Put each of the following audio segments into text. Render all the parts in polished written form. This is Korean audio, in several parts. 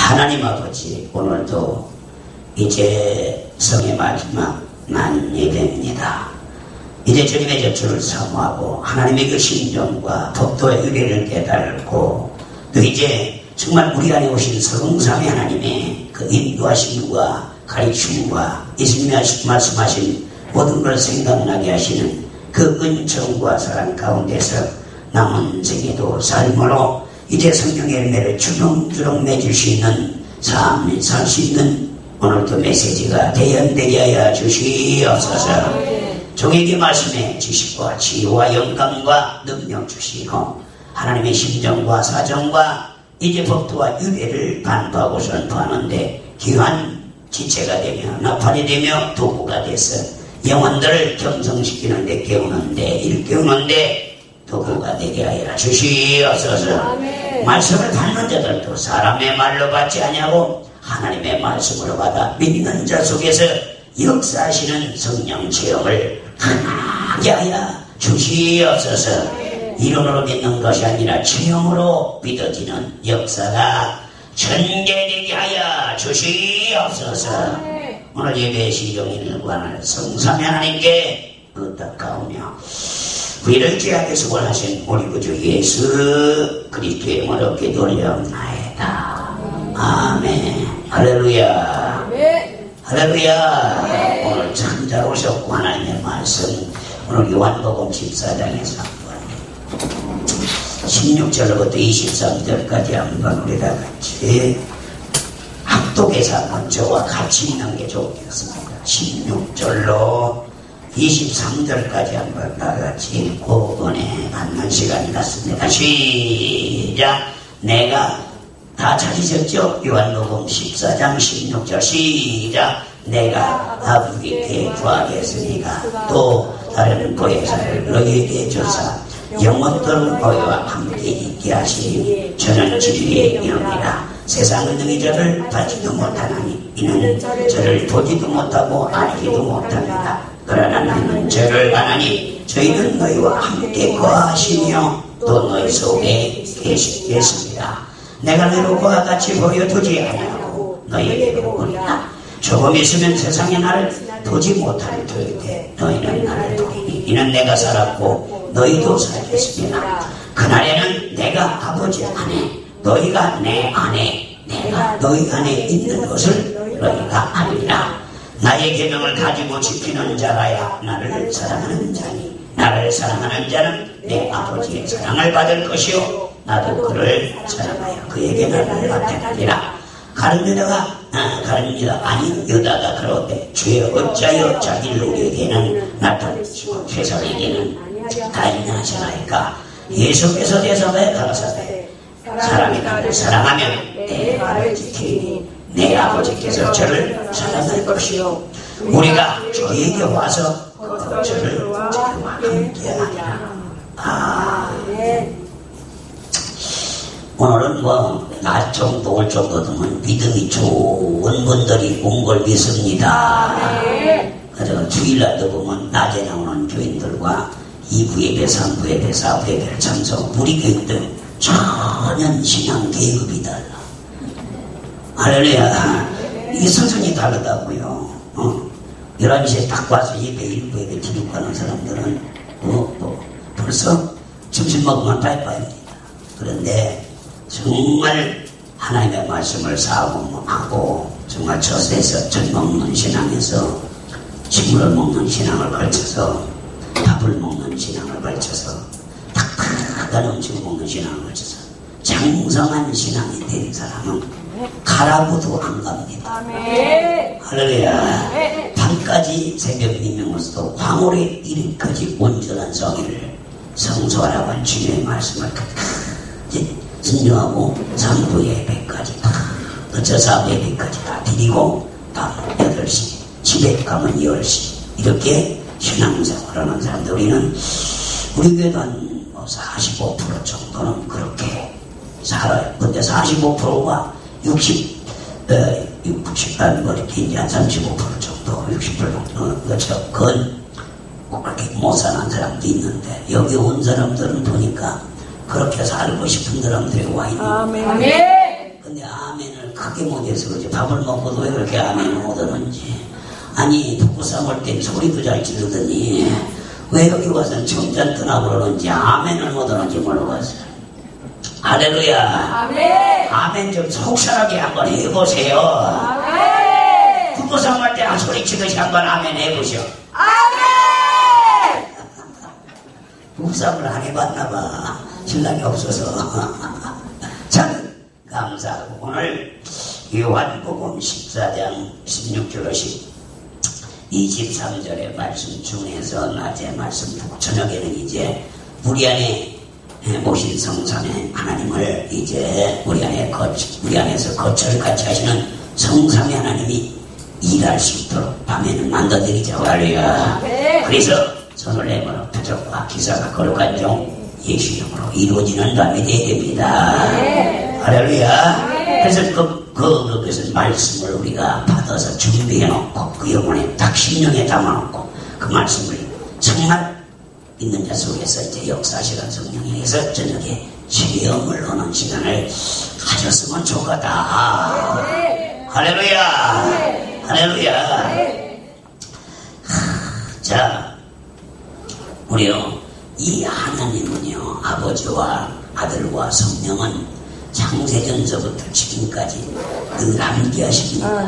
하나님 아버지, 오늘도 이제 성의 마지막 난 예배입니다. 이제 주님의 저주를 사모하고 하나님의 그 심정과 법도의 의례를 깨달고 또 이제 정말 우리 안에 오신 성삼위 하나님의 그 인도하심과 가르침과 예수님이 말씀하신 모든 걸 생각나게 하시는 그 은총과 사랑 가운데서 남은 생애도 삶으로 이제 성령의 열매를 주렁주렁 맺을 수 있는 삶을 살 수 있는 오늘도 메시지가 대연되게 하여 주시옵소서. 종에게 말씀해 지식과 지혜와 영감과 능력 주시고 하나님의 심정과 사정과 이제 법도와 유배를 반포하고 선포하는데 귀한 지체가 되며 나팔이 되며 도구가 돼서 영혼들을 경성시키는데 깨우는데 일깨우는데 도구가 되게 하여 주시옵소서. 말씀을 받는 자들도 사람의 말로 받지 아니하고 하나님의 말씀으로 받아 믿는 자 속에서 역사하시는 성령 체험을 하나게 하여 주시옵소서. 이론으로 믿는 것이 아니라 체험으로 믿어지는 역사가 전개되게 하여 주시옵소서. 오늘 예배 시종일 관할 성삼위 하나님께 부탁하오며 우리를 죄악에 수고하신 우리 구주 예수 그리스도의 이름으로 기도하옵나이다. 아멘. 할렐루야. 할렐루야. 오늘 참 잘 오셨고 하나님의 말씀 오늘 요한복음 14장에서 한번 16절부터 23절까지 한번 우리 다 같이 합독해서 한번 저와 같이 읽는 게 좋겠습니다. 16절로 23절까지 한번 다 같이 읽고 은혜 받는 시간이 났습니다. 시작. 내가 다 찾으셨죠? 요한복음 14장 16절 시작. 내가 아버지께 구하겠으니까 또 다른 보혜사를 너희에게 주사 영원토록 너희와 함께 있게 하시니 저는 진리의 영이라 세상은 너희 저를 받지도 못하나니 이는 저를 보지도 못하고 알지도 못합니다. 그러나 나는 저를 아나니 저희는 너희와 함께 거하시며 또 너희 속에 계시겠습니다. 내가 너희로 그와 같이 보여두지 아니하고 너희에게 오리라. 조금 있으면 세상에 나를 보지 못할 터이되 너희는 나를 보리니 이는 내가 살았고 너희도 살겠습니다. 그날에는 내가 아버지 안에 너희가 내 안에 내가 너희 안에 있는 것을 너희가 아니라. 나의 계명을 가지고 지키는 자라야 나를 사랑하는 자니 나를 사랑하는 자는 내 아버지의 사랑을 받을 것이요 나도 그를 사랑하여 그에게 나를 나타내리라. 가룟 유다가 아니 유다가 그러되 주여 어찌하여 자기를 우리에게는 나타내시고 세상에게는 가있나 하시나이까. 예수께서 대답하여 가라사대 사람이 나를 사랑하면 내 말을 지키니 내 아버지께서 저를 사랑할 것이요 우리가 저에게 와서 저를 저와 함께하리라. 오늘은 낮 정도 올 정도 되면 믿음이 좋은 분들이 온 걸 믿습니다. 그래서 주일날도 보면 낮에 나오는 교인들과 2부 예배, 3부 예배, 4부 예배를 참석. 우리 교인들 전혀 신앙 계급이 달라. 할렐루야. 이게 선선이 다르다고요. 11시에 딱 와서 예배, 1부 예배 드리고 가는 사람들은 벌써 점심 먹으면 빠이빠이입니다. 그런데 정말 하나님의 말씀을 사모하고 정말 젖에서 젖 먹는 신앙에서 식물을 먹는 신앙을 걸쳐서 밥을 먹는 신앙을 걸쳐서 탁탁한 음식을 먹는 신앙을 걸쳐서 장성한 신앙이 된 사람은 가라고도 안 갑니다. 할렐루야. 밤까지 새벽 미명으로서도 황홀의 이름까지 온전한 성의를 성소하라고 주님의 말씀을 끝까지 순종하고 3부 예배까지 다 어쩌 4부 예배까지 다 드리고 밤 8시 집에 가면 10시 이렇게 신앙생활을 하는 사람들. 우리는 우리 교회도 한 45% 정도는 그렇게 살아요. 근데 45%가 60, 뭐 이렇게 이제 한 35% 정도, 60% 정도, 그렇죠. 그렇게 못 사는 사람도 있는데, 여기 온 사람들은 보니까 그렇게 살고 싶은 사람들이 와 있는 거예요. 아멘. 근데 아멘을 크게 못해서 그러지. 밥을 먹고도 왜 그렇게 아멘을 못하는지. 아니 부부 싸울 땐 소리도 잘 지르더니 왜 여기 와서는 점잖 떠나고 그러는지 아멘을 못하는지 모르겠어요. 할렐루야. 아멘. 아멘 좀 속상하게 한번 해보세요. 아멘. 부부 싸울 때 소리 치듯이 한번 아멘 해보시오. 아멘. 부부 싸움을 안 해봤나봐. 신랑이 없어서. 참 감사하고 오늘 요한복음 14장 16절로 23절의 말씀 중에서 낮에 말씀 듣고 저녁에는 이제 우리 안에 모신 성삼의 하나님을 이제 우리 안에서 거처를 같이 하시는 성삼의 하나님이 일할 수 있도록 밤에는 만들어드리자. 할렐루야. 그래서 손을 내밀어 표적과 기사가 거룩한 종 예수 이름으로 이루어지는 밤이 되어야 됩니다. 할렐루야. 그래서 그것은 말씀을 우리가 받아서 준비해놓고 그 영혼에 딱 심령에 담아놓고 그 말씀을 정말 있는 자 속에서 이제 역사시간 성령에서 저녁에 체험을 하는 시간을 가졌으면 좋겠다. 할렐루야. 할렐루야. 자, 우리요 이 하나님은요 아버지와 아들과 성령은 창세전서부터 지금까지 늘 함께 하십니다.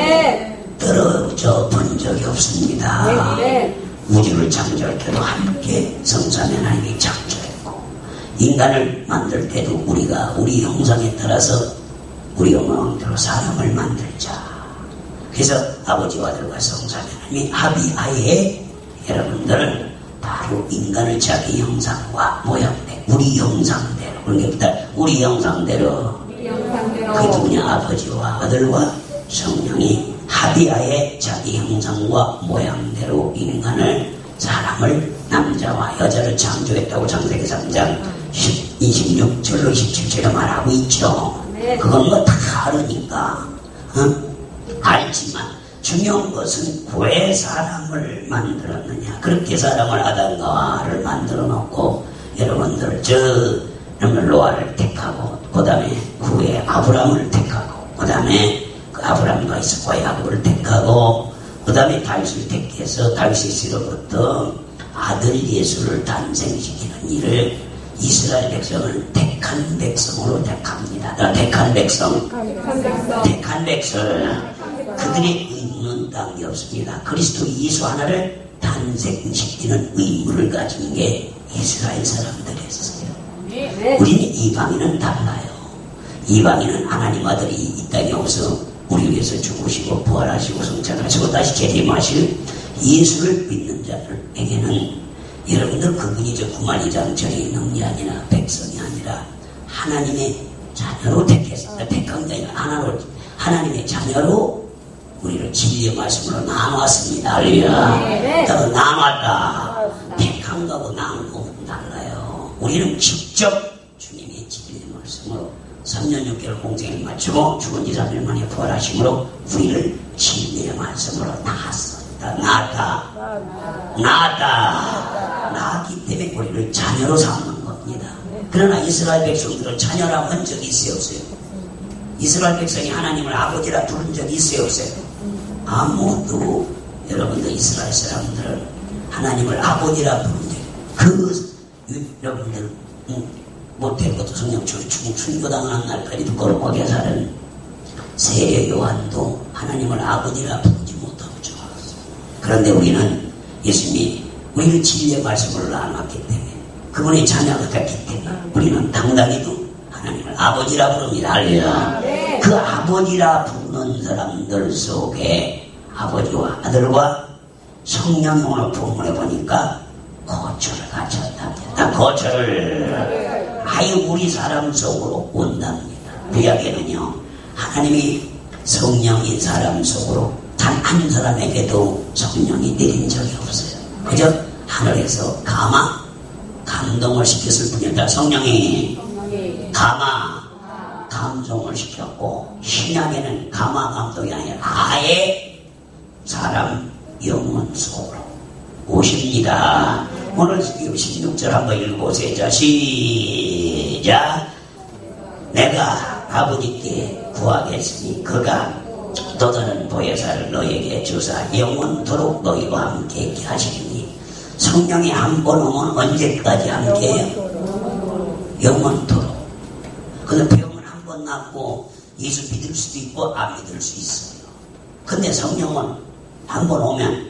떨어져 본 적이 없습니다. 우주를 창조할 때도 함께 성삼의 하나님이 창조했고 인간을 만들 때도 우리가 우리 형상에 따라서 우리 영광대로 사람을 만들자. 그래서 아버지와 아들과 성삼의 하나님이 합의하에 여러분들은 바로 인간을 자기 형상과 모양대로 우리 형상대로 그러니까 우리 형상대로 그 누구냐 아버지와 아들과 성령이 합의하에 자기 형상과 모양대로 인간을 사람을 남자와 여자를 창조했다고 창세기 3장 26절로 27절에 말하고 있죠. 그건 뭐 다 알으니까 알지만 중요한 것은 왜 사람을 만들었느냐. 그렇게 사람을 아담과 하와를 만들어 놓고 여러분들 노아를 택하고 그 다음에 후에 아브람을 택하고 그 다음에 그 아브람과 이삭과 야곱을 택하고 그 다음에 다윗을 택해서 다윗으로부터 아들 예수를 탄생시키는 일을 이스라엘 백성을 택한 백성으로 택합니다. 택한 백성 그들의 의무는 딴 게 없습니다. 그리스도 예수 하나를 탄생시키는 의무를 가진 게 이스라엘 사람들이었어요. 우리는 이방인은 달라요. 이방인은 하나님 아들이 이 땅에 오서 우리 위해서 죽으시고 부활하시고 성찬하시고 다시 재림하실 예수를 믿는 자들에게는 여러분들 그분이 저 구만이장처에 있는 게 아니라 백성이 아니라 하나님의 자녀로 택했습니다. 택한 게 아니라 하나님의 자녀로 우리를 진리의 말씀으로 나눴습니다. 할렐루야. 나눴다. 택한 거하고 나눈 거는 달라요. 우리는 직접 주님의 진리의 말씀으로 3년 6개월 공생을 마치고 죽은 지 3일 만에 부활하심으로 우리를 진리의 말씀으로 낳았습니다. 낳았기 때문에 우리를 자녀로 삼는 겁니다. 그러나 이스라엘 백성들은 자녀라고 한 적이 있어요, 없어요? 이스라엘 백성이 하나님을 아버지라 부른 적이 있어요, 없어요? 아무도 여러분들 이스라엘 사람들은 하나님을 아버지라 부른 적이 여러분들 못할 것도 성령 충교당하는 날까지 거룩하게 사는 세례 요한도 하나님을 아버지라 부르지 못하고 죽었어요. 그런데 우리는 예수님이 우리를 진리의 말씀으로 나눴기 때문에 그분의 자녀가 됐기 때문에 우리는 당당히도 하나님을 아버지라 부릅니다. 할렐루야. 그 아버지라 부르는 사람들 속에 아버지와 아들과 성령이 오늘 본문에 보니까 거처를 갖췄답니다. 거처를 아유 우리 사람 속으로 온답니다. 구약에는요 하나님이 성령인 사람 속으로 단 한 사람에게도 성령이 내린 적이 없어요. 그저 하늘에서 감동을 시켰을 뿐이다. 성령이 감동을 시켰고 신약에는 감동이 아니라 아예 사람 영혼 속으로 오십니다. 오늘 16절 한번 읽어보세요. 자, 시작. 내가 아버지께 구하겠으니 그가 또 다른 보혜사를 너에게 주사 영원토록 너희와 함께 있게 하시리니. 성령이 한 번 오면 언제까지 함께해요? 영원토록. 근데 병은 한 번 낫고 예수 믿을 수도 있고 안 믿을 수 있어요. 근데 성령은 한 번 오면,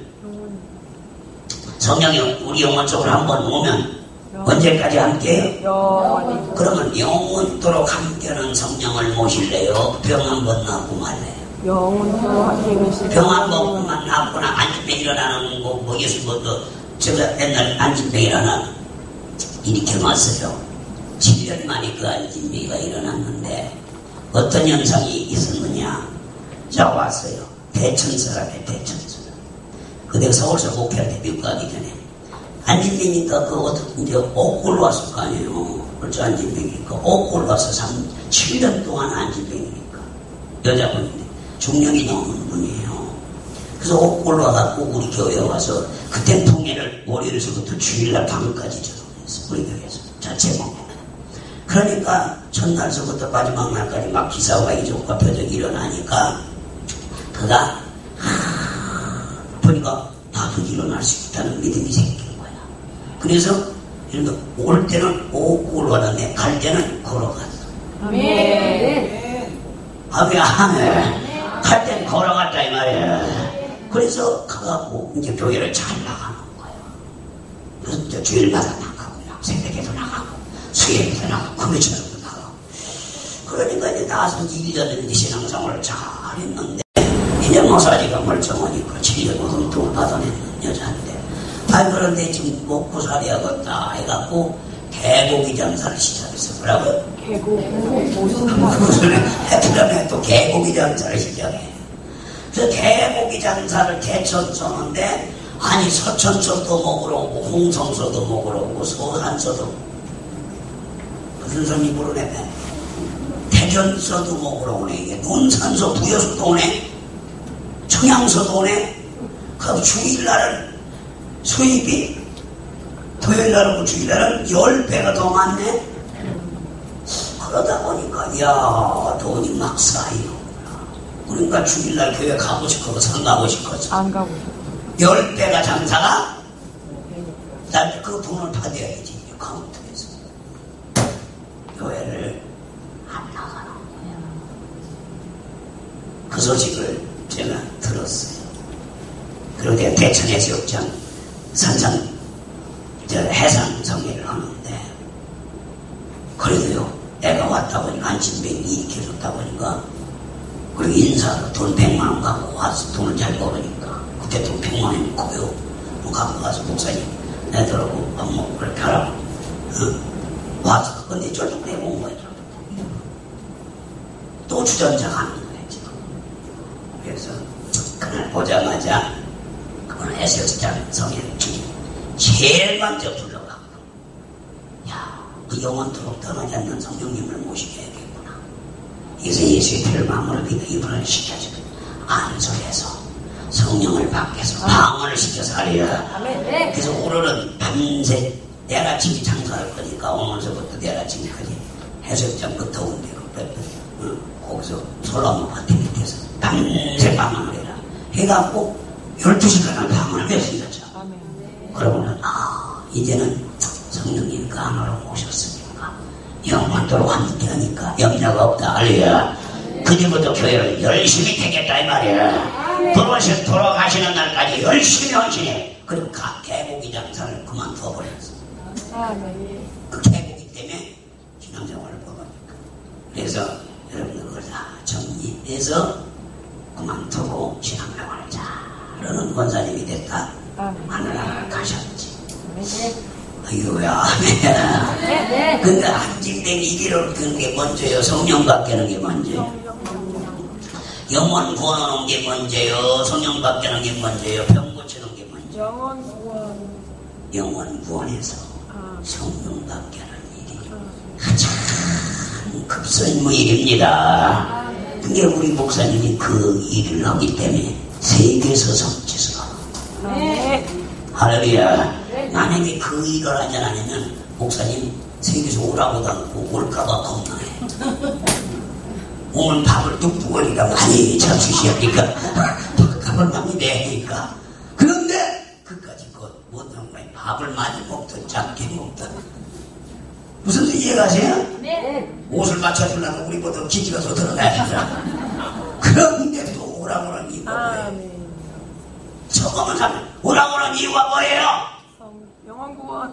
성령이 우리 영혼 속으로 한 번 오면 언제까지 함께해요? 그러면 영원토록 함께하는 성령을 모실래요? 병 한 번 낫고 말래요? 영원토록 함께 계시다. 병 한 번만 낫거나 안진병 일어나는 거, 뭐 예수 제가 옛날 안진병 일어나 일으켜놨어요. 7년 만에 그 안진병이가 일어났는데 어떤 현상이 있었느냐. 자, 왔어요. 대천사라네, 대천사. 그때 서울서 목회할 때 미국 가기 전에 안진병이니까 그 어떻게 이제 옥골 왔을 거 아니에요. 벌써 안진병이니까 옥골 와서 7년 동안 안진병이니까 여자분인데 중년이 넘는 분이에요. 그래서 옥골 와갖고 우리 교회에 와서 그때 통일을 월요일서부터 주일날 밤까지 전했어. 우리 교회에서 자체 먹고. 그러니까 첫날서부터 마지막 날까지 막 기사와 이족과 표적이 일어나니까 그가 보니까 나도 일어날 수 있다는 믿음이 생긴 거야. 그래서 올 때는 옥골 왔는데 갈 때는 걸어갔어. 아멘. 아멘. 갈 때는 걸어갔다 이 말이야. 그래서 가갖고 이제 교회를 잘 나가는 거예요. 그래서 이제 주일마다 나가고 새벽에도 나가고 수요일에도 나가고 금요일에도 나가고. 그러니까 이제 나서 1년 신앙생활을 잘 했는데 이제 모사지가 멀쩡하니까 7년 헌금을 받아내는 여자인데 그런데 지금 먹고 살아야겠다 해갖고 개고기 장사를 시작했어. 뭐라고요? 개고기 그다음에 또 개고기 장사를 시작해. 그래서 개고기 장사를 개천 쏘는데 아니 서천서도 먹으러 오고 홍성서도 먹으러 오고 서산서도 무슨 소리 모르네. 대전서도 먹으러 오네. 이게 논산서 부여서도 오네. 청양서도 오네. 그 주일날은 수입이 토요일날하고 주일날은 10배가 더 많네. 그러다 보니까 야 돈이 막 쌓여. 그러니까 주일날 교회 가고 싶어서 안 가고 싶어서 안 가고 10배가 장사가 난 그 돈을 받아야지. 카운터에서 교회를 안 나가는 거야. 그 소식을 제가 들었어요. 그런데 대천해수욕장 산상 해상 성회를 하는데 그래도요 애가 왔다 보니까 안진병이 일으켜줬다 보니까 그리고 인사로 돈 100만원 갖고 와서 돈을 잘 벌으니까 그때 돈 100만원이 고요. 갖고 가서 목사님 애들하고 밥 먹고 그렇게 하라고 와서 근데 저쪽 내고 온 거예요. 또 주전자 가는 거예요 지금. 그래서 그날 보자마자 그건 해수욕장 성회를 제일 먼저 불러가고 야, 그 영원토록 떠나지 않는 성령님을 모시게야겠구나. 그래서 예수의 피를 마음으로 믿어 입원을 시켜주고 안석에서 성령을 밖에서 방언을 시켜서 하리라. 그래서 오늘은 밤새 내일 아침에 장사할 거니까 오늘서부터 내일 아침까지 해수욕장 그 더운데 거기서 솔로몬 밭에 밑에서 밤새 방언을 해라 해갖고 12시간을 방언을 했습니다. 그러고는 이제는 성령님 그 안으로 모셨으니까 영원토록 함께하니까 염려가 없다. 알리야. 그제부터 교회를 열심히 되겠다 이 말이야. 돌아가시는 날까지 열심히 헌신해. 그리고 개고기 장사를 그만둬 버렸어. 그 개고기 때문에 신앙생활을 벌으니까. 그래서 여러분들 그걸 다 정리해서 그만두고 신앙생활을 잘하는 권사님이 됐다. 하늘나라를 가셨지. 아이고야. 근데 안진뱅이 이기를 끄는 게 먼저요? 성령 받게는 게 먼저요? 영원 구원하는 게 먼저요? 성령 받게는 게 먼저요? 병 고치는 게 먼저요? 영원 구원에서 성령 받게는 일이 가장 급선무 일입니다. 그게 우리 목사님이 그 일을 하기 때문에 세계에서 성취서 할렐루야. 만약에 그 일을 하지 않으면 목사님 세계에서 오라고도 않고 올까봐 겁나해. 오늘 밥을 뚝뚝 거니까 많이 잡수시니까 밥을 많이 내니까. 그런데 그까지 못한 거예요. 밥을 많이 먹든 작게 먹든. 무슨 소리 이해가세요? 네. 옷을 맞춰주려면 우리보다 기지가 더 들어가야 그런데 또 오라오란 이유가 뭐예요? 저거만 하면 오라오란 이유가 뭐예요? 영원 구원.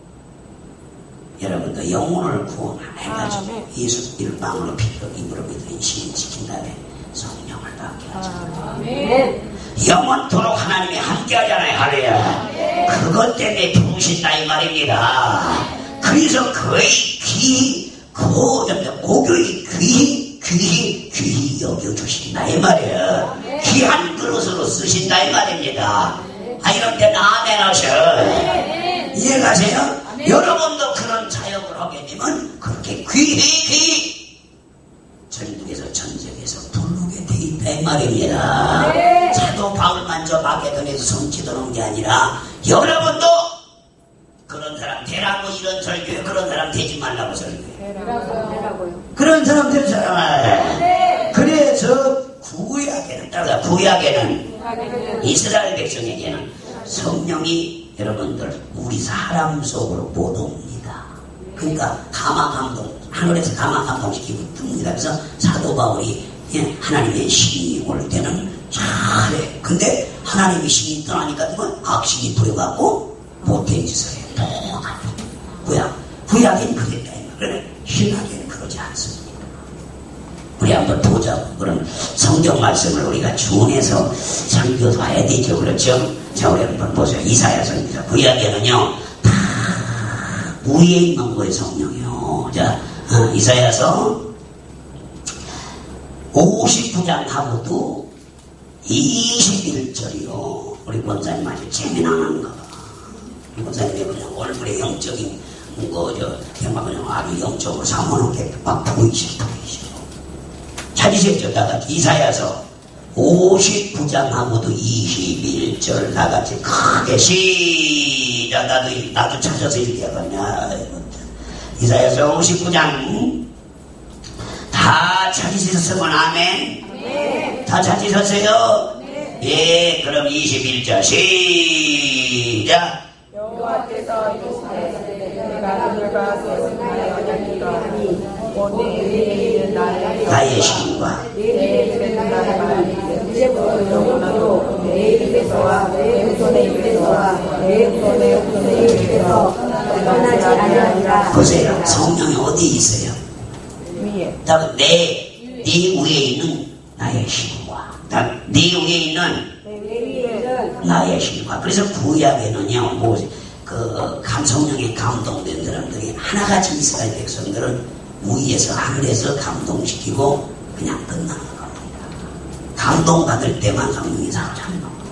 여러분도 영혼을 구원해가지고 예수 일방으로 피로 입으로 믿으니 시인시킨 다음에 성령을 받게 하자. 영원토록 하나님이 함께 하잖아요. 할렐루야. 그것 때문에 부르신다 이 말입니다. 그래서 거의 고교의 귀히 여겨주신다 이 말이에요. 귀한 그릇으로 쓰신다 이 말입니다. 이런 데는 아멘 하셔. 이해가세요? 여러분도 그런 자역을 하게 되면 그렇게 귀히 전국에서 전적에서 부르게 돼 있다 이 말입니다. 사도 바울만 저 마게도냐에서 성취되는 게 아니라 여러분도 그런 사람 되라고 이런 설교에 그런 사람 되지 말라고 설교해. 그런 사람 되지 말라. 그래서 구약에는 따라 구약에는 이스라엘 백성에게는 성령이 여러분들 우리 사람 속으로 못 옵니다. 그러니까 가마감동 하늘에서 가마감동시키고 뜹니다. 그래서 사도 바울이 하나님의 신이 올 때는 잘해. 근데 하나님의 신이 떠나니까 악신이 부려갖고 못된 짓을 해. 구약엔 그랬다. 그런데 신학에는 그러지 않습니다. 우리 한번 보자고. 그럼 성경 말씀을 우리가 준해서 설교해야 되죠. 그렇죠? 자, 우리 한번 보세요. 이사야서입니다. 구약에는요, 다 위에 있는 거예요, 성령이요. 자, 이사야서 59장 하고도 21절이요. 우리 권사님 아주 재미나는 거. 우리 권사님이 그냥 얼굴에 영적인 정말 그냥 아주 영적으로 사모놓게 막 보이시고. 찾으셨죠? 다 같이. 이사야서 59장 하고도 21절 다 같이 크게 시작. 나도 찾아서 이렇게 하겠냐. 이사야서 59장 다 찾으셨으면 아멘. 다 찾으셨어요? 예, 그럼 21절 시작. 여호와께서 내가 그들과 세상의 언약이라 하니 오늘 나의 신과 내 입에는 나의 말이 이제부터 영원하도 내 입에서와 내 후손의 입에서와 내 후손의 후손의 입에서 떠나지 아니하리라. 보세요. 성령이 어디 있어요? 위에. 네 위에 있는 나의 신과 네 위에 있는 나의 신과. 그래서 구약에는요, 성령에 감동된 사람들이 하나같이 이스라엘 백성들은 위에서 하늘에서 감동시키고 그냥 끝나는 겁니다. 감동받을 때만 성령이 사랑하는 겁니다.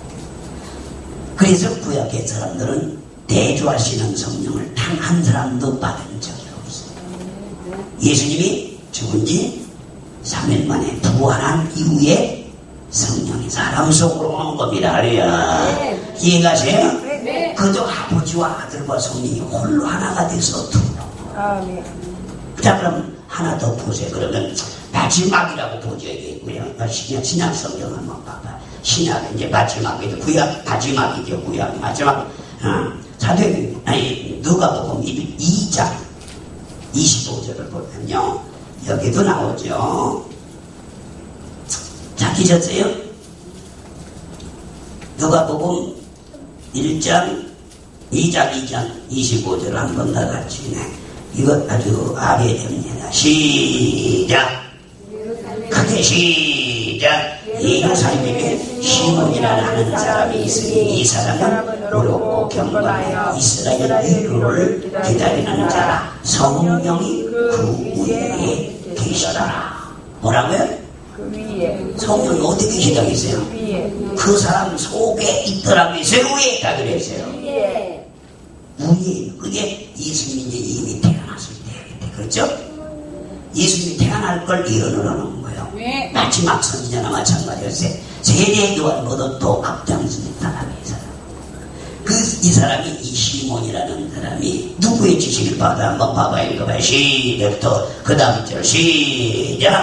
그래서 구약의 사람들은 대조하시는 성령을 단 한 사람도 받은 적이 없어요. 예수님이 죽은 지 3일 만에 부활한 이후에 성령이 사람 속으로 오는 겁니다. 할렐루야. 이해가세요? 네. 그저 아버지와 아들과 성령이 홀로 하나가 돼서 아멘. 자, 그럼 하나 더 보세요. 그러면 마지막이라고 보셔야겠고요. 신약 성경 한번 봐봐. 신약 이제 마지막이죠. 구약 마지막이죠. 구약 마지막. 사도행전 누가복음 2장 25절을 보면요, 여기도 나오죠. 찾으셨어요? 누가복음 1장 2장 25절 한번 다 같이. 이거 아주 알아야 됩니다. 시작. 크게 시작. 예루살렘에 시몬이라는 하는 사람이 있으니 이 사람은 어렵고 경건하여 이스라엘 위로를 기다리는 자라. 성령이 그 위에 계시더라. 뭐라고요? 그 위에. 성령이 어디 계시다고 했어요? 위에. 그 사람 속에 있더라고요. 위에 있다 그랬어요. 위에. 위에. 그게 예수님이 이미 태어났을 때, 그렇죠? 예수님이 태어날 걸 예언을 하는 거예요. 네. 마지막 선지자나 마찬가지였어요. 세례요한보다 더 앞장선 사람이 이 사람. 이 사람이 이 시몬이라는 사람이 누구의 지식을 받아 한번 봐봐요. 읽어봐요. 시작부터 그 다음 절 시작. 그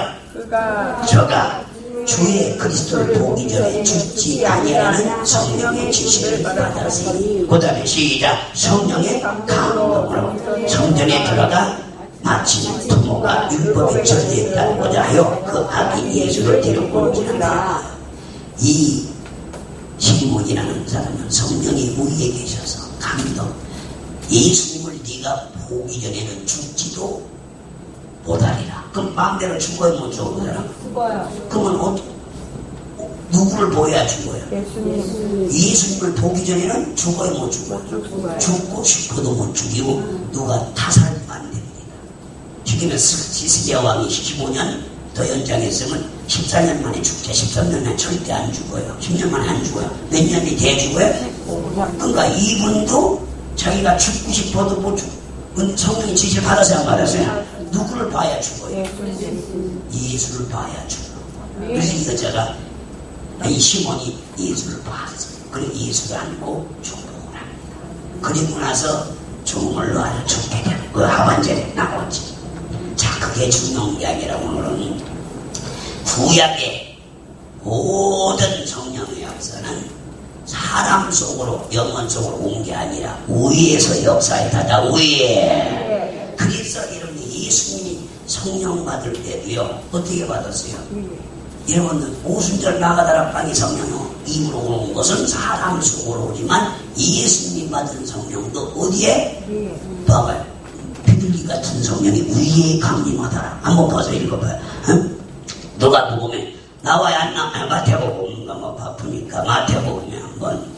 저가 주의 그리스도를 보기 전에 죽지 아니하는 성령의 지시를 받았으니 그 다음에 시작 성령의 감동으로 성전에 들어가 마치 부모가 율법에 절대했다고자 하여 그 아기 예수를 데리고 오지는데 이 시몬이라는 사람은 성령이 우리에 계셔서 감동 예수님을 네가 보기 전에는 죽지도 못하리라. 그럼 마음대로 죽어야 못 죽어요? 죽어요. 그러면 누구를 보여야 죽어요? 예수님을 보기 전에는 죽어야 못 죽어요? 죽고 싶어도 못 죽이고 누가 타살도 안 됩니다. 죽이면 시스기야 왕이 15년 더 연장했으면 14년 만에 죽자. 13년 만에 절대 안 죽어요. 10년 만에 안 죽어요. 몇 년이 돼 죽어요? 그러니까 이분도 자기가 죽고 싶어도 못 죽고 성령의 지시를 받았어요? 안 받았어요? 누구를 봐야 죽어요? 예수를 봐야 죽어요. 그래서 이 여자가 이 시몬이 예수를 봤어요. 그리고 예수를 안고 축복을 합니다. 그리고 나서 죽음을 놓아 죽게 되는 그 하반절에 나오지. 자, 그게 중요한 게 아니라 오늘은 구약의 모든 성령의 역사는 사람 속으로 영혼 속으로 온 게 아니라 위에서 역사했다. 위에. 그래서 여러분이 예수님이 성령 받을 때도요 어떻게 받았어요? 여러분들 오순절 나가다락방이 성령 입으로 오는 것은 사람 속으로 오지만 예수님이 받은 성령도 어디에? 봐봐요. 비둘기 같은 성령이 위에 강림하더라. 한번 봐서 읽어봐요. 응? 누가 보면 나와야 안 나? 마태복음인가 뭐 바쁘니까 마태복음에 한번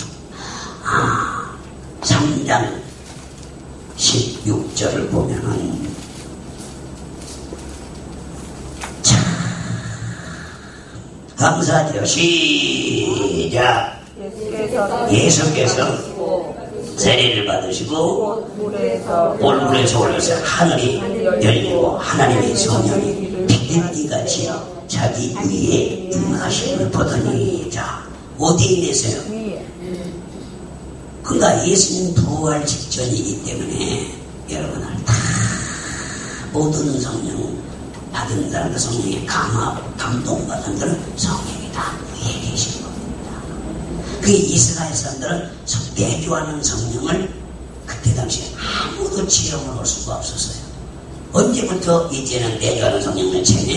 3장 16절을 보면은 자 감사드려 시작 예수께서 세례를 받으시고 볼물에서 올라서 하늘이 열리고 하나님의 성령이 비둘기같이 자기 위에 임하심을 보더니 자 어디에 계세요? 그러니까 예수님 부활 직전이기 때문에 여러분을 다 모든 성령 받은 사람들 성령에 감동받은 사람들은 성령이 다 위에 계신 겁니다. 그 이스라엘 사람들은 내주하는 성령을 그때 당시에 아무도 체험을 할 수가 없었어요. 언제부터 이제는 내주하는 성령을 체험해요?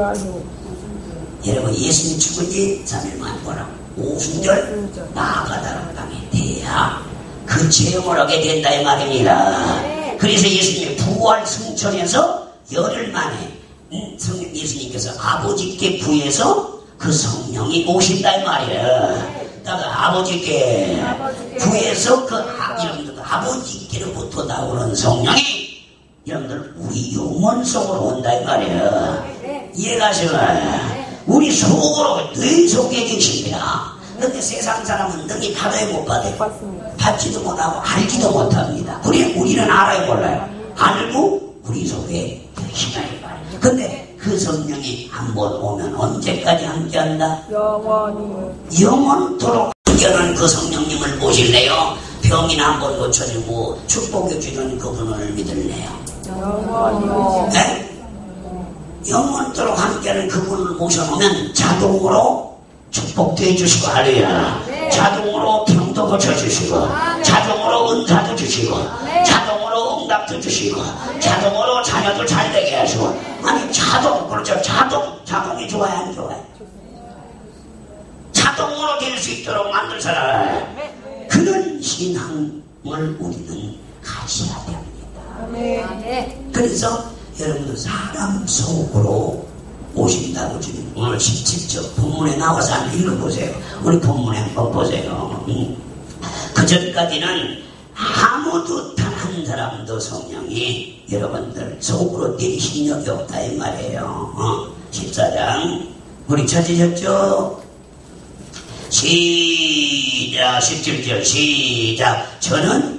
여러분 예수님 죽은 지 3일 만에 뭐라고? 오순절 나아가다는 밤에 돼야 그 체험을 하게 된다 이 말입니다. 그래서 예수님이 부활 승천에서 열흘 만에 예수님께서 아버지께 구해서 그 성령이 오신다 이 말이에요. 아버지께 구해서 그 여러분들 아버지께로부터 나오는 성령이 여러분들 우리 영혼 속으로 온다 이 말이에요. 이해가시나요? 우리 속으로 뇌 속에 계십니다. 그런데 세상 사람은 능히 받아야 못 받아요. 받지도 못하고 알지도 못합니다. 그래 우리는 알아야 몰라요. 알고 우리 속에 계시다 이 말이에요. 근데 그 성령이 한번 오면 언제까지 함께한다? 영원토록 함께하는 그 성령님을 모실래요? 병이나 한번 고쳐주고 축복해 주는 그분을 믿을래요? 네? 영원토록 함께하는 그분을 모셔놓으면 자동으로 축복도 해주시고 할렐루야. 자동으로 병도 고쳐주시고 자동으로 은사도 주시고 자동으로 응답도 주시고 자동으로 자녀도 잘되게 하시고 아니 자동 그렇죠. 자동이 좋아요 안 좋아요? 자동으로 될 수 있도록 만들 사람 그런 신앙을 우리는 가져야 됩니다. 그래서 여러분들 사람 속으로 오신다고 지금 오늘 17절 본문에 나와서 한번 읽어보세요. 우리 본문에 한번 보세요. 그 전까지는 아무도 단 한 사람도 성령이 여러분들 속으로 내리신 적이 없다 이 말이에요. 14장 우리 찾으셨죠? 시작 17절 시작 저는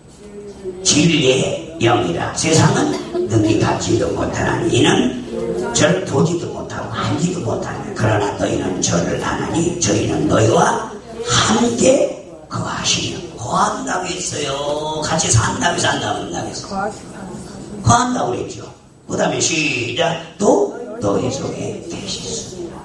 진리의 영이라 세상은 능히 받지도 못하나니 이는 저를 보지도 못하고 알지도 못하니 그러나 너희는 저를 아나니 저희는 너희와 함께 거하시며 거한다고 했어요. 같이 산다고 했어요. 거한다고 그랬죠. 그 다음에 시작 또 너희 속에 계시습니다.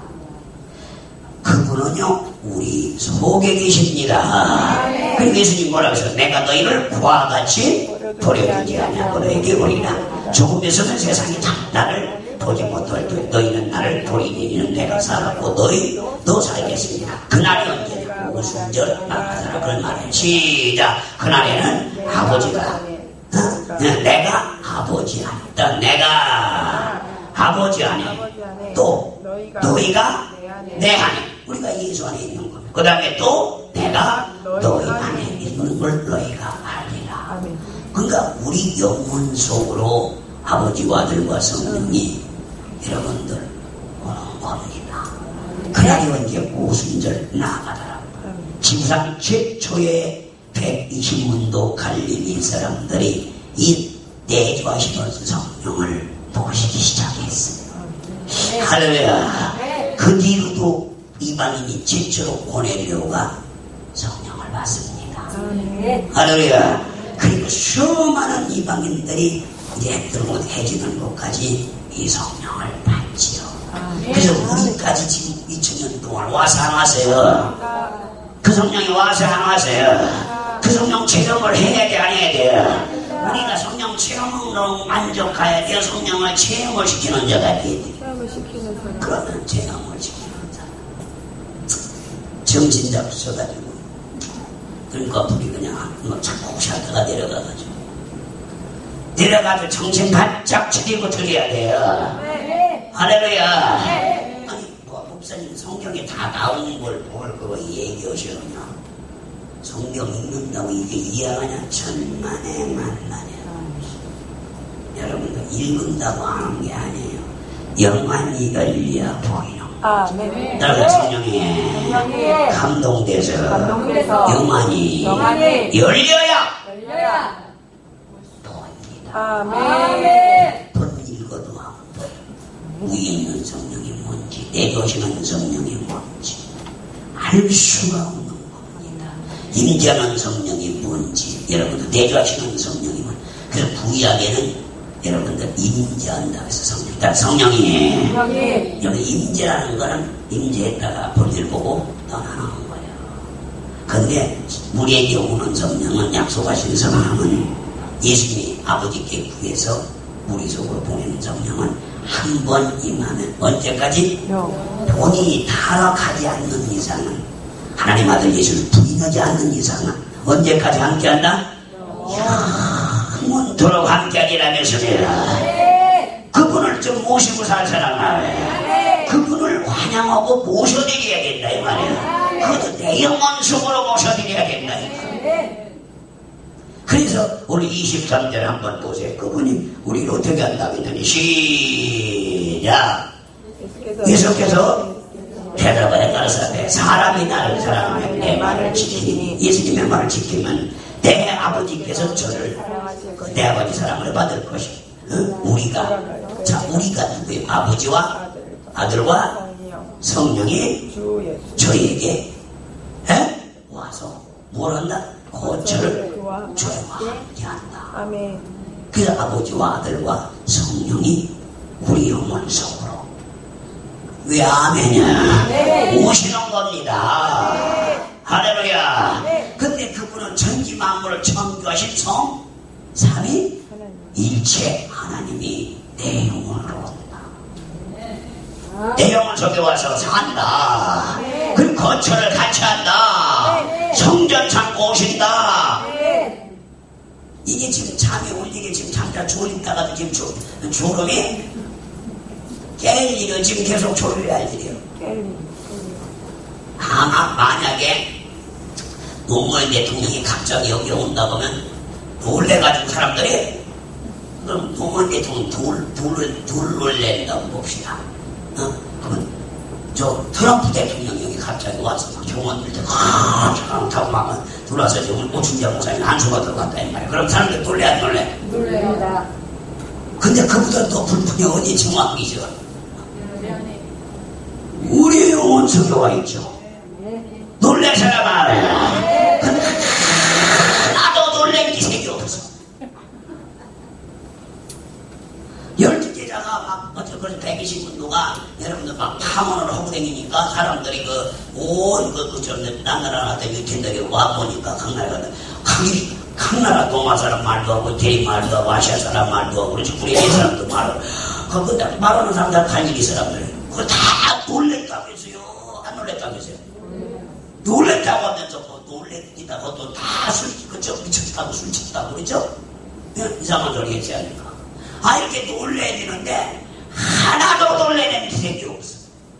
그분은요 우리 속에 계십니다. 그리고 예수님 뭐라고 하셨어요? 내가 너희를 그와 같이 버려두지 아니하고 너에게 오리라. 조금에서는 세상이 나를 보지 못할 때 너희는 나를 버리기는 내가 살았고 너희도 살겠습니다. 그날이 언제냐? 오순절 낙하사라. 그런 말이에요. 시작. 그날에는 아버지가 내가 아버지 안에 내가 아버지 안에 또 너희가 내 안에 우리가 예수 안에 있는 겁니다. 그 다음에 또 내가 너희 안에 있는 걸 너희가 알리라. 그러니까 우리 영혼 속으로 아버지와 아들과 성령이 여러분들 오는 겁니다. 그날이 언제 오순절 나가더라. 지구상 최초의 120문도 갈릴리 사람들이 이 내주하시던 성령을 보시기 시작했어요. 할렐루야. 그 뒤로도 이방인이 최초로 고넬료가 성령을 받습니다. 할렐루야. 그리고 수많은 이방인들이 이제 해지는 곳까지 이 성령을 받지요. 그래서 우리까지 지금 2000년 동안 와서 안 왔어요. 그 성령이 와서 안 왔어요. 그 성령 체험을 해야 돼, 안 해야 돼? 우리가 성령 체험으로 만족해야 돼요. 성령을 체험을 시키는 자가 돼야 돼요. 그러면 체험을 시키는 자. 정신 잡숴가지고 그러니까 불이 그냥 뭐 자꾸 샤다가 내려가지고 정신 바짝 차리고 들려야 돼요. 할렐루야. 아니 뭐 목사님 성경에 다 나오는 걸 뭘 그거 얘기하시느냐. 성경 읽는다고 이게 이해하냐. 천만에 만만해. 여러분들 읽는다고 하는 게 아니에요. 영안이 열려야 보이는. 여러분 성령에 감동돼서 영안이 열려야 보입니다. 번 읽어도 안 보여. 위에 있는 성령이 뭔지 내주시는 성령이 뭔지 알 수가 없는 겁니다. 임재하는 성령이 뭔지 여러분들 내주하시는 성령이 뭔지. 그래서 구약에는 여러분들 임재한다 해서 성령. 그러니까 성령이 여기 임재라는 거는 임재했다가 볼일 보고 떠나는 거예요. 그런데 우리에게 오는 성령은 약속하신 성령은 예수님이 아버지께 구해서 우리 속으로 보내는 성령은 한 번 임하면 언제까지? 본인이 타락하지 않는 이상은 하나님 아들 예수를 부인하지 않는 이상은 언제까지 함께한다? 영원토록 함께하리라면서요. 그분을 좀 모시고 살 사람아. 그분을 환영하고 모셔드려야 된다 이 말이야. 그것도 내 영혼 속으로 모셔드려야 된다 이 말이야. 그래서 우리 23절 한번 보세요. 그분이 우리를 어떻게 한다고 했더니 시작. 예수께서 대답하여 가라사대 사람이 나를 사랑하면 내 말을 지키니 예수님의 말을 지키면 내 아버지께서 저를 내 아버지 사랑을 받을 것이. 우리가 누구예요? 아버지와 아들과 성령이 저에게 와서 뭘 한다? 거처를 저와 함께 한다. 그 아버지와 아들과 성령이 우리 영혼 속으로 왜 아멘이야? 오시는 겁니다. 할렐루야. 근데 그분은 천지 만물을 창조하신 성 삼위 일체 하나님이 내 영혼으로 온다. 내 영혼 속에 와서 산다. 그 거처를 같이 한다. 성전 창고 오신다. 이게 지금 잠이 올리게 지금 잠깐 졸리다가도 지금 졸음이 깰 일은 지금 계속 졸려야 할 일이에요. 아마 만약에 노무현 대통령이 갑자기 여기 온다고 하면 놀래가지고 사람들이 그럼 노무현 대통령 둘을 낸다고 봅시다. 그러면 저 트럼프 대통령이 여기 갑자기 와서 경호원들 타고 막 들어와서 오늘 오춘재 목사님 한수가 들어갔다 이 말이야. 그럼 사람들 놀래 안 놀래? 놀래다. 근데 그보다 높은 분이 어디 정확이죠? 우리 영혼 속에 와 있죠. 놀랄 사람 알아요. 근데 나도 놀랄 기색이 없어. 12제자가 막 그래서 120분도가 여러분들 막 탐험을 하고 다니니까 사람들이 남나라한테 유태인들이 와보니까 각 나라 동아 사람 말도 하고 대리 말도 하고 아시아 사람 말도 하고 그렇지 브레질 사람도 말하고 근데 말하는 사람들 갈릴리 사람들 그거 다 놀랬다면서요. 안 놀랬다면서요. 놀랬다고 하면서 놀랬다고 또 다 그죠? 미쳤다고 술 쳤다고 그러죠? 이상한 소리 했지 않을까? 이렇게 놀래야 되는데 하나도 놀래는 기색이 없어.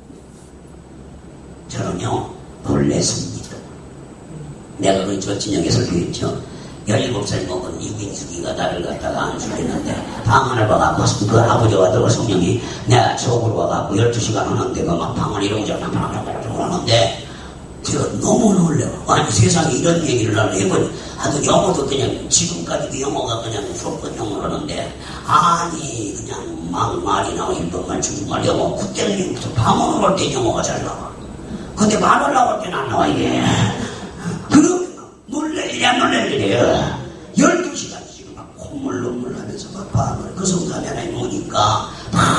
저는요 놀랬습니다. 내가 저 진영에 설교했죠. 17살 먹은 이민숙이가 나를 갖다가 안수했는데 방 안을 봐갖고 그 아버지와 그 성령이 내가 속으로 와갖고 12시간 하는데 막 방을 이러고저러고 하는데 제가 너무 놀래요. 아니 세상에 이런 얘기를 나를 해보니 영어도 그냥 지금까지도 영어가 그냥 수업권 영어를 하는데 아니 그냥 막 말이 나와 일본말 중국말 영어 그때부터 방언을 할 때 영어가 잘 나와. 근데 말을 나올 때는 안 나와 이게. 그럼 놀랄 일이 안 놀랄 일이에요. 12시간 지금 막 콧물 하면서 막 방을 그 성사면에 오니까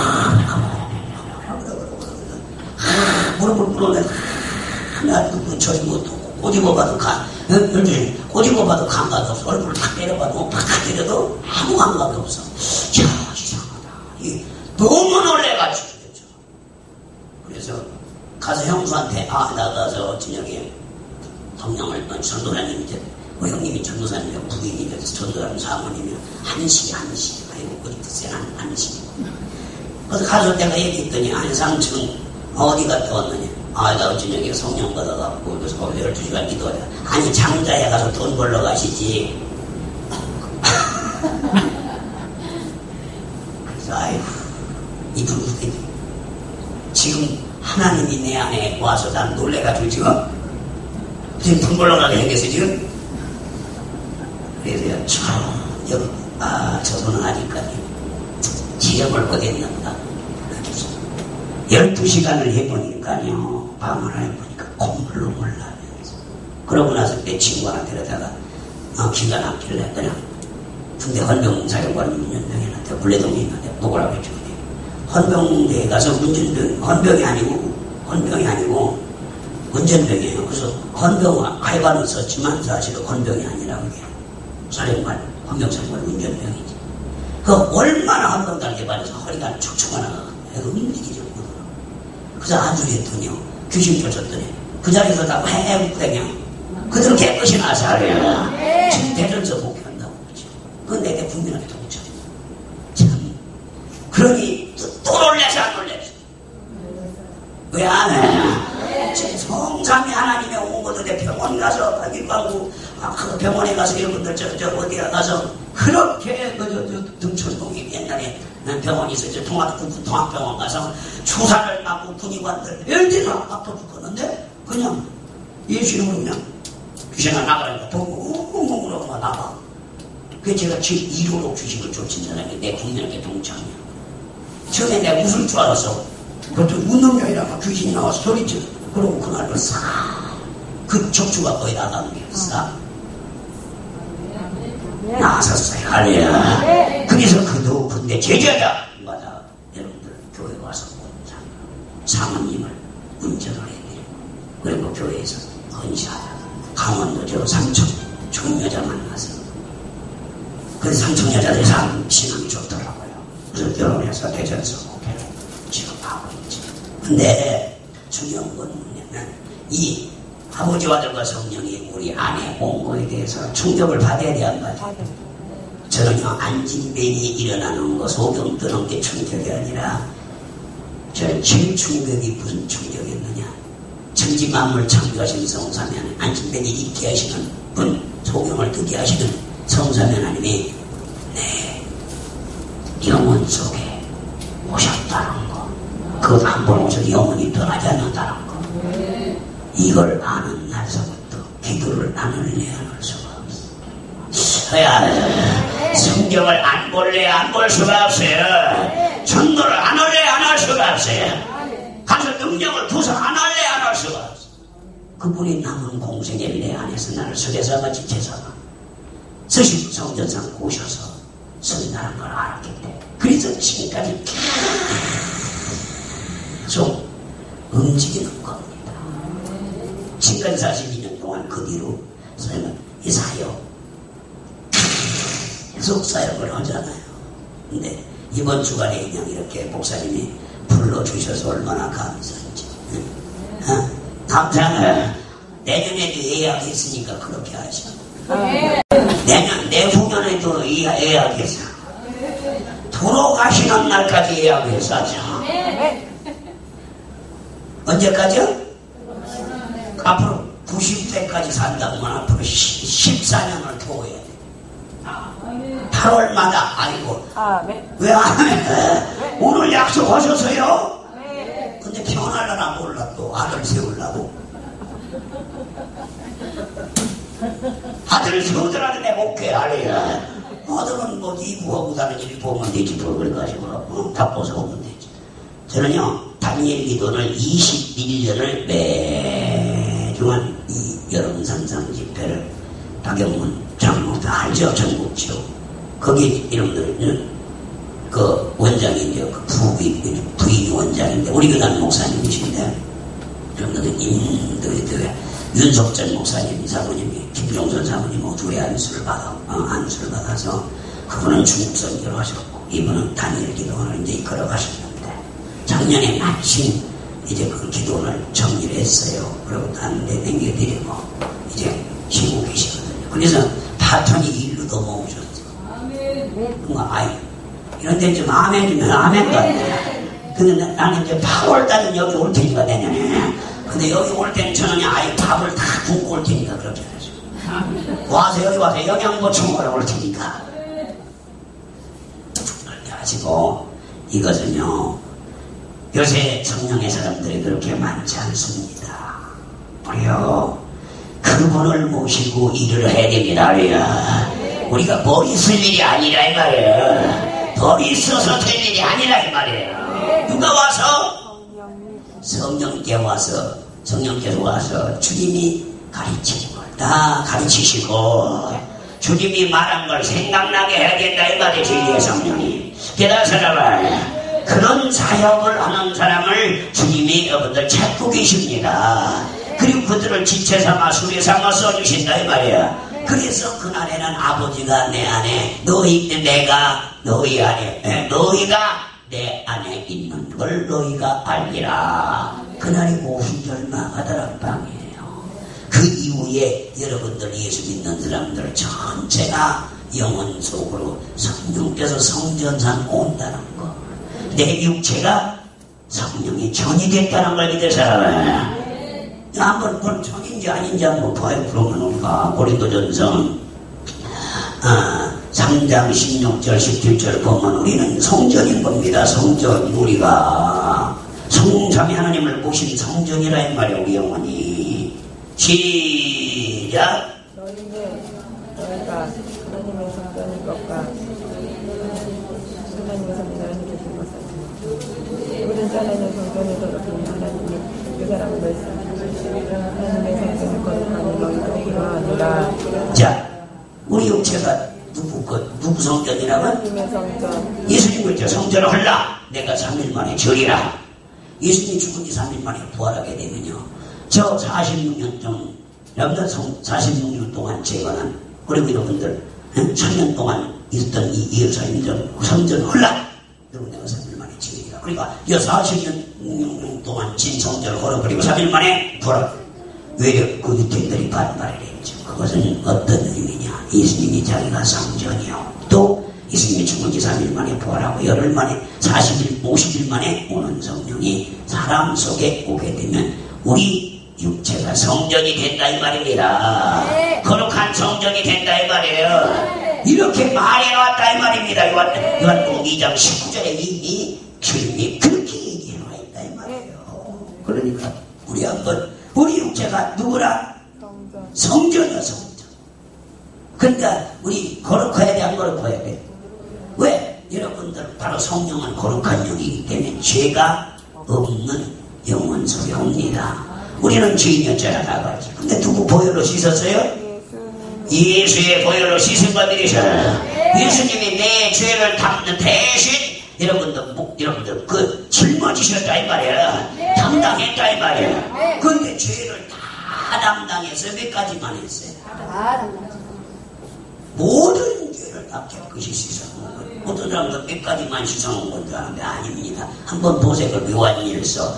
무릎을 꿇어내 하나 저기 꼬집어봐도 꼬집어봐도 감각이 없어. 얼굴을 탁 때려봐도 탁 때려도 아무 감각이 없어. 야 이상하다. 너무 놀래가지고 그래서 가서 형수한테 나가서 저녁에 성령을 전도사님인데 형님이 전도사님이고 부인이 전도사님 사모님이 한식이 아이고 어디 드세요 한식. 그래서 가서 내가 얘기했더니 안상층 어디 갔다 왔느냐. 나 저녁에 성령 받아갖고 그래서 12시간 기도하자. 아니 장자에 가서 돈 벌러 가시지. 그래서 아이고 이 부부들이 지금 하나님이 내 안에 와서 난 놀래가지고 지금 돈 벌러 가게 생겼어 지금. 그래서 저분은 아직까지 지점을 못했는가. 12시간을 해보니까요 방을 해보니까 콧물로 몰라면서 그러고 나서 내 친구 하나 데려다가 기가 막힐래 그냥 군대 헌병사령관님 연명했는데 물레동에 있는데 먹으라고 해주거든요. 헌병대에 가서 헌병이 아니고 운전병이에요. 그래서 헌병 칼관은 썼지만 사실은 헌병이 아니라고 해요. 사령관 헌병사령관 운전병이지. 그 얼마나 헌병단계 받아서 허리가 축축하나 움직이지 못하더라고. 그래서 아주 했더니요 귀신 쫓았더니 그 자리에서 다 해묵대냐 그대로 깨끗이 나사래요. 지금 대전서 복귀한다고 그러죠. 그건 내게 분명하게 동참. 참 그러니 또 놀래서 안 놀래서 왜 안 해? 성삼위 하나님의 온 것들에 병원 가서 가고 그 병원에 가서 여러분들 저 어디에 가서 그렇게 등촌동이 옛날에 병원이 있었죠. 통합병원 가서 주사를 맞고 군의관들 열대서 아파 죽었는데 그냥 예수님으로 그냥 귀신아 나가라니까 엉엉 그러고 나가. 그게 제가 지금 1호로 귀신을 쫓은 사람이 내 국민에게 동참이야. 처음에 내가 웃을 줄 알았어. 그것도 웃는 게 아니라 귀신이 나와서 소리쳐. 그러고 그날로 그 척추가 거의 나가는 게 싹 나섰어요. 할렐루야. 그래서 그 높은데 제자자마다 여러분들 교회 와서 사모님을 운전을 해드리고 그리고 교회에서 헌시하다. 강원도 저 삼촌 좋은 여자 만나서 그래서 삼촌 여자들이 신앙이 좋더라고요. 그래서 결혼해서 대전서 목회를 지금 하고 있죠. 근데 중요한 건 뭐냐면 이 아버지와 아들과 성령이 우리 안에 온 거에 대해서 충격을 받아야 돼 안 받아요? 저는요 안진뱅이 일어나는 거 소경 뜨는 게 충격이 아니라 제일 충격이 무슨 충격이었느냐. 천지만물 창조하신 성사면 안진뱅이 있게 하시는 분 소경을 뜨게 하시는 성사면 하나님이 내 영혼 속에 오셨다는 거. 그것 한 번 오셔서 영혼이 떠나지 않는다는 거. 이걸 아는 날서부터 기도를 안 할래 안 할 수가 없어. 성경을 안 볼래 안 볼 수가 없어요. 전도를 안 할래 안 할 수가 없어요. 가서 능력을 부서 안 할래 안 할 수가 없어. 그분이 남은 공생애를 내 안에서 나를 설해서가 지체서가 서신 성전상 오셔서 선다는 걸 알았기 때문에 그래서 지금까지 계속 움직이는 겁니다. 지금까지 42년 동안 그 뒤로 선생님은 이 사역 계속 사역을 하잖아요. 근데 이번 주간에 그냥 이렇게 목사님이 불러주셔서 얼마나 감사한지. 감사해요. 내년에도 예약했으니까 그렇게 하셔. 내후년에도 예약해서 돌아가시는 날까지 예약해서 하죠. 언제까지요? 앞으로 90세까지 산다면 앞으로 14년을 더 해야 돼. 8월마다 아니고 왜 안 해? 오늘 약속하셔서요? 근데 편하려나 몰라. 또 아들 세우려고. 아들을 세우더라도 내가 오케이 하래야. 아들은 뭐 이부하고 다른 일 보면 되지 뭐 그래가지고 다 벗어오면 되지. 저는요 다니엘 기도를 21년을 매주한 이 여름 산상 집회를 박영문 장로 다 알죠? 전국지요. 거기 이름들은 그 원장이 이제 그 부인 원장인데 우리 교단 목사님이신데 여러분들 인도에 윤석전 목사님 사모님이 김종선 사모님 모두의 안수를 받아서 그분은 중국 선교를 하셨고 이분은 다니엘 기도원을 이제 이끌어가셨는데 작년에 마침 이제 그 기도원을 정리를 했어요. 그리고 다른 데 남겨드리고 이제 쉬고 계시거든요. 그래서 파턴이 일로 넘어오셨어. 아이 이런데 좀 아멘이면 아멘 같네. 근데 나는 이제 8월달은 여기 올 테니까 내년에. 근데 여기 올 때는 저는 아예 밥을 다 굶고 올 테니까 그렇게 하죠. 와서 여기 와서 영양보충 하러 올 테니까. 그렇게 하시고 이것은요 요새 성령의 사람들이 그렇게 많지 않습니다. 우리요 그분을 모시고 일을 해야 됩니다. 우리가 머리 쓸 일이 아니라 이 말이에요. 머리 써서 될 일이 아니라 이 말이에요. 누가 와서 성령께서 와서 주님이 가르치는 걸 다 가르치시고 주님이 말한 걸 생각나게 해야 된다 이 말이에요. 주님의 성령이 깨달으라면 그런 사역을 하는 사람을 주님이 여러분들 찾고 계십니다. 그리고 그들을 지체 삼아 수레 삼아 써주신다 이 말이에요. 그래서 그날에는 아버지가 내 안에 내가 너희 안에 너희가 내 안에 있는 걸 너희가 알리라. 그날이 오순절마 아다락방이에요. 그 이후에 여러분들 예수 믿는 사람들 전체가 영혼 속으로 성령께서 성전산 온다는 거. 내 육체가 성령이 전이 됐다는 걸 믿을 사람은 한번 그건 전인지 아닌지 한번 봐요. 그러면 우리가 고린도전서 3장 16절 17절 보면 우리는 성전인 겁니다. 성전. 우리가 성삼위 하나님을 모신 성전이라 이 말이에요. 우리 영혼이. 시작. 너희가 하나님의 성전인 것과 하나님의 성전을 계신 것을 우리는 잘라낸 성전에서 높은 하나님이 그 사람을 말씀하시고 하나님의 성전을 거룩하는 너희도 그러하니라. 자, 우리 육체가 누구 성전이라면? 하나님의 성전. 예수님 그랬죠. 성전을 헐라. 내가 3일 만에 절이라. 예수님이 죽은 지 3일 만에 부활하게 되면요. 저 46년 동안, 여러분들 46년 동안 재건한, 그리고 여러분들 1000년 동안 있었던 이 예루살렘 성전 헐라. 그리고 내가 3일 만에 절이라. 그러니까 이 40년 동안 진 성전을 헐어버리고 3일 만에 부활. 외려 그 유태인들이 반발을 했죠. 그것은 어떤 의미냐. 예수님이 자기가 성전이요. 또 예수님이 죽은 지 3일 만에 부활하고 열흘 만에 40일, 50일 만에 오는 성령이 사람 속에 오게 되면 우리 육체가 성전이 된다 이 말입니다. 네. 거룩한 성전이 된다 이 말이에요. 네. 이렇게 말해놨다 이 말입니다. 요한복음 2장 19절에 이미 주님이 그렇게 얘기해놔 있다 이 말이에요. 그러니까 우리 한번 우리 육체가 누구라? 성전이야 성전. 그러니까 우리 거룩해야 돼 안 거룩해야 돼? 왜? 여러분들 바로 성령은 거룩한 영이기 때문에 죄가 없는 영혼 속에 옵니다. 우리는 죄인이었잖아 나가지. 근데 누구 보혈로 씻었어요? 예수의 보혈로 씻은 거 들으셔요. 예수님이 내 죄를 담는 대신 여러분들 그 짊어지셨다 이 말이야. 담당했다 이 말이야. 그런데 죄를 다 담당해서 몇 가지만 했어요. 모든 죄를 다 깨끗이 씻어놓은 거예요. 어떤 사람도 몇 가지만 씻어놓은 건줄 아는데 아닙니다. 한번 보세요. 요한일서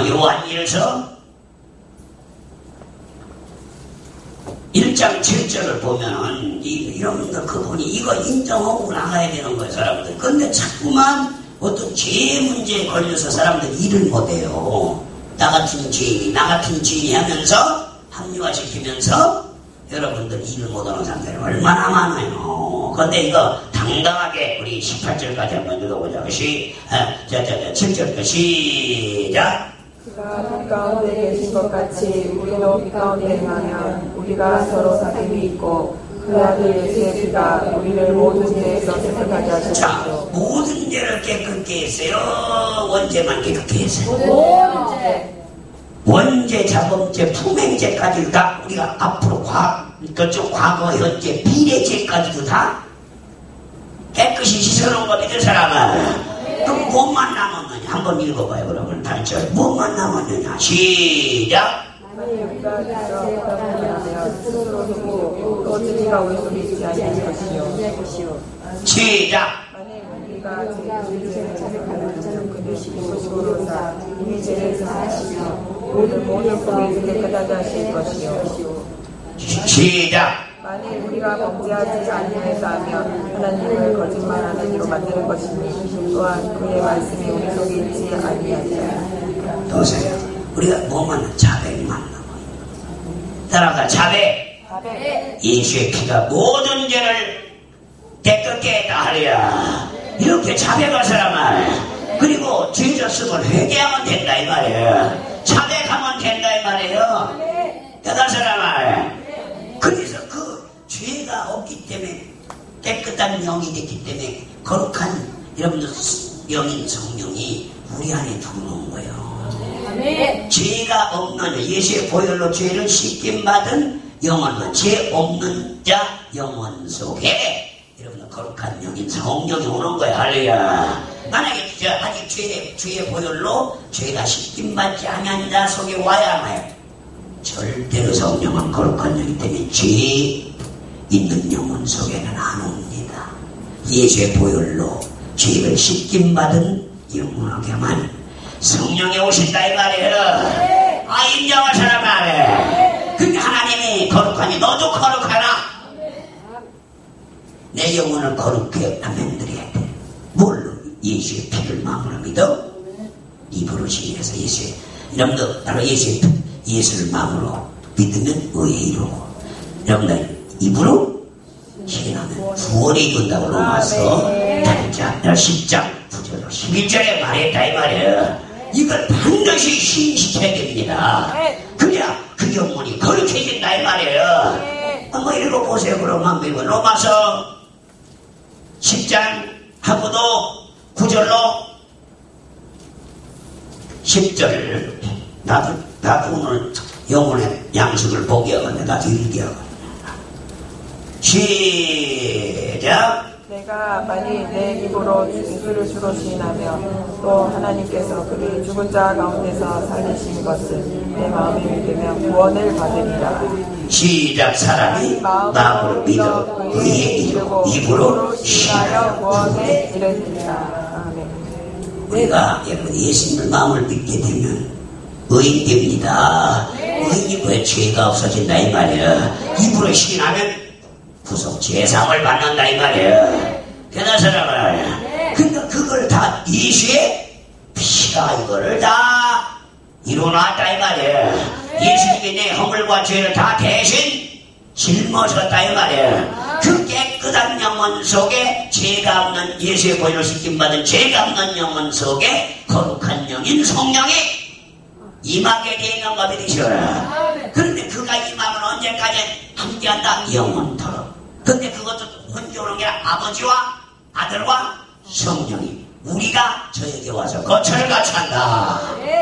1장 7절을 보면은 여러분들 그분이 이거 인정하고 나가야 되는 거예요, 사람들. 근데 자꾸만 어떤 죄 문제에 걸려서 사람들 일을 못해요. 나 같은 죄인이 하면서 합리화시키면서 여러분들 일을 못하는 사람들이 얼마나 많아요. 근데 이거 당당하게 우리 18절까지 한번 읽어보자. 7절부터 시작. 그가 빛 가운데 계신 것 같이 우리도 빛 가운데 행하면 우리가 서로 사귐이 있고 그 아들 예수의 피가 우리를 모든 죄에서 깨끗하게 하셨죠. 자, 모든 죄를 깨끗게 했어요. 원죄만 깨끗게 했어요. 원죄, 자범죄, 품행죄까지 다 우리가 앞으로 과거, 현재, 미래죄까지도 다 깨끗이 씻어놓은 거 믿을 사람은. 그럼 뭐만 남았느냐? 한번 읽어봐요. 그러면 단절. 뭐만 남았느냐? 시작. 만일 우리가 죄가 보면 스스로 두고 거짓이가 우리 속에 있지 않을 것이요. 시작. 만일 우리가 우리 죄를 자백하는 자는 그를 시키시고로사 이미 죄를 사하시며 모든 속에 있게 깨끗하게 하실 것이요. 시작. 만일 우리가 범죄하지 아니하여서 하면 하나님을 거짓말하는 이로 만드는 것이니 또한 그의 말씀이 우리 속에 있지 아니하리라. 보세요. 우리가 뭐만 자백만 남아요. 따라가 자백. 예수의 피가 모든 죄를 깨끗게 했다 하리라. 이렇게 자백할 사람은 그리고 죄 졌으면 회개하면 된다 이 말이에요. 자백하면 된다 이 말이에요. 깨달은 사람은 그래서 그 죄가 없기 때문에 깨끗한 영이 됐기 때문에 거룩한 여러분들 영인 성령이 우리 안에 들어오는 거예요. 죄가 없는 예수의 보혈로 죄를 씻김 받은 영혼은 죄 없는 자 영혼 속에 여러분들 거룩한 영인 성령이 오는 거예요. 할렐루야. 만약에 아직 죄의 보혈로 죄가 씻김 받지 않은 자 속에 와야 하나요? 절대로 성령은 거룩한 영이기 때문에 죄 있는 영혼 속에는 안 옵니다. 예수의 보혈로 죄를 씻김 받은 영혼에게만 성령이 오신다 이 말이에요. 아 인정할 사람 말해. 그게 하나님이 거룩하니 너도 거룩하나? 내 영혼을 거룩해 만들어야 돼. 뭘로? 예수의 피를 마음으로 믿어 입으로 시인해서 예수의 여러분들 바로 예수를 마음으로 믿으면 의에 이루고 여러분들 입으로 시인하면 구원에 이룬다고 로마서 8장 10장 9절 11절에 말했다 이 말이에요. 이걸 반드시 시인시켜야 됩니다. 그래야 그 영혼이 거룩해진다 이 말이에요. 한번 읽어보세요. 그러면 그리고 로마서 10장 하고도 9절로 10절 나도 오늘 영혼의 양식을 보게 하겠네. 나도 읽게 하겠네. 시작. 내가 만일 내 입으로 그를 주로 시인하며 또 하나님께서 그를 죽은 자 가운데서 살리신 것을 내 마음에 믿으면 구원을 받으리라. 시작. 사람이 마음으로 믿어 의에 이르고 입으로 시인하여 구원에 이르리라. 아멘. 우리가 여러분 예수님을 마음을 믿게 되면 의인 됩니다. 의인이 왜 죄가 없어진다 이 말이에요. 입으로 시인하면 구속 제상을 받는다 이 말이에요. 깨달은 사람을. 그러니까 그걸 다 예수의 피가 이거를 다 이루어놨다 이 말이에요. 예수님이 내 허물과 죄를 다 대신 짊어졌다 이 말이에요. 그 깨끗한 영혼 속에 죄가 없는 예수의 보혈로 씻김받은 죄가 없는 영혼 속에 거룩한 영인 성령이 임하게 되는 거 믿으시오라. 그런데 그가 임하면 언제까지 함께한다? 영원토록. 근데 그것도 혼자 오는 게 아니라 아버지와 아들과 성령이 우리가 저에게 와서 거처를 갖춘다.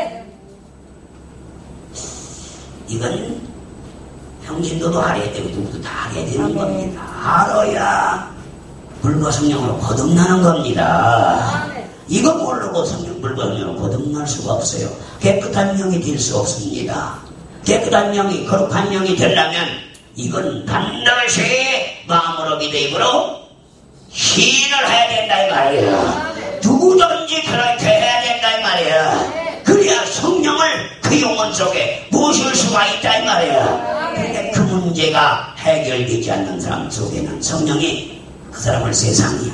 이건 평신도도 알아야 되고 누구도 다 알아야 되는 겁니다. 알아야 불과 성령으로 거듭나는 겁니다. 이거 모르고 성령 불법하면 거듭날 수가 없어요. 깨끗한 영이 될 수 없습니다. 깨끗한 영이, 거룩한 영이 되려면 이건 반드시 마음으로 믿어 입으로 시인을 해야 된다 이 말이에요. 누구든지 그렇게 해야 된다 이 말이에요. 그래야 성령을 그 영혼 속에 모실 수가 있다 이 말이에요. 그런데 그 문제가 해결되지 않는 사람 속에는 성령이 그 사람을 세상은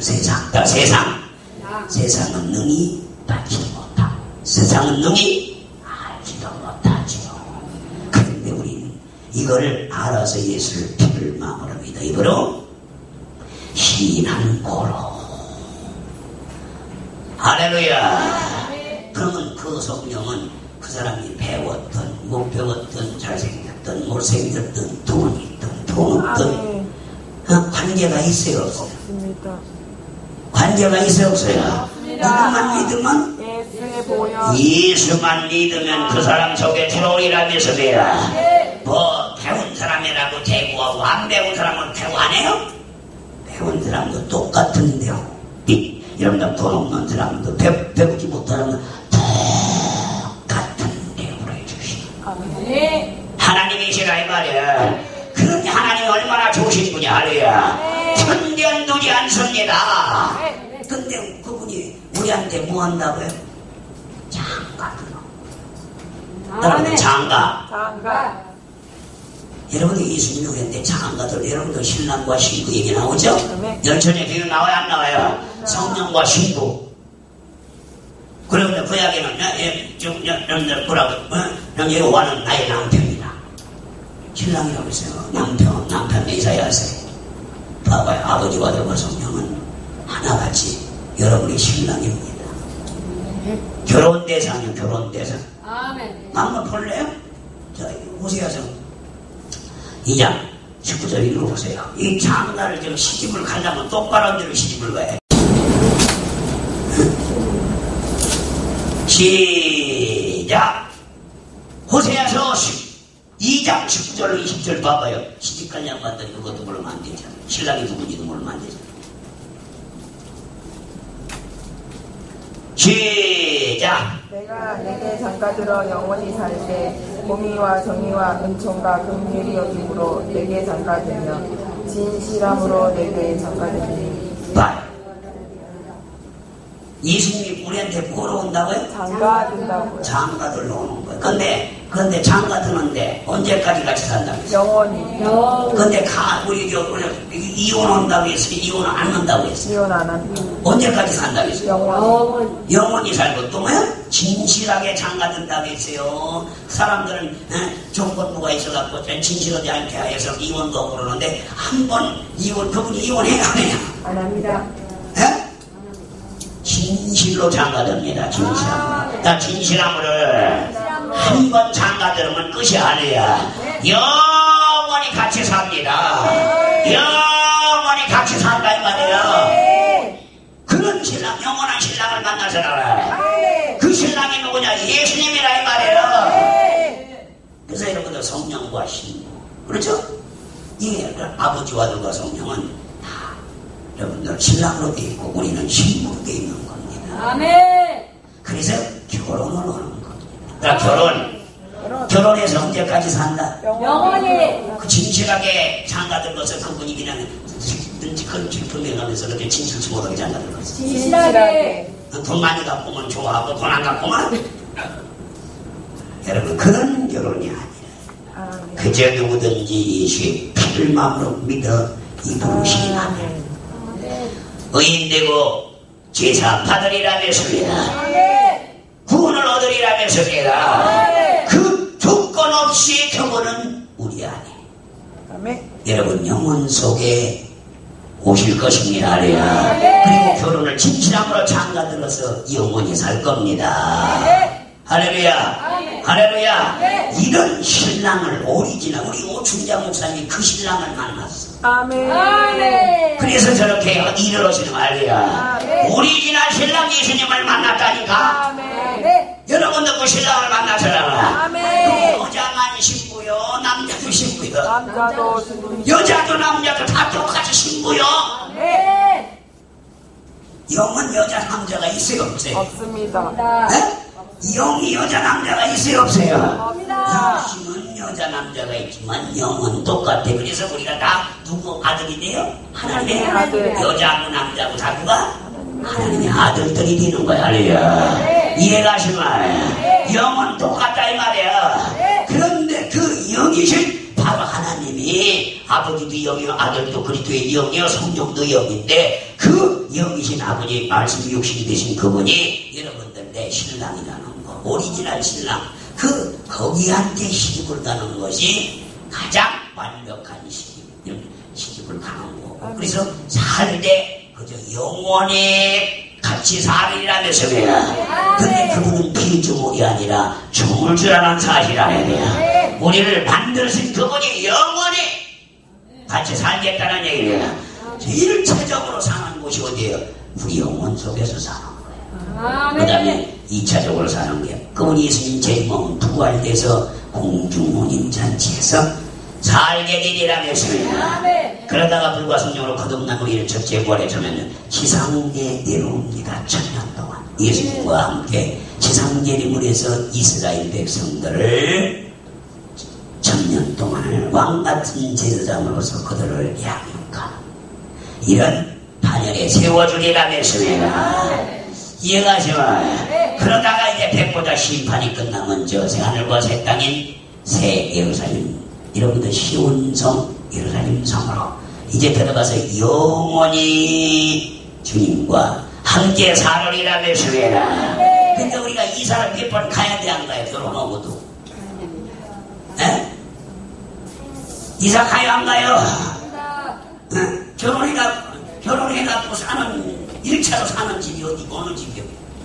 능히 받지도 못하고 세상은 능히 알지도 못하지요. 그런데 우리는 이걸 알아서 예수를 피를 마음으로 믿어 입으로 시인하는 고로. 할렐루야. 그러면 그 성령은 그 사람이 배웠던 못 배웠던 잘생겼던 못생겼던 돈이 있던 돈 없던 관계가 있어요 없어요? 관계가 있어요 없어요? 누구만 믿으면 예수만 믿으면 그 사람 속에 들어오리라면서 돼야. 뭐 배운 사람이라고 대구하고 안 배운 사람은 대구 안 해요? 배운 사람도 똑같은데요. 여러분들 돈 없는 사람도 배우지 못하는 똑같은 대우를 해주시고 하나님이시라 이 말이야. 그런 하나님이 얼마나 좋으신 분이 할렐루야. 편견두지 않습니다. 근데 그분이 우리한테 뭐 한다고요? 장가 들어. 여러분들 장가. 여러분들 26년대 장가들 여러분들 신랑과 신부 얘기 나오죠? 열천에 비유 나와요 안 나와요? 성령과 신부. 그러면 그 이야기는 여러분들 뭐라고 여기 와는 나의 남편이다. 신랑이라고 했어요. 남편 매사야 하세요. 봐봐요. 아버지와 아들과 성령은 하나같이 여러분의 신랑입니다. 결혼 대상이요. 결혼 대상. 아멘. 한번 볼래요? 자, 호세아서 2장 19절 읽어보세요. 이 장가를 지금 시집을 가려면 똑바로 한 대로 시집을 가요. 시작. 호세아서 2장 19절 20절 봐봐요. 시집 가려면 반드시 그것도 모르면 안 되잖아. 신랑이 누군지도 모르면 안 되잖아. 시작. 내가 내게 장가들어 영원히 살때 공의와 정의와 은총과 긍휼이 여김으로 내게 장가되며 진실함으로 내게 장가되니. 봐요. 예수님이 우리한테 뭐로 온다고요? 장가든다고요. 장가들러 오는 거예요. 근데 장가드는데 언제까지 같이 산다고 했어요? 영원히. 근데 우리 이혼한다고 했어요? 이혼 안 한다고 했어요? 이혼 안 한다. 언제까지 산다고 했어요? 영원히. 영원히 살고 또 뭐야? 진실하게 장가든다고 했어요. 사람들은 조건부가 있어갖고 진실하지 않게 해서 이혼도 하고 그러는데 한 번 그분이 이혼해야 안 해요? 안 합니다. 진실로 장가듭니다. 진실함으로. 진실함으로 한 번 장가들으면 끝이 아니야. 영원히 같이 삽니다. 영원히 같이 산다 이 말이에요. 그런 신랑, 영원한 신랑을 만나서라. 그 신랑이 누구냐? 예수님이라 이 말이에요. 그래서 여러분들 성령과 신부, 그렇죠? 이게 아버지와 아들과 성령은 다 여러분들 신랑으로 돼 있고 우리는 신부로 돼 있는 겁니다. 아멘. 그래서 결혼을 하는 겁니다. 그러니까 결혼해서 언제까지 산다? 영원히. 그 진실하게 장가들어서 그분이 그냥 그런 질문해가면서 그렇게 진실수고하게 장가들어서 진실하게. 돈 많이 갖고 오면 좋아하고 돈 안 갖고 오면 여러분 그런 결혼이 아니라 그저 누구든지 예수의 피를 마음으로 믿어 입으시나면 의인되고 제사 받으리라면서입니다. 구원을 얻으리라면서입니다. 그 조건 없이 결혼은 우리 안에 여러분 영혼 속에 오실 것입니다. 그리고 결혼을 진실함으로 장가들어서 영원히 살 겁니다. 할렐루야. 할렐루야. 이런 신랑을 오리지널 우리 오춘자 목사님이 그 신랑을 만났어. 아멘. 그래서 저렇게 일을 하시는 말이야. 오리지널 신랑 예수님을 만났다니까. 여러분도 그 신랑을 만나서라. 여자만 신부요, 남자도 신부요. 남자도 신부. 여자도 남자도 다 똑같이 신부요. 영은 여자 남자가 있어요 없어요? 없습니다. 네? 영이 여자 남자가 있어요 없어요? 없습니다. 영신은 여자 남자가 있지만 영은 똑같아. 그래서 우리가 다 누구 아들이래요? 하나님의 아들. 여자고 남자고 다 누가? 하나님의 아들들이 되는 거야. 할렐루야. 이해가시나요? 영은 똑같다 이 말이야. 그런데 그 영이신 바로 하나님이 아버지도 영이요 아들도 그리스도의 영이요 성령도 영인데 그 영이신 아버지 말씀 육신이 되신 그분이 여러분들 내 신랑이라는 거 오리지널 신랑 그 거기한테 시집을 가는 것이 가장 완벽한 시집을 가는 거고 그래서 살 때 그저 영원히 같이 살이라면서 그래요. 근데 그분은 피조물이 아니라 죽을 줄 아는 사실 아니에요. 우리를 만드신 그분이 영원히 같이 살겠다는 얘기예요. 일차적으로 사는 곳이 어디예요? 우리 영혼 속에서 사는 거예요. 그 다음에 2차적으로 사는 거예요. 그분이 예수님 제 몸 부활돼서 공중모님 잔치에서 살게 되리라면서요. 그러다가 불과 성령으로 거듭난 우리를 첫째 부활해주면 지상에 내려옵니다. 1000년 동안 예수님과 함께 지상재림을해서 이스라엘 백성들을 1000년 동안 왕같은 제사장으로서 그들을 양육하는 이런 반열에 세워주리라면서요. 이해가시나요? 그러다가 이제 백보자 심판이 끝나면 저 새하늘과 새 땅인 새 예루살렘 여러분들 시온성 예루살렘 성으로 이제 들어가서 영원히 주님과 함께 살으리라면서요. 근데 우리가 이 사람 몇 번 가야 돼 안 가요? 결혼하고도 에? 이사 가요 안 가요? 결혼해갖고 사는 1차로 사는 집이 어디 어느 집이요?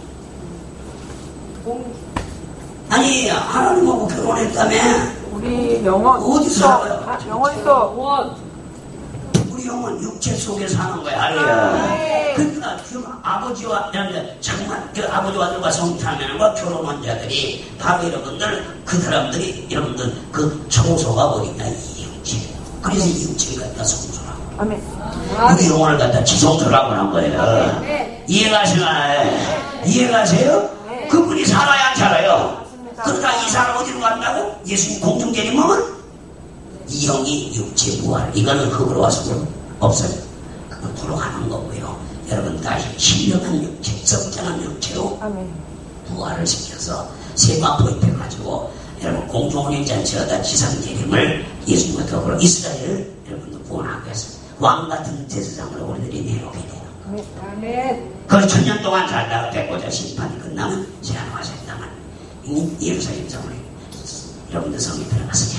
아니 하나님하고 결혼했다며 우리 영혼 어디서 살아요? 영혼 있어. 우리 영혼 육체 속에 사는 거야. 알아요. 그러니까 그 아버지와 정말 그 아버지와 아들과 성탄하면과 결혼한 자들이 바로 여러분들 그 사람들이 여러분들 그 초소가 어디냐 이 육체예요. 그래서 이 육체를 갖다 성소라고. 아멘. 우리 영혼을 갖다 지성소라고 한 거예요. 이해가시나요? 이해가세요? 그분이 살아야 안 살아요. 그러다 이 사람 어디로 간다고? 예수님 공중재림하면 이 영이 육체 부활 이거는 흙으로 와서 없어요. 그건 돌아가는 거고요. 여러분 다시 신령한 육체 성장한 육체로 부활을 시켜서 세마포에 가지고 여러분 공중혼인잔치하다 지상재림을 예수님과 더불어 이스라엘을 여러분들 구원하기 위해서 왕같은 제사장으로 우리들이 내려오게 되는 거예요. 그걸 1000년 동안 살다가 백보자 심판이 끝나면 제한화 새 땅을 예루살렘 성을 여러분들 성에 들어가서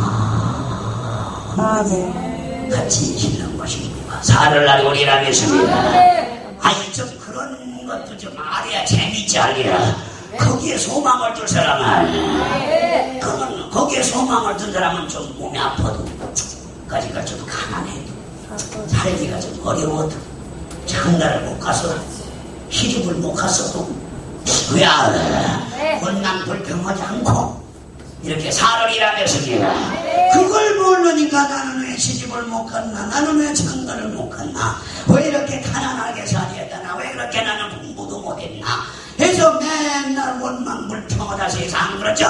같이 신는 것입니다. 살을 날이 오리라 했습니다. 아니 좀 그런 것도 좀 알아야 재밌지 알리라. 거기에 소망을 둘 사람은 그건 거기에 소망을 둔 사람은 좀 몸이 아파도 까지가 좀 가난해도 살기가 좀 어려워도 장가를 못 가서 시집을 못 갔어도 왜 알아? 원난 불평하지 않고 이렇게 살으리라면서니까 그걸 모르니까 나는 왜 시집을 못 갔나? 나는 왜 장가를 못 갔나? 왜 이렇게 가난하게 살아야 되나? 왜 그렇게 나는 공부도 못했나? 해서 맨날 원망 불평하다 세상 그렇죠?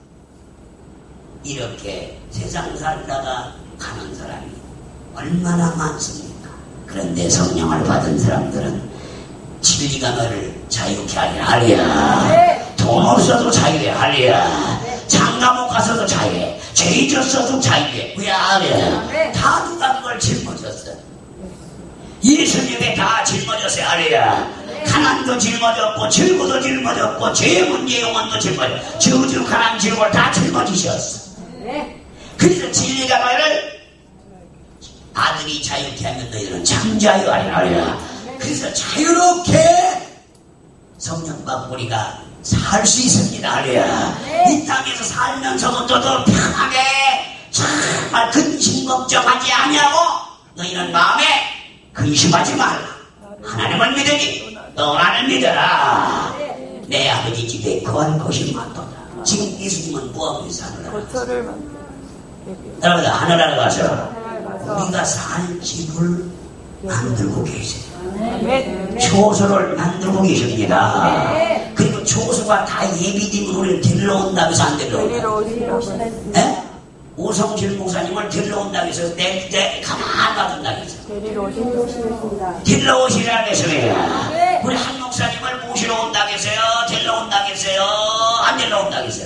이렇게 세상 살다가 가는 사람이 얼마나 많습니까? 그런데 성령을 받은 사람들은 진리가 너를 자유케 하리라 하리라. 돈 없어도 자유해 하리라. 장가 못 가서도 자유해. 죄 졌어도 자유해. 왜 하리라. 다 누가 그걸 짊어졌어. 예수님에 다 짊어졌어요 하리라. 가난도 짊어졌고 질고도 짊어졌고 죄의 문제 영혼도 짊어졌고 저주 가난 질고를 다 짊어지셨어. 그래서 진리가 너를 아들이 자유케 하면 너희는 참 자유하리라. 그래서 자유롭게 성령 받고 우리가 살 수 있습니다. 할렐루야. 이 땅에서 살면서도 더 편하게 정말 근심 걱정하지 아니하고 너희는 마음에 근심하지 말라. 하나님을 믿으니 또 나를 믿어라. 내 아버지 집에 거한 것이 많도다. 지금 예수님은 뭐하고 있어? 하늘나라 여러분들 하늘나라 가서 우리가 살 집을 만들고 계세요. 아멘. 초소를 만들고 계십니다. 그리고 초소가 다 예비되면 우리를 데리러 온다고 해서 안 데리러 데리러 온다. 오시라고. 예? 오성실 목사님을 데리러 온다고 해서 내 가만 놔둔다고 해서 데리러 오시겠습니다. 데리러 오시라고 했습니다. 우리 한 목사님을 모시러 온다고 했어요? 데리러 온다고 했어요? 안 데리러 온다고 했어요?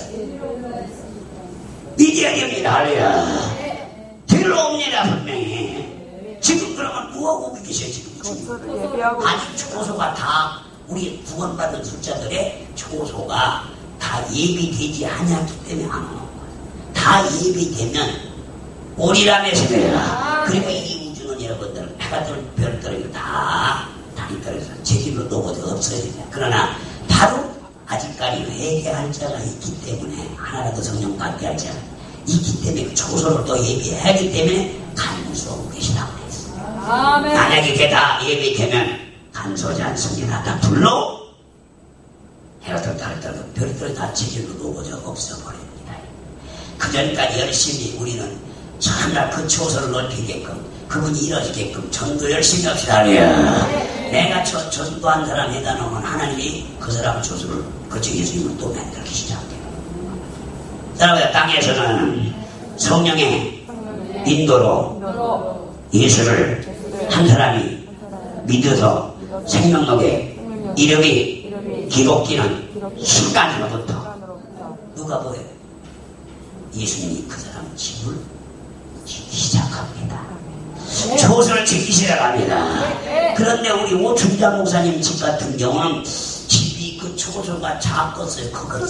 믿어야 됩니다. 할렐루야. 데리러 옵니다. 분명히. 지금 그러면 누구하고 계세요? 지금 초소를 예비하고 아직 초소가 다 우리 구원받은 숫자들의 초소가 다 예비되지 않았기 때문에 안 오는 거예요. 다 예비되면 오리라며 했습니다. 그리고 이 우주는 여러분들 해가 별들이 다 다리 떨어져서 제길로 놓고도 없어야 됩니다. 그러나 바로 아직까지 회개할 자가 있기 때문에 하나라도 성령 받게 할 자가 있기 때문에 그 초소를 또 예비해야 하기 때문에 간수하고 계시다고 했어요. 만약에 그게 다 예비되면 간소하지 않습니다. 다 불로 해가 떨고 달이 떨고 별이 떨고 다 제길로 놓고져 없어버립니다. 그 전까지 열심히 우리는 정말 그 초소를 넓히게끔 그분이 이루어지게끔 전도 열심히 합시다. 내가 전도한 사람에다 놓으면 하나님이 그 사람 초소를 그쪽 예수님을 또 만들기 시작해요. 여러분 땅에서는 성령의 인도로 예수를 한 사람이 믿어서 생명록에 이름이 기록되는 순간으로부터 누가 보여요? 예수님이 그 사람 집을 짓기 시작합니다. 초소를 짓기 시작합니다. 그런데 우리 오춘장 목사님 집 같은 경우는 집이 그 초소가 작았어요.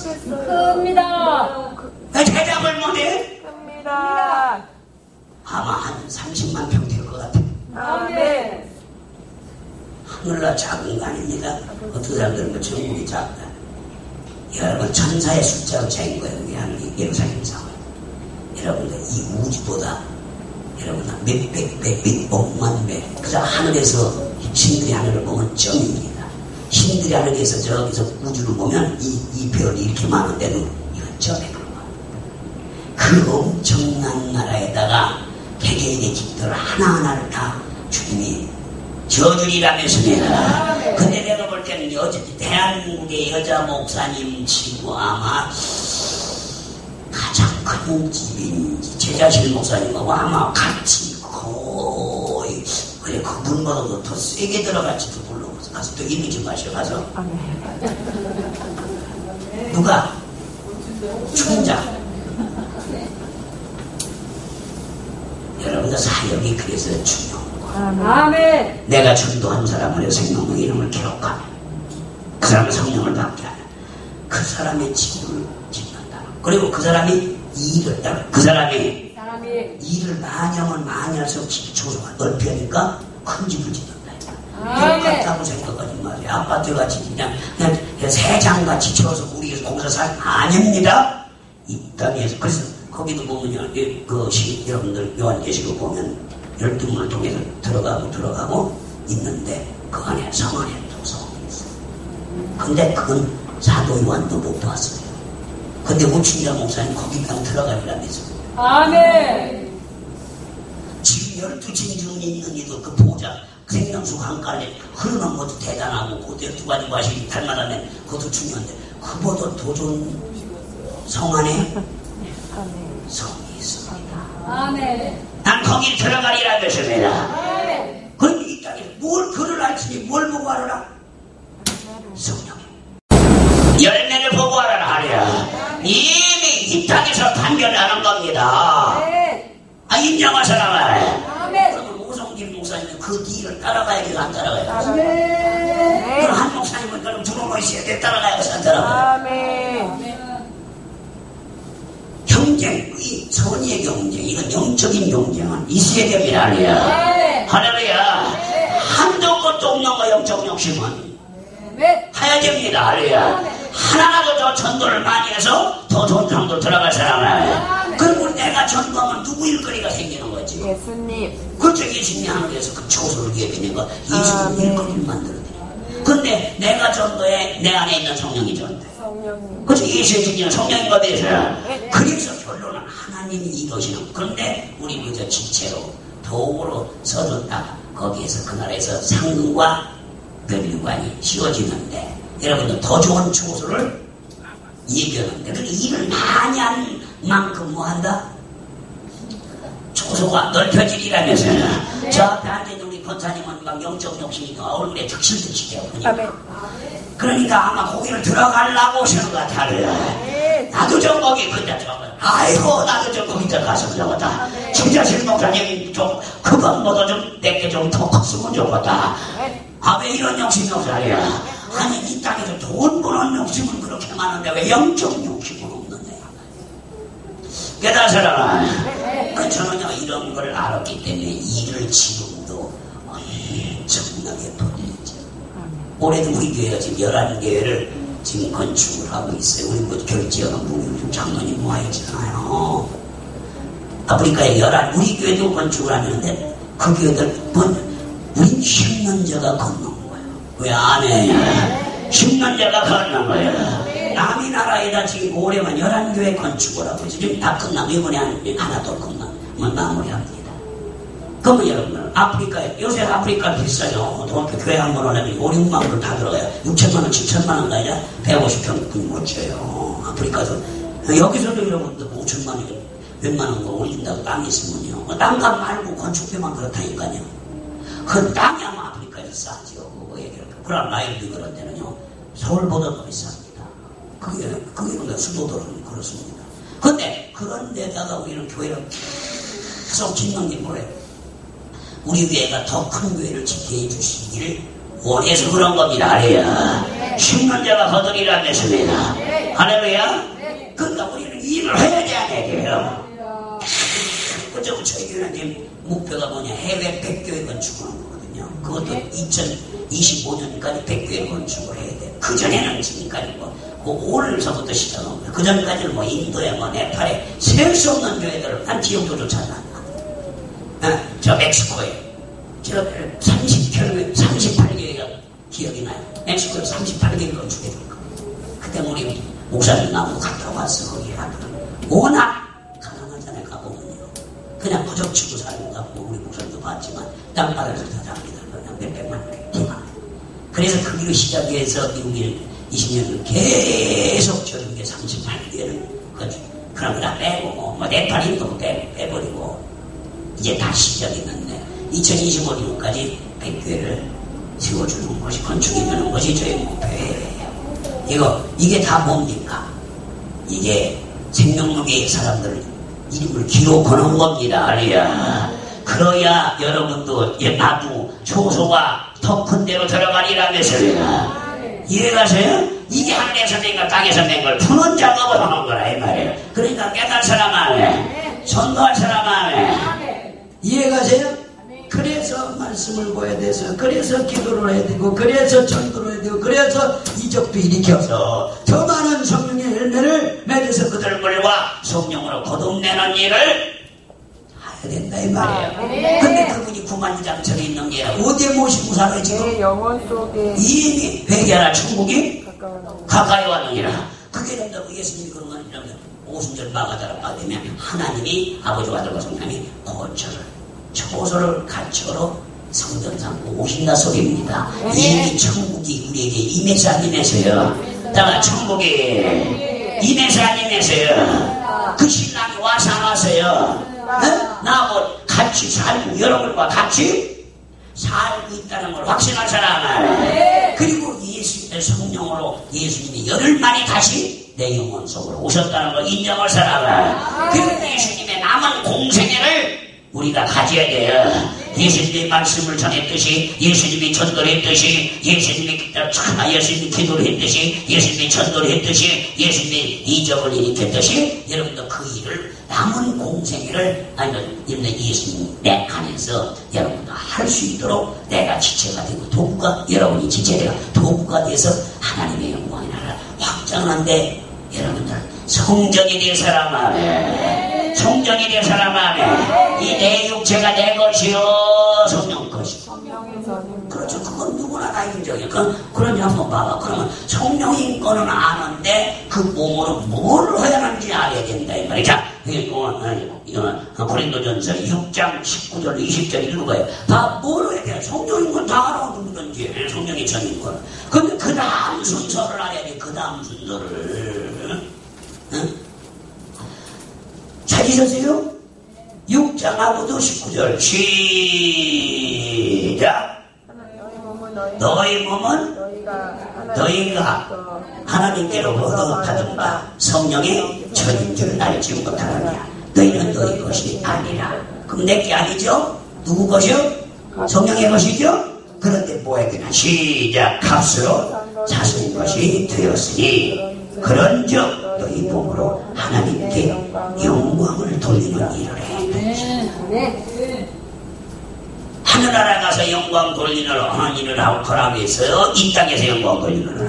큽니다. 대답을 못해? 큽니다. 아마 한 30만 평 될 것 같아요. 아멘. 하늘나 작은 거 아닙니다. 어떤 사람들은 뭐 전국이 작다. 여러분 천사의 숫자로 재인 거예요. 우리 하늘이 예루살렘 상을. 여러분들 이 우주보다 여러분 몇백 배, 몇억만 배. 그저 하늘에서 신들이 하늘을 보면 점입니다. 신들이 하늘에서 저기서 우주를 보면 이 별이 이렇게 많은데도 이건 점에 불과합니다. 그 엄청난 나라에다가 개개인의 집들 하나하나를 다 주님이 저주리라면서입니다. 근데 내가 볼 때는 대한민국의 여자 목사님 치고 아마 가장 큰 집인지 제자실 목사님하고 아마 같이 거의 그래 그분보다도 더 세게 들어갈지도 몰라. 가서 또 이미 좀 마셔가서 누가 총장 여러분들 사역이 그래서 중요한 거예요. 아멘. 내가 전도한 사람을 생명의 이름을 기록하면 그 사람의 성령을 받게 하면 그 사람의 집을 짓는다. 그리고 그 사람이 일을 따라 그 사람이 일을 많이 하면 많이 할수록 초소가 넓혀니까 큰 집을 짓는다. 똑같다고 생각하지 마세요. 아파트같이 그냥 새장같이 쳐서 우리 거기서 살 아닙니다. 이 땅에서 그래서 거기도 보면요, 여러분들 요한계시록 보면 12문을 통해서 들어가고 있는데 그 안에 성 안에 또 성이 있어요. 근데 그건 사도 요한도 못 봤어요. 근데 오춘장 목사님 거기까지 들어가리라면서. 아멘. 지금 12진중이 있는 이도 그 보좌 생명수 강가에 흐르는 것도 대단하고 그 12가지 과실이 닮아다면 그것도 중요한데 그보다 더 좋은 성 안에 성이 있습니다. 아멘. 난 거기 들어가리라 그랬습니다. 그럼 이 땅에 뭘 글을 알지 뭘 보고 알아라? 성령 열매를 보고 알아라 하랴. 이미 이 땅에서 판결하는 겁니다. 인정할 사람은 그러면 오성길 목사님은 그 뒤를 따라가야겠어 안 따라가야겠어? 그럼 한 목사님은 그럼 두루마리 있어야 돼 따라가야겠어 안 따라가야겠어? 경쟁이 선의의 경쟁, 이건 영적인 경쟁은 있어야 됩니다. 할렐루야. 할렐루야. 한도 끝도 없는 거 영적 욕심은 해야 됩니다. 할렐루야. 하나라도 더 전도를 많이 해서 더 좋은 정도 들어갈 사람은 그리고 내가 전도하면 누구 일거리가 생기는 거지? 예수님. 그렇죠. 예수님이 하늘에서 그 초소를 예비는 거 예수님 일거리를 만들어드려요. 근데 내가 전도해 내 안에 있는 성령이 전도해. 그렇죠. 예수의 증인은 성령인가 되셔요. 그래서 결론은 하나님이 이루시는. 그런데 우리 그저 지체로 도구로 써줬다가 거기에서 그 나라에서 상과 별관이 씌워지는데 여러분들 더 좋은 초소를 얘기하는데 근데 일을 많이 한 만큼 뭐한다? 초소가 넓혀지리라면서요. 저 앞에 앉아있는 우리 권사님은 막 영적 욕심이 얼굴에 득실득실해요. 그러니까 아마 거기를 들어가려고 오시는 것 같아요. 나도 좀 거기 근데 아이고 나도 좀 거기 들어가서 그러겠다. 김자실 목사님 좀 그것보다 좀 내게 좀 더 컸으면 좋겠다. 아 왜 이런 욕심이 없어요? 아니 이 땅에서 돈 버는 욕심은 그렇게 많은데 왜 영적 욕심은 없느냐. 깨달으라. 그 저는요 이런 걸 알았기 때문에 일을 지금도 엄청나게 돌리죠. 올해도 우리 교회가 지금 11개회를 지금 건축을 하고 있어요. 우리 뭐 결제하는 분이 좀 장난이 모아있잖아요. 아프리카에 우리 교회도 건축을 하는데 그 교회들 우린 10년제가 걷는 거예요. 왜 안 해? 10년제가 걷는 거예요. 남이 나라에다 지금 올해만 11교회 건축을 하고 있어요. 지금 다 끝나고 이번에 하나 더 끝나면 마무리합니다. 그러면 여러분 아프리카에 요새 아프리카 비싸죠. 돈 교회 한 번 하려면 5, 6만 원 다 들어가요. 6천만 원, 7천만 원 가야 150평 못 줘요. 아프리카에서 여기서도 여러분들 5천만 원, 몇만 원 올린다고 땅이 있으면요. 땅값 말고 건축비만 그렇다니까요. 그 땅이 아마 아프리카에서 싸죠. 그럼 나일도 그런 데는요. 서울보다 더 비쌉니다. 그게 수도들은 그렇습니다. 근데 그런 데다가 우리는 교회를 계속 짓는 게 뭐래요? 우리 교회가 더 큰 교회를 짓게 해주시기를 원해서 그런 겁니다. 할렐루야. 10년제가 거들이라면서입니다. 할렐루야. 그러니까 우리는 일을 해야 돼, 안 해야 돼요? 그저 저희 교회는 목표가 뭐냐? 해외 100교회 건축을 하는 거거든요. 그것도 2025년까지 100교회 건축을 해야 돼. 그전에는 지금까지 올서부터 시작한 거예요. 그전까지는 인도에 네팔에 셀 수 없는 교회들을 한 지역도 조차 안 저 멕시코에 저 38개가 기억이 나요. 멕시코에 38개 건축해줄 거. 그때 우리 목사님 나오고 갔다 왔어. 거기 하더라고. 워낙 가난하잖아요. 가보면요. 그냥 부적치고 살고 가고 우리 목사님도 봤지만 땅바닥에서 다 잡니다. 그냥 몇백만 원. 그래서 거기로 시작해서 미국에 20년을 계속 저런 게 38개를 그런 거 다 빼고 네팔인 거 빼버리고 이제 다 시작이 났네. 2025년까지 100교회를 세워주는 것이 건축해주는 것이 저희 목표예요. 이게 다 뭡니까? 이게 생명력의 사람들 이름을 기록하는 겁니다. 알이야. 그러야 여러분도 나도 초소가 더 큰 데로 들어가리라면서요. 이해가세요? 이게 하늘에서 낸 걸 땅에서 낸 걸 푸는 작업을 하는 거라 이 말이에요. 그러니까 깨달을 사람 안에 전도할 사람 안에 이해가세요? 그래서 말씀을 보여야 돼서 그래서 기도를 해야 되고 그래서 전도를 해야 되고 그래서 이적도 일으켜서 더 많은 성령의 열매를 맺어서 그들과 성령으로 거듭내는 일을 해야 된다 이 말이에요. 근데 그분이 구만장처럼 있는 게 어디에 모시고 살아요 지금? 영혼 속에 이미 회개하라 천국이 가까이 왔느니라. 그게 된다고 예수님이 그런 건 이러면 오순절 마가다라 받으면 하나님이 아버지와 아들과 성령이 거처를 초소를 가처로 성전 삼고 오신다 소리입니다. 이미 천국이 우리에게 임해서 안 임해서요. 다가 천국이 임해서 안 임해서요. 그 신랑이 와서 안 와서요. 나하고 같이 살고 여러분과 같이 살고 있다는 걸 확신할 사람은 그리고 예수님의 성령으로 예수님이 열흘만에 다시 내 영혼 속으로 오셨다는 걸 인정할 사람은 그리고 예수님의 남은 공생애를 우리가 가져야 돼요. 예수님의 말씀을 전했듯이 예수님이 전도를 했듯이 예수님이 기도를 했듯이 예수님이 전도를 했듯이 예수님이 이적을 일으켰듯이 여러분도 그 일을 남은 공생애를 아니면 예수님 내 안에서 여러분도 할 수 있도록 내가 지체가 되고 도구가 여러분이 지체되어 도구가 돼서 하나님의 영광의 나라를 확장하는데 여러분들 성전이 될 사람 안에 성전이 될 사람 안에 이 내 육체가 내 것이요 성령 것이요. 그렇죠. 그건 누구나 다 인정해요. 그러니 한번 봐봐. 그러면 성령인 거는 아는데 그 몸으로 뭘 해야 하는지 알아야 된다 이 말이야. 자, 고린도전서 6장 19절 20절 읽어봐요. 다 뭐로 얘기해? 성령인 건 다 알아오는 건지 성령이 전인 건. 근데 그 다음 순서를 알아야지. 그 다음 순서를. 찾으셨어요? 6장하고도 19절 시작. 너희 몸은 너희가 하나님께로부터 받은 바 성령의 전인 줄 알지 못하느냐. 너희는 너희 것이 아니라. 그럼 내게 아니죠? 누구 것이요? 성령의 것이죠? 그런데 뭐에 그냥 시작. 값으로 자신의 것이 되었으니 그런즉 너희 몸으로 하나님께 영광을 돌리는 일을 해. 하늘나라 가서 영광 돌리는 일을 하라고 했어요. 이 땅에서 영광 돌리는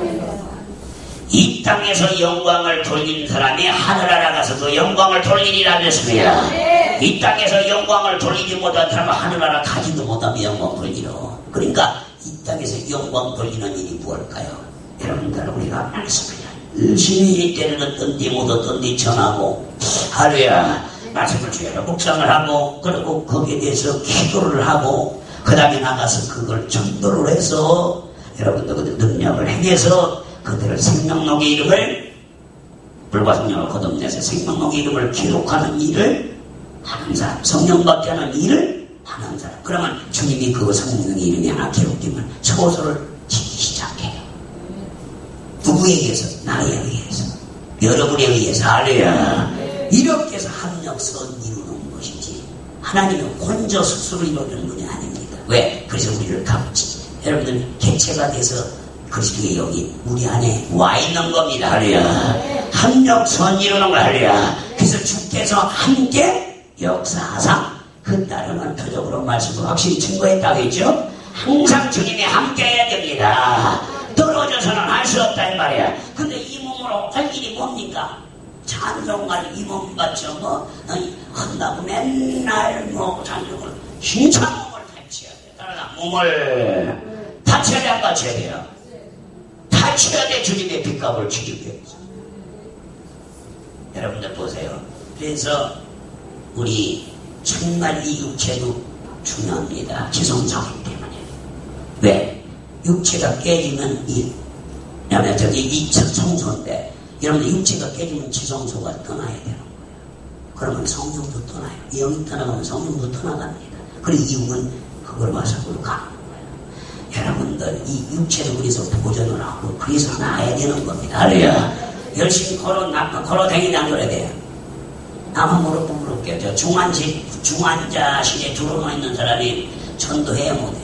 이 땅에서 영광을 돌리는 사람이 하늘나라 가서도 영광을 돌리리라 했습니다. 이 땅에서 영광을 돌리지 못한 사람은 하늘나라 가지도 못하면 영광 돌리러. 그러니까 이 땅에서 영광 돌리는 일이 무엇일까요? 여러분들 우리가 말씀이야. 열심히 때는 어떤 데 못 어떤 데 전하고 하루야 말씀을 주여라 묵상을 하고 그리고 거기에 대해서 기도를 하고 그 다음에 나가서 그걸 전도를 해서 여러분들 그 능력을 행해서 그들을 생명록의 이름을 불과 성령을 거듭내서 생명록의 이름을 기록하는 일을 하는 사람, 성령 받게 하는 일을 하는 사람. 그러면 주님이 그 성령의 이름이 하나 기록되면 처소를 지기 시작해요. 누구에 의해서? 나에 의해서, 여러분에 의해서. 할렐루야. 이렇게 해서 합력선 이루는 것이지 하나님은 혼자 스스로 이루는 분이 아닙니다. 왜? 그래서 우리를 갚지. 여러분들 개체가 돼서 그리스도의 영이 우리 안에 와 있는 겁니다. 할렐루야. 합력선 이루는 거. 할렐루야. 그래서 주께서 함께 역사하사 그 따르는 표적으로 말씀을 확실히 증거했다고 했죠. 항상 주님이 함께 해야 됩니다. 떨어져서는 할 수 없다 이 말이야. 근데 이 몸으로 할 일이 뭡니까? 찬송할 이 몸 받쳐 한다고 맨날 찬송을 힘찬 몸을 다쳐야 돼. 따라가 몸을 다쳐야 돼, 안 다쳐야 돼요? 다쳐야 돼. 주님의 빚값을 치르기 위해서. 여러분들 보세요. 그래서 우리 정말 이 육체도 중요합니다. 지성사기 때문에. 왜? 육체가 깨지면 왜냐면 이 청소인데 여러분들 육체가 깨지면 지성소가 떠나야 되는 거예요. 그러면 성령도 떠나요. 영이 떠나가면 성령도 떠나갑니다. 그리고 이유는 그걸 와서 가는 거예요. 여러분들 이 육체도 그래서 보존을 하고 그래서 나아야 되는 겁니다. 할렐루야. 열심히 걸어다니는 안 그래야 돼요. 나만 물어볼게요. 저 중환자실에 들어놓여 있는 사람이 전도해야 못해요.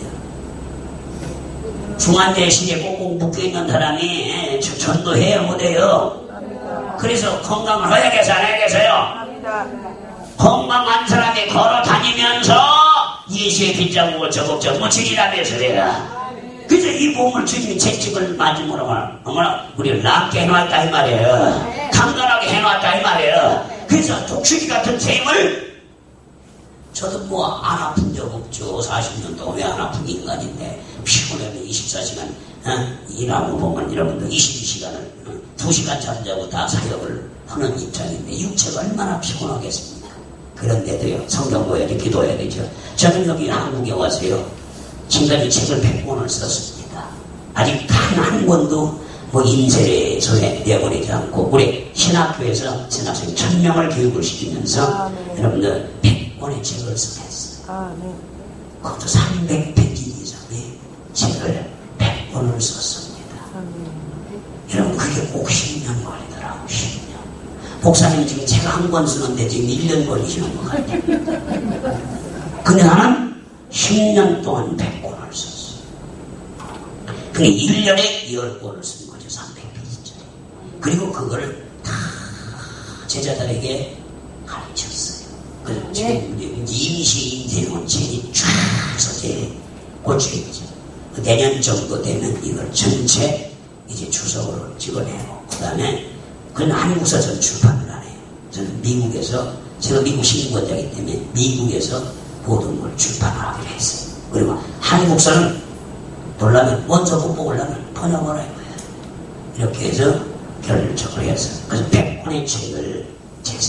중환자실에 꼭꼭 묶여있는 사람이 전도해야 못해요. 그래서 건강을 해야겠어요? 안 해야겠어요? 건강한 사람이 걸어다니면서 예수의 빗자국을 저곡저곡 묻히리라면서 내가. 그래서 이 몸을 주님이 채찍을 맞음으로 우리를 낫게 해놨다 이 말이에요. 강건하게 해놨다 이 말이에요. 그래서 독수리 같은 셈을 저도 안 아픈 적 없죠. 40년 동안 왜 안 아픈 인간인데 피곤하면 24시간 일하고 보면 여러분들 22시간을 2시간 잠자고 다 사역을 하는 입장인데 육체가 얼마나 피곤하겠습니까? 그런데도요 성경 보여야 돼, 기도해야 되죠. 저는 여기 한국에 와서요 지금까지 책을 100권을 썼습니다. 아직 단 한 권도 인쇄소에 내보내지 않고 우리 신학교에서 신학생 1000명을 교육을 시키면서 여러분들 100권의 책을 쓰겠어요. 그것도 300페이지 이상의 책을 100권을 썼습니다. 여러분 그게 꼭 10년 걸리더라고. 10년. 목사님 지금 책 한 권 쓰는데 지금 1년 걸리시는 것 같아요. 근데 나는 10년 동안 100권을 썼어요. 근데 1년에 10권을 쓴 거죠. 300페이지짜리. 그리고 그걸 다 제자들에게 가르쳤어요. 그래서 지금 임시 인쇄용 책이 쫙 서재 고치겠죠. 내년 정도 되면 이걸 전체 이제 주석으로 찍어내고 그 다음에 그건 한국에서 출판을 안 해요. 저는 미국에서 제가 미국 시민권자이기 때문에 미국에서 모든 걸 출판을 하기로 했어요. 그리고 한국서는 보려면 원서 못 보려면 번역을 할 거예요. 이렇게 해서 결정을 해서 그래서 100권의 책을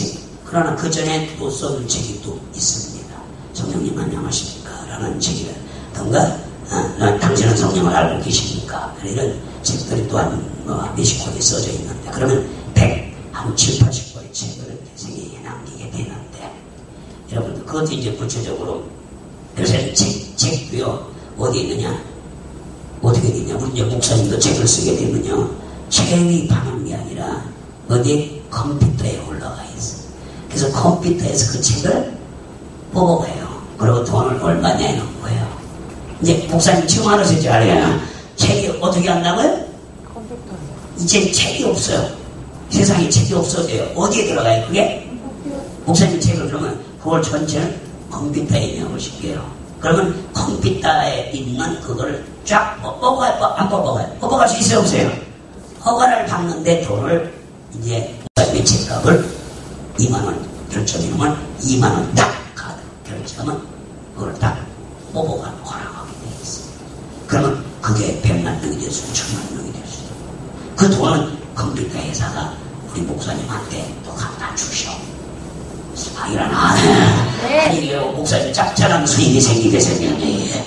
그러나 그 전에 또 써둔 책이 또 있습니다. 성령님 안녕하십니까? 라는 책이라던가, 당신은 성령을 알고 계십니까? 이런 책들이 또한 몇십 권이 써져 있는데, 그러면 7, 80권의 책을 세계에 남기게 되는데, 여러분들, 그것도 이제 구체적으로, 요새 책도요, 어디 있느냐? 어떻게 되냐? 우리 이제 목사님도 책을 쓰게 되면요, 책이 파는 게 아니라, 어디 컴퓨터에 올라가 있어. 그래서 컴퓨터에서 그 책을 뽑아가요. 그리고 돈을 얼마 내는 거예요. 이제 목사님 지금 알아서 알아요. 책이 어떻게 한다고요? 컴퓨터. 이제 책이 없어요. 세상에 책이 없어져요. 어디에 들어가요? 그게? 목사님 책을 그러면 그걸 전체를 컴퓨터에 입력을 시켜요. 그러면 컴퓨터에 있는 그거를 쫙 뽑아가요? 안 뽑아가요? 뽑아갈 수 있어요? 없어요? 허가를 받는데 돈을 이제 목사님의 책값을 2만원 결정이면 2만원 딱 카드 결정하면 그걸 딱 뽑아가는 허락하게 되어 있어요. 그러면 그게 100만 명이 될 수, 1000만 명이 될 수. 그 돈은 컴퓨터 회사가 우리 목사님한테 또 갖다 주셔. 이러나 아니 목사님 짭짤한 수익이 생기게 생겼네.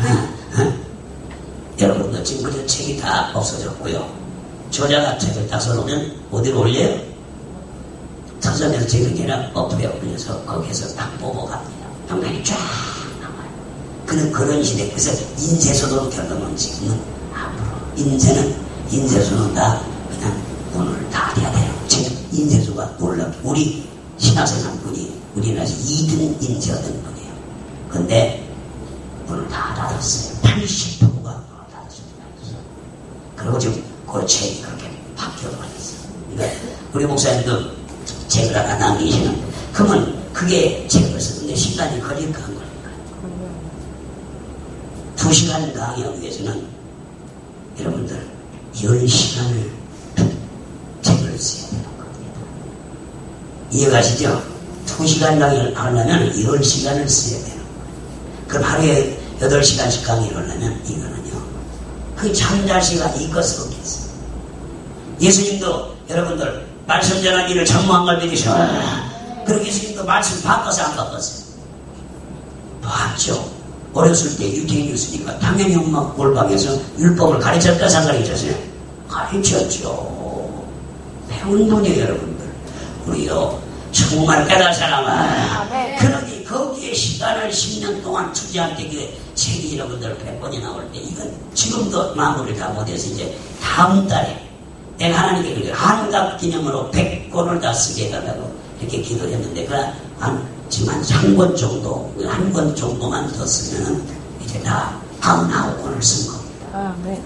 여러분들 지금 그 책이 다 없어졌고요. 저자가 책을 딱 써놓으면 어디로 올려요? 서점에서 책이 아니라 어플에 올려서 거기에서 딱 뽑아갑니다. 명단이 쫙 나와요. 그런 시대. 그래서 인쇄소도 결론은 지금은 앞으로 인쇄소는 다 그냥 돈을 다 내야 돼요. 지금 인쇄소가 놀랍. 우리 신학생한 분이 우리나라에서 2등 인쇄하던 분이에요. 근데 문을 다 닫았어요. 80%가 문을 닫았습니다. 그리고 지금 그 책이 그렇게 바뀌어버렸어요. 그러니까 우리 목사님도 책을 하나 남기시는, 그러면 그게 책을 쓰는데 시간이 걸릴까 안 걸릴까? 2시간 강의하기 위해서는 여러분들 10시간을 책을 써야 되는 겁니다. 이해가시죠? 2시간 강의를 하려면 10시간을 써야 되는 거예요. 그럼 하루에 8시간씩 강의를 하려면 이거는요, 그 잠잘 시간이 있겠어 없겠어? 예수님도 여러분들 말씀 전한 일을 전무한 걸 믿으셔. 그리고 예수님도 말씀 바꿔서 안 바꿨어요? 봤죠. 어렸을 때 유태인이었으니까 당연히 엄마 골방에서 율법을 가르쳤다 상가르쳤어요. 가르쳤죠. 배운 분이에요 여러분들. 우리요 정말 깨달은 사람아. 그러니 거기에 시간을 10년 동안 투자할 때 그 책이 여러분들 100번이 나올 때 이건 지금도 마무리를 다 못해서 이제 다음 달에 내가 하나님께 한갑 기념으로 100권을 다 쓰게 해달라고 이렇게 기도를 했는데, 지금 한 3권 정도, 한 권 정도만 더 쓰면 이제 다 99권을 쓴 겁니다. 네.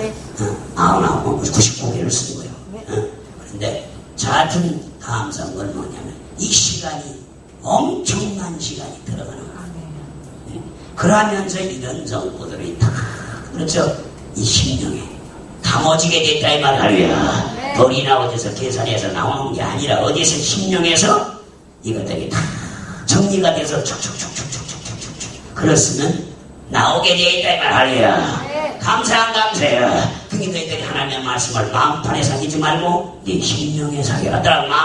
99권, 99개를 쓴 거예요. 그런데 잦은 감사한 건 뭐냐면 이 시간이 엄청난 시간이 들어가는 거예요. 그러면서 이런 정보들이 다, 그렇죠? 이 심령에 담아지게 됐다 이 말 하루야. 돈이나 어디서 계산해서 나오는 게 아니라 어디서 심령에서 이것들이 다 정리가 돼서 촉촉촉촉촉촉촉촉 그랬으면 나오게 되어 있다 이 말 하루야. 감사해요. 그게 너희들이 하나님의 말씀을 마음판에 사귀지 말고 네 심령에 사귀라.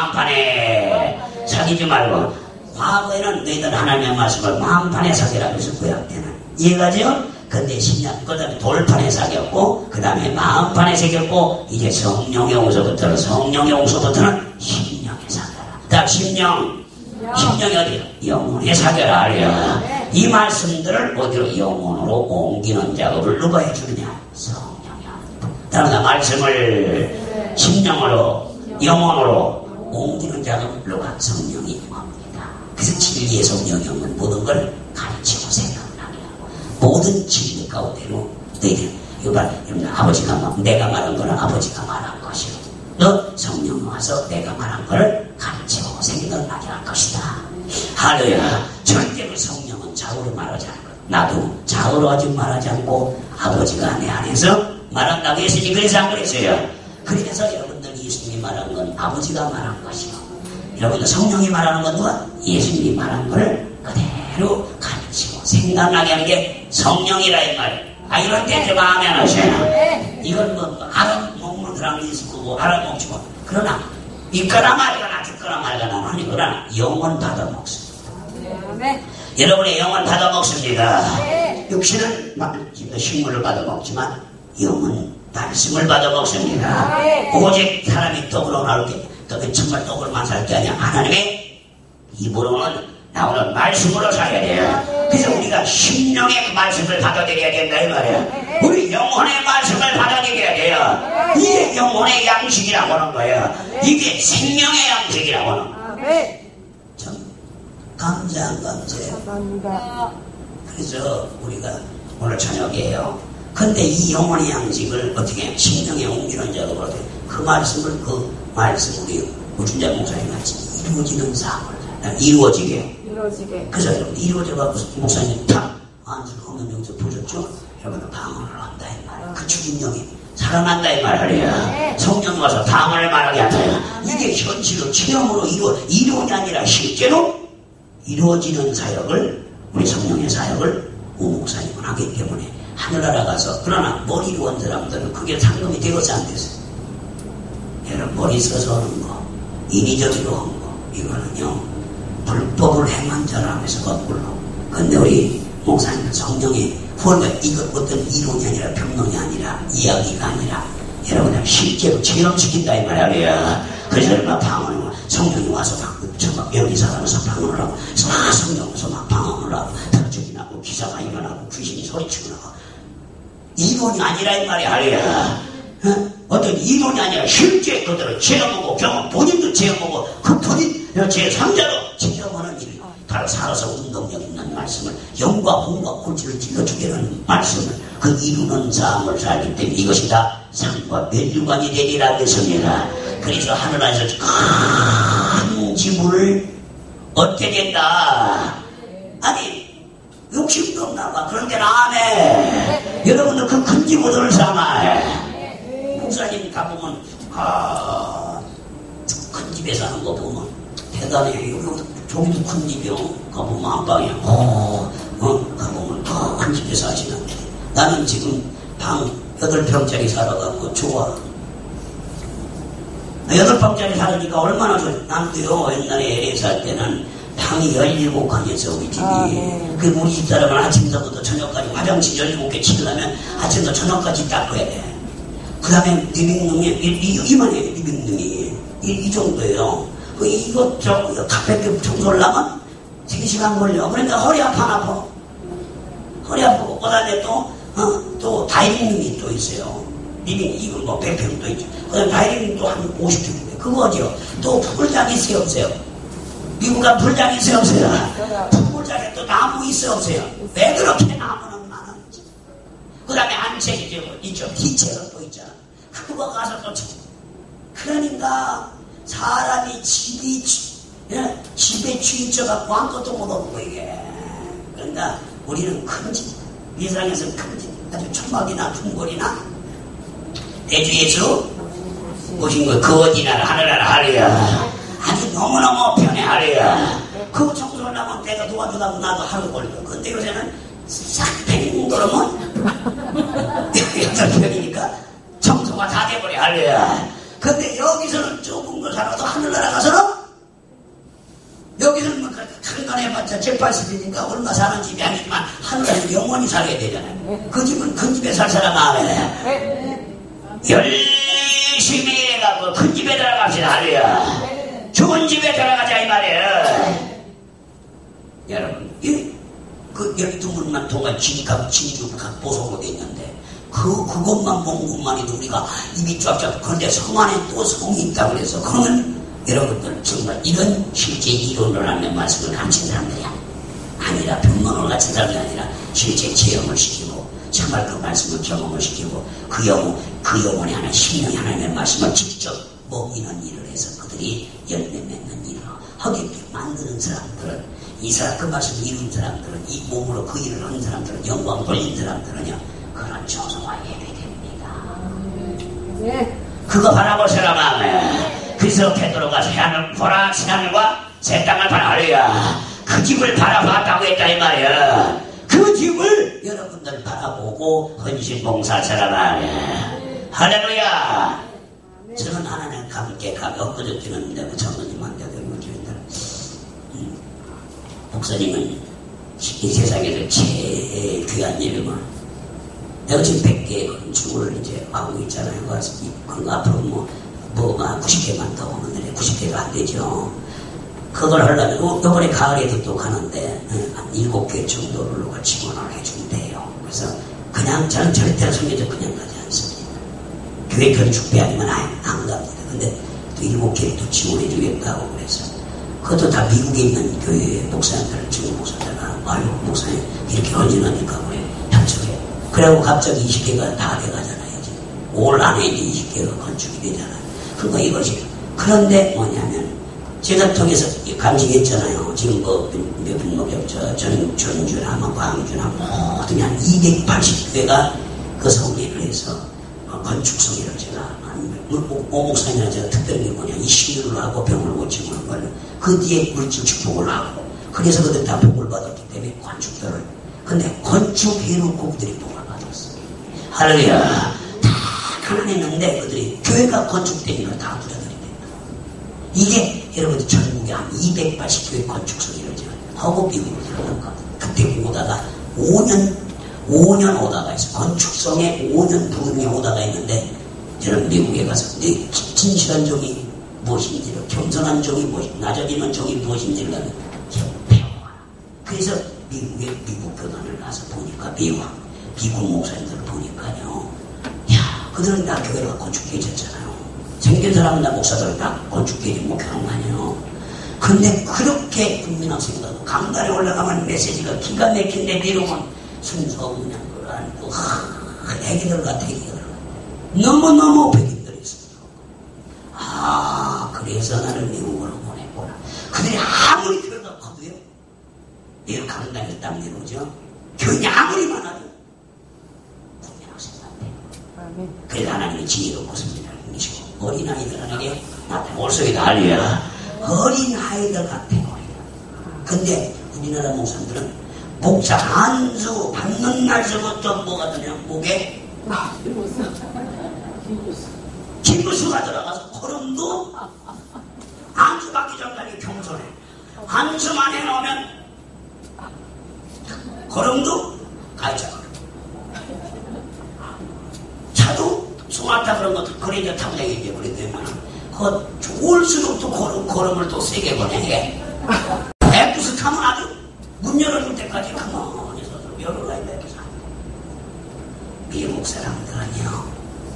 마음판에 사귀지 말고. 과거에는 너희들 하나님의 말씀을 마음판에 사귀라 그래서 구약 때는 이해가죠? 근데 신약 그 다음에 돌판에 사귀었고 그 다음에 마음판에 새겼고 이제 성령의 용서부터는 심령에 사귀라. 딱 심령이 어디요? 영혼에 사귀라 하려. 이 말씀들을 어디로? 영혼으로 옮기는 작업을 누가 해주느냐? 성령이 합니다. 따라서 말씀을 심령으로 영혼으로 옮기는 작업을 누가? 성령이 합니다. 그래서 진리의 성령은 모든 걸 가르치고 생각나게 하고 모든 진리 가운데로 너희들 여러분 아버지가 내가 말한 거는 아버지가 말한 것이요 너 성령 와서 내가 말한 거를 가르치고 생각나게 할 것이다. 할렐루야. 절대로 성령은 좌우로 말하지 않을 것. 나도 좌우로 하지 말하지 않고 아버지가 내 안에서 말한다고 했으니 그래서 안 그랬어요. 그래서 여러분들 예수님이 말한 건 아버지가 말한 것이요 여러분들 성령이 말하는 건 누가? 예수님이 말한 걸 그대로 가르치고 생각나게 하는 게 성령이라 이 말이에요. 이럴 때 좀 마음에 안 하셔요. 이건 알아먹는 사람이 있을 거고 알아먹지 못. 그러나 있거나 말거나 죽거나 말거나 하니 그러나 영원 받아먹습니다. 아멘. 여러분의 영혼 받아먹습니다. 네. 육신은 식물을 받아먹지만 영은 말씀을 받아먹습니다. 네. 오직 사람이 떡으로 나올 때 떡은 정말 떡으로만 살 게 아니야. 하나님의 입으로는 나오는 말씀으로 살아야 돼요. 그래서 우리가 심령의 그 말씀을 받아들여야 된다 이 말이에요. 우리 영혼의 말씀을 받아들여야 돼요. 이게 영혼의 양식이라고 하는 거예요. 이게 생명의 양식이라고 하는 거예요. 아멘. 참 감사한 감사해요. 감사합니다. 그래서 우리가 오늘 저녁이에요. 근데 이 영혼의 양식을 어떻게 심령에 옮기는 작업을 하게 그 말씀을 우리 우준자 목사님 같이 이루어지는 삶을 이루어지게. 그래서 여러분 이루어져가고 목사님 탁 안수하면 여기서 보셨죠? 여러분은 방언을 한다 이 말이에요. 그 죽은 영이 살아난다 이 말이에요. 성령 와서 방언을 말하게 한다. 이게 현실로 체험으로 이론이 아니라 실제로 이루어지는 사역을 우리 성령의 사역을 우 목사님은 하기 때문에 하늘나라 가서 그러나 머리로 온 사람들은 그게 상금이 되고서 안 됐어요. 여러분 머리 써서 하는 거 인위적으로 한 거 이거는요 불법을 행한 자라면서 거꾸로. 근데 우리 목사님은 성령의 후원가 이것 어떤 이론이 아니라 평론이 아니라 이야기가 아니라 여러분들 실제로 체험시킨다 이 말이야. 그래서 얼마나 방언을 성령이 와서 막 여기 사람에서 방언을 하고 성령에서 막 방언을 하고 터적이 나고 기사가 일어나고 귀신이 소리치고 나고 이론이 아니라 이 말이야. 어떤 이론이 아니라 실제 그들을 체험하고 본인도 체험하고 그 본인 제3자로 체험하는 일 바로 살아서 운동력 있는 말씀을 영과 혼과 골치를 찔러주게 하는 말씀을 그 이루는 삶을 살기 때문에 이것이 다 삶과 멸류관이 되리라 했습니다. 그래서 하늘에서 큰 지분을 얻게 된다. 아니 욕심도 없나 봐. 그런데 안에 여러분들 그 큰 지분을 삼아. 목사님 가보면 큰 집에 사는 거 보면 대단해. 저기도 큰 집이요. 가보면 안방이야. 가보면 더 큰 집에 사시는데 나는 지금 방 8평짜리 살아가고 좋아. 8평짜리 살으니까 얼마나 좋아. 남도요 옛날에 LA 살 때는 방이 17칸이었어 우리 집이. 그 우리 집사람은 아침서부터 저녁까지 화장실 17개 치려면 아침부터 저녁까지 닦아야 돼. 그 다음에 리빙룸이 이만해. 리빙룸이 이 정도예요. 이거 카페트 청소를 하면 3시간 걸려. 그러니까 허리 아파. 허리 아프고 그 다음에 또 다이닝룸이 또 있어요. 리빙 이거 뭐 100평도 있죠. 그 다음에 다이닝룸도 한 50평인데 그거죠. 또 풀장이 있어요 없어요? 미국 가면 풀장이 있어요 없어요? 풀장에 또 나무 있어요 없어요? 왜 그렇게 나무는 많은지. 그 다음에 안채기 있죠. 기체가 또 있잖아. 그거 가서 또 그러니까 사람이 집에 취해져갖고 아무것도 못하고 이게. 그러니까 우리는 큰 집, 세상에서 큰 집, 아주 천막이나 궁궐이나 대주에서 오신 거 그 어디나라 하늘나라 하루야. 아주 너무너무 편해 하루야. 그거 청소를 하면 내가 도와주다고 나도 하루 걸려. 근데 요새는 싹 그러면 8편이니까 청소가 다 돼버려 하루야. 근데 여기서는 좁은 걸 살아도 하늘나라 가서는 여기서는 큰 건 해봤자 70-80이니까 얼마 사는 집이 아니지만 하늘나라는 영원히 살게 되잖아요. 그 집은 큰 집에 살 사람 마음에 열심히 해가고 큰 집에 들어갑시다 하루야. 좋은 집에 들어가자 이 말이에요. 여러분 그 12문만 통한 진주각 보석으로 돼 있는데 그것만 본 것만이도 우리가 입이 쫙쫙. 그런데 성 안에 또 성이 있다고 그래서 그러면 여러분들 정말 이런 실제 이론을 하는 말씀을 가르친 사람들이 아니라 병론을 가르친 사람이 아니라 실제 체험을 시키고 정말 그 말씀을 경험을 시키고 그 영혼에 하는 심령이 하나님의 말씀을 직접 먹이는 일을 해서 그들이 열매 맺는 일을 하게 만드는 사람들은 그 말씀을 이룬 사람들은 이 몸으로 그 일을 하는 사람들은 영광 돌린 사람들은요 그런 정성화 예배됩니다. 네. 그거 바라보시라 마음에. 그래서 베드로가 새하늘 보라 새하늘과 새 땅을 바라보야. 그 집을 바라봤다고 했다 이 말이야. 그 집을 여러분들 바라보고 헌신 봉사하시라 말이야. 할렐루야. 저는 하나님 함께 가고 엊그저께는 내가 장로님한테 목사님은 이 세상에서 제일 귀한 이름을 내가 지금 100개의 건축을 이제 하고 있잖아요. 그거 앞으로 뭐가 90개만 더 오는데 90개도 안 되죠. 그걸 하려면 이번에 가을에도 또 가는데 한 7개 정도를 누가 지원을 해준대요. 그래서 그냥 저는 절대로 성교적 그냥 가지 않습니다. 교회 건축비 아니면 안 갑니다. 근데 또 7개를 또 지원해 주겠다고 그래서 그것도 다 미국에 있는 교회 목사님들, 중국 목사들가 아유 목사님 이렇게 헌신하니까 우리 협조해. 그래고 갑자기 20개가 다 돼가잖아요. 지금. 올 안에 이제 20개가 건축이 되잖아요. 그러니까 이것이 그런데 뭐냐면 제가 통해서 감식했잖아요. 지금 전주나 광주나 모든 한 280개가 그 성리를 해서 건축 성리를 제가 오 목사님이나 제가 특별한 게 뭐냐, 이 신유를 하고 병을 고치고 하는 걸 그 뒤에 물질 축복을 하고 그래서 그들 다 복을 받았기 때문에 건축들을 근데 건축 해놓고 그들이 복을 받았어. 할렐루야. 다 가난했는데 그들이 교회가 건축되니까 다 부자들이 된다. 이게 여러분들 전국에 한 280교회 건축 성리를 제가 하고 미국으로 들어갔거든. 그때 오다가 5년 오다가 있어. 건축성에 5년 부흥이 오다가 있는데 저는 미국에 가서 진실한 종이 무엇인지를, 겸손한 종이 무엇인지, 낮아지는 종이 무엇인지를 배워라. 그래서 미국 교단을 가서 보니까 미국 목사님들을 보니까요. 야, 그들은 다 교회가 건축해졌잖아요. 생긴 사람은 다 목사들은 다 건축해지 목회하는 거 아니에요. 근데 그렇게 국민학생들도 강단에 올라가면 메시지가 기가 막힌데 내려오면 순서 그냥 그걸 안고 애기들 같아 애기들. 너무너무 백인들이 있습니다. 그래서 나를 미국으로 보냈구나. 그들이 아무리 교회가 커도요. 내일 강당에 딱 내려오죠. 교인이 아무리 많아도 국민학생한테. 그래서 하나님이 지혜롭고 섭리를 힘내시고 어린아이들에게 나타나 올소리다 알려야 어린아이들 같아요. 근데 우리나라 목사님들은 목사 안수 받는 날서부터 뭐가 되냐 목에 김부수가 들어가서 걸음도 안수 받기 전까지 겸손해. 안수만 해놓으면 걸음도 가짜. 차도 소나타 그런 것도 그래야 타고 다니겠지. 그랬더니 그 좋을수록 또 걸음을 또 세게 보내게. 엑부스 타면 아주 문 열어줄 때까지 가만히 서서 열어놔야 돼. 미국 사람들은요,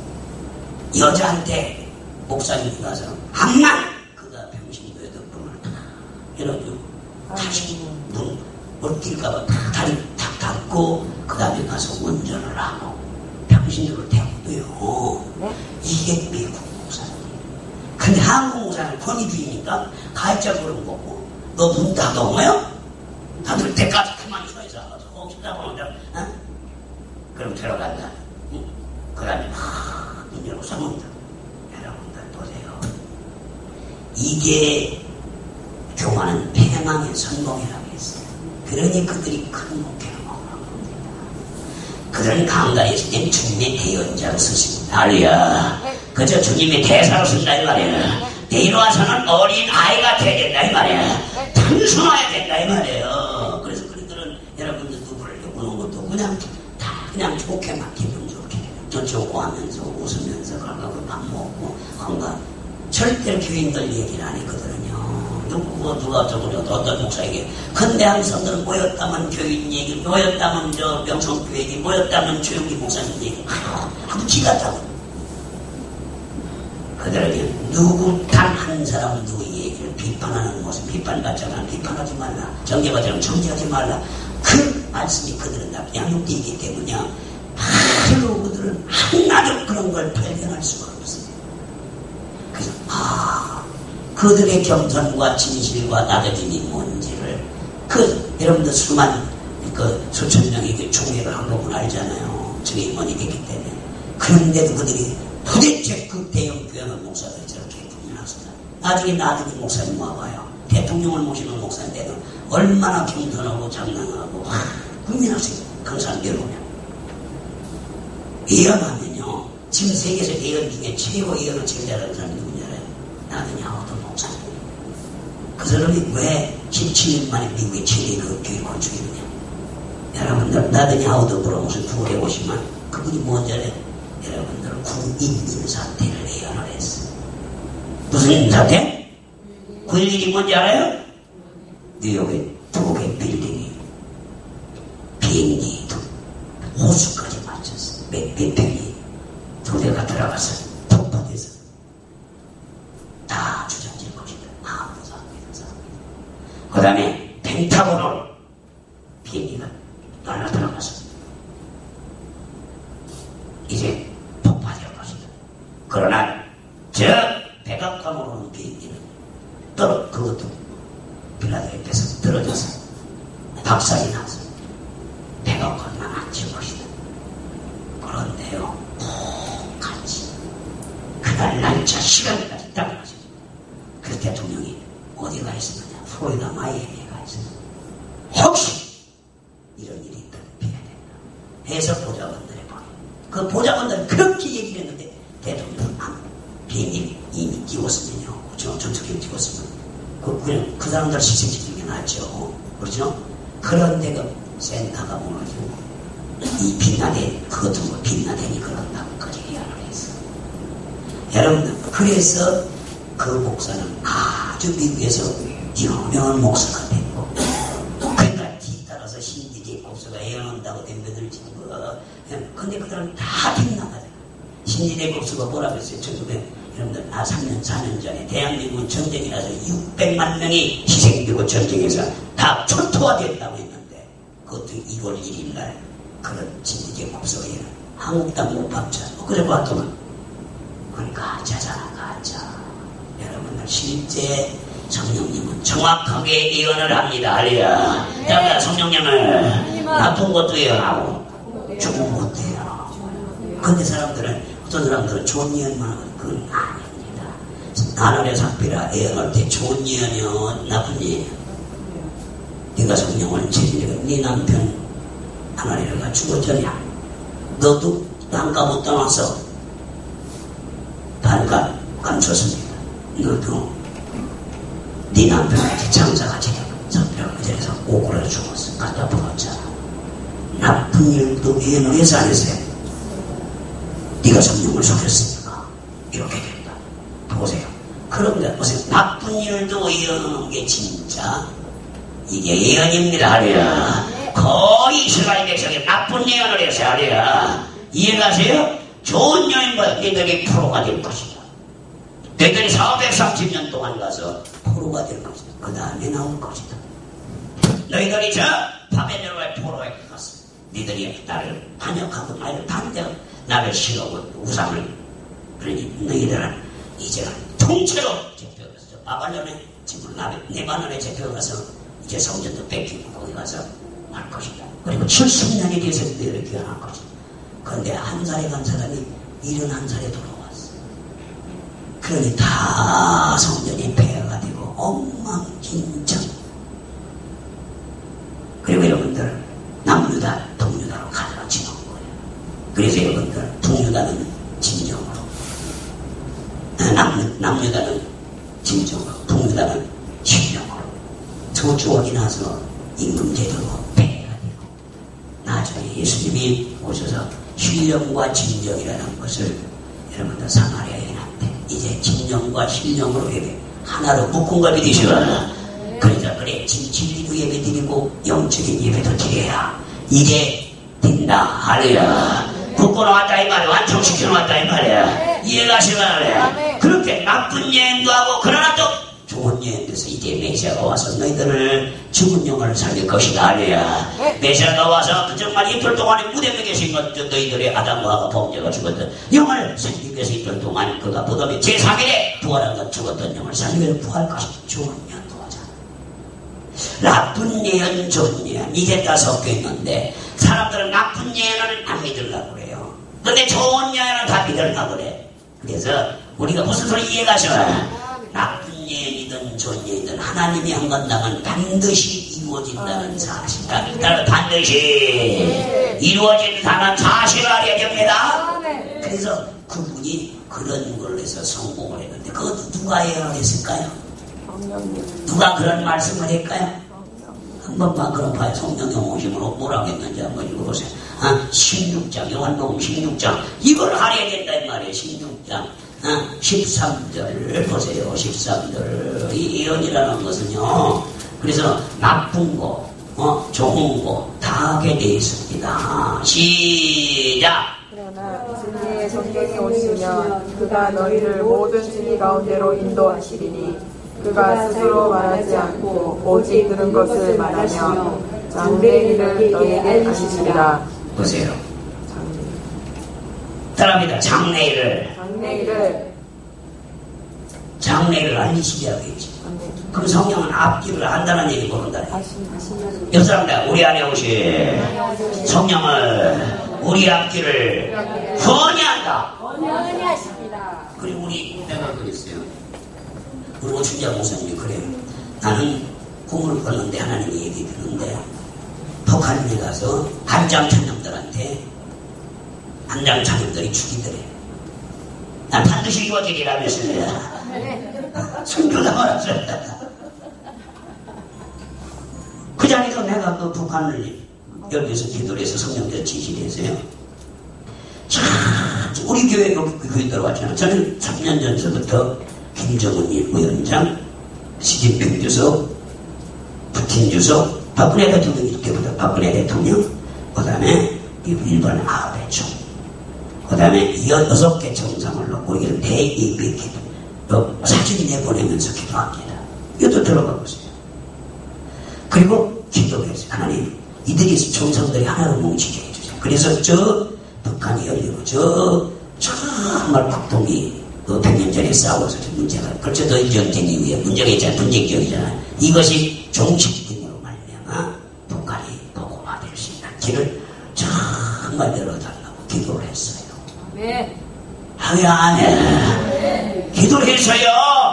여자한테 목사님이 가서 암만 그가 병신도 여덟 번을 다 열어주고 다시 문 물길까봐 다리 탁 닫고 그 다음에 가서 운전을 하고 병신들을 태우고요. 이게 미국 목사님. 근데 한국 목사는 권위주의니까 가짜 그런 거고 너 문 닫아 뭐야? 닫을 때까지 가만히 서 있어. 혹시나 보면 그럼 들어간다. 그 다음에 문 열고 서문다. 여러분들 보세요. 이게 교만은 패망의 선봉이라고 했어요. 그러니 그들이 큰 목표를 먹으라고 합니다. 그들은 강단에 있을 땐 주님의 대언자로 쓰십니다. 할렐루야. 그저 주님의 대사로 쓴다 이 말이에요. 내일 와서는 어린 아이가 돼야 된다 이 말이에요. 단순해야 된다 이 말이에요. 그래서 그들은 여러분들 누구를 보는 것도 그냥 좋게만 기분 좋게 저 좋고 하면서 웃으면서 가고 밥 먹고 건강 절대로 교인들 얘기를 안 했거든요. 누가 어떤 목사에게 근대 한성들은 모였다면 교인 얘기 모였다면 저 명성교회 얘기 모였다면 조용히 목사님 얘기 아주 기가 차고 그들에게 단 한 사람은 누구 얘기를 비판하는 모습 비판받지 않아 비판하지 말라 정죄받지 않으면 정죄하지 말라 그 말씀이 그들은 다 양육되어 있기 때문에 바로 그들은 하나도 그런 걸 발견할 수가 없어요. 그래서 그들의 겸손과 진실과 낮아짐이 뭔지를 여러분들 수천 명이 총회를 한 거면 알잖아요. 증인원이 있기 때문에. 그런데도 그들이 도대체 그 대형 교회의 목사들이 저렇게 국민학생들 나중에 목사님 와봐요. 대통령을 모시는 목사인데도 얼마나 겸손하고 장난하고 국민학생 강사를 내려오면 이해하면요 지금 세계에서 예언 중에 최고 예언을 제일 잘하는 사람이 누구냐? 나더냐호도 목사님. 그 사람이 왜 17년 만에 미국의 최대 그 교회 건축이느냐? 여러분들 나더냐호도 물어 무슨 950만 그분이 뭔지 알아요? 여러분들 군인임사태를 예언을 했어. 무슨 임사태? 9.11이 뭔지 알아요? 뉴욕의 2개 빌딩이 비행기 호수까지 맞췄어. 몇 평이 2대가 들어가서 폭파돼서 다 주저앉을 것이다. 아무도 안 믿어서. 그 다음에 펜타곤으로 비행기가 날아 들어가서 이제 폭파될 것이다. 그러나 저 백악관으로 오는 비행기는 그것도 필라델피아에서 떨어져서 박살이 나서 백악관만 앉을 것이다. 그런데요, 꼭 같이 그날 날짜 시간까지 딱 맞았어요. 그래서 대통령이 어디가 있었느냐? 플로리다 마이애미에 가 있었어요. 혹시 이런 일이 있다면 피해야 된다 해서 보좌관들에 보내. 그 보좌관들은 그렇게 얘기를 했는데 대통령은 비행기 이미 띄웠으면요, 전투기를 띄웠으면 그냥 그 사람들 희생시키는 게 낫죠. 그렇죠? 그런데 그 센터가 무너지고 이 빛나대 그것도 뭐 빛나대니 그런다고까지 예언을 했어. 여러분, 그래서 그 목사는 아주 미국에서 유명한 목사가 됐고, 그러니까 뒤따라서 신지대 목사가 예언한다고 덤벼들지 뭐. 근데 그들은 다 빗나가잖아. 신지대 목사가 뭐라고 했어요? 여러분들 3년 4년 전에 대한민국은 전쟁이 나서 600만 명이 희생되고 전쟁에서 다 초토화됐다고 했는데, 그것도 2월 1일 날 그런 진지의 목소리에 한국당 못 박자 그래 봤더만. 그러니까 가짜잖아, 가짜. 여러분들 실제 성령님은 정확하게 예언을 합니다. 알리야. 자, 성령님은 나쁜 것도 예언하고 좋은 것도 예언하고. 근데 어떤 사람들은 좋은 예언만 하면 그건 아닙니다. 하늘의 삭비라 예언할 때 좋은 예언이요, 나쁜 예언. 네가 성령을 제지내가 네 남편 하나님가 죽었잖냐. 너도 땅가 못 떠나서 반값 감췄습니다. 너도 네 남편한테 장사같이 삭비라고 그 자리에서 오그려 죽었어. 갖다 부었잖아. 나쁜 일도 예언을 해서 안 했어요. 네가 성령을 속였으니까 이렇게 된다. 보세요. 그런데 보세요. 나쁜 일도 예언하는 게 진짜 이게 예언입니다. 하리야. 거의 이스라엘 백성이 나쁜 예언을 해서 하리야. 이해가세요? 좋은 예언보다 너희들이 프로가 될 것이다. 너희들이 430년 동안 가서 프로가 될 것이다. 그 다음에 나올 것이다. 너희들이 저 바벨론의 포로에 갔어. 너희들이 나를 반역하고 나를 반대하고 나를 싫어하고 우상을. 그러니 너희들은 이제 통째로 잡혀가서 바벨론에 지금 네바논에 잡혀가서 이제 성전도 뺏기고 거기 가서 할 것이다. 그리고 70년이 돼서 너희들을 귀환할 것이다. 그런데 한 살에 간 사람이 71살에 돌아왔어. 그러니 다 성전이 폐허가 되고 엉망진창. 그리고 여러분들 남유다 동유다로 가져가지 놓은 거예요. 그래서 여러분들 동유다는 진정으로, 남유다는 진정으로, 동유다는 신령으로 두 쪽이 나서 임금제도로 폐해가 되고, 나중에 예수님이 오셔서 신령과 진정이라는 것을 여러분들 사마리아에 해놨대. 이제 진정과 신령으로 예배 하나로 묶은 것이 되시라. 그러니까 그래 진리도 예배 드리고 영적인 예배도 드려야 이게 된다. 할렐루야. 묶고 나왔다 이 말이야. 완성시켜 놓았다 이 말이야. 이해가 시간을 그렇게 나쁜 여행도 하고, 그러나 또 좋은 여행에서 이제 메시아가 와서 너희들을 죽은 영혼을 살릴 것이다. 할렐루야. 메시아가 와서 정말 이틀 동안에 무덤에 계신 것, 너희들의 아담과 하와 범죄가 죽었던 영혼을 살리기 위해서 이틀 동안 그가 무덤에 제3일에 부활한 것, 죽었던 영혼을 살리기 위해서 부활할 것이다. 좋은 예언도 하잖아. 나쁜 예언, 좋은 예언 이게 다 섞여 있는데, 사람들은 나쁜 예언을 안 믿으려고 그래요. 근데 좋은 예언은 다 믿으려고 그래. 그래서 우리가 무슨 소리 이해가셔? 나쁜 예언이든 좋은 예언이든 하나님이 한 건다면 반드시 이루어진다는 사실. 반드시 이루어진다는 사실을 알아야 됩니다. 그래서 그분이 그런 걸로 해서 성공을 했는데 그것도 누가 해야 했을까요? 누가 그런 말씀을 했을까요? 한 번만 그럼 봐요. 성령의 오심으로 뭐라고 했는지 한번 읽어보세요. 16장, 요한복음 16장. 이걸 하려야 된다 이 말이에요. 16장 13절 보세요. 13절. 이 예언이라는 것은요. 그래서 나쁜 거, 좋은 거 다 하게 되어 있습니다. 시작. 그러나 진리의 성령이 오시면 그가 너희를 모든 진리 가운데로 인도하시리니 그가 스스로 말하지 않고 오직 들은 것을 말하며 장래일을 너희에게 알리시리라. 보세요. 따라합니다. 장래일을 알리시리라고 했지. 그럼 성령은 앞뒤를 한다는 얘기 모른다. 옆 사람들 우리 안에 오신 성령을 우리 앞뒤를 헌의한다. 그리고 내가 그랬어요. 우리 오춘자 목사님이 그래요. 나는 꿈을 꿨는데 하나님이 얘기 듣는데 북한에 가서 한장 찬양들한테 한장 찬양들이 죽이더래. 난 반드시 이루어지리라면서요. 순교가 말았어요. 그 자리에서 내가 그 북한을 여기서 기도를 해서 성령께서 지시를 했어요. 참, 우리 교회 교회 들어왔잖아요. 저는 3년 전서부터 김정은 위원장, 시진핑 주석, 푸틴 주석, 박근혜 대통령 이때부터 박근혜 대통령, 그 다음에 일본 아베 총, 그 다음에 6개 정상을 놓고 이런 대기도 사진 내보내면서 기도합니다. 이것도 들어가고 있어요. 그리고 기도를 했어요. 하나님, 이들이 정상들이 하나로 뭉치게 해주세요. 그래서 저 북한이 열리고 정말 국동이 100년 전에 싸워서 문제가 벌써 더 전쟁 이후에 문제가 있잖아요. 분쟁 지역이잖아요. 이것이 종식됨으로 말미암아 북한이 복음화될 수 있는 길을 정말 열어달라고 기도를 했어요. 네. 하여 안 해. 기도를 했어요.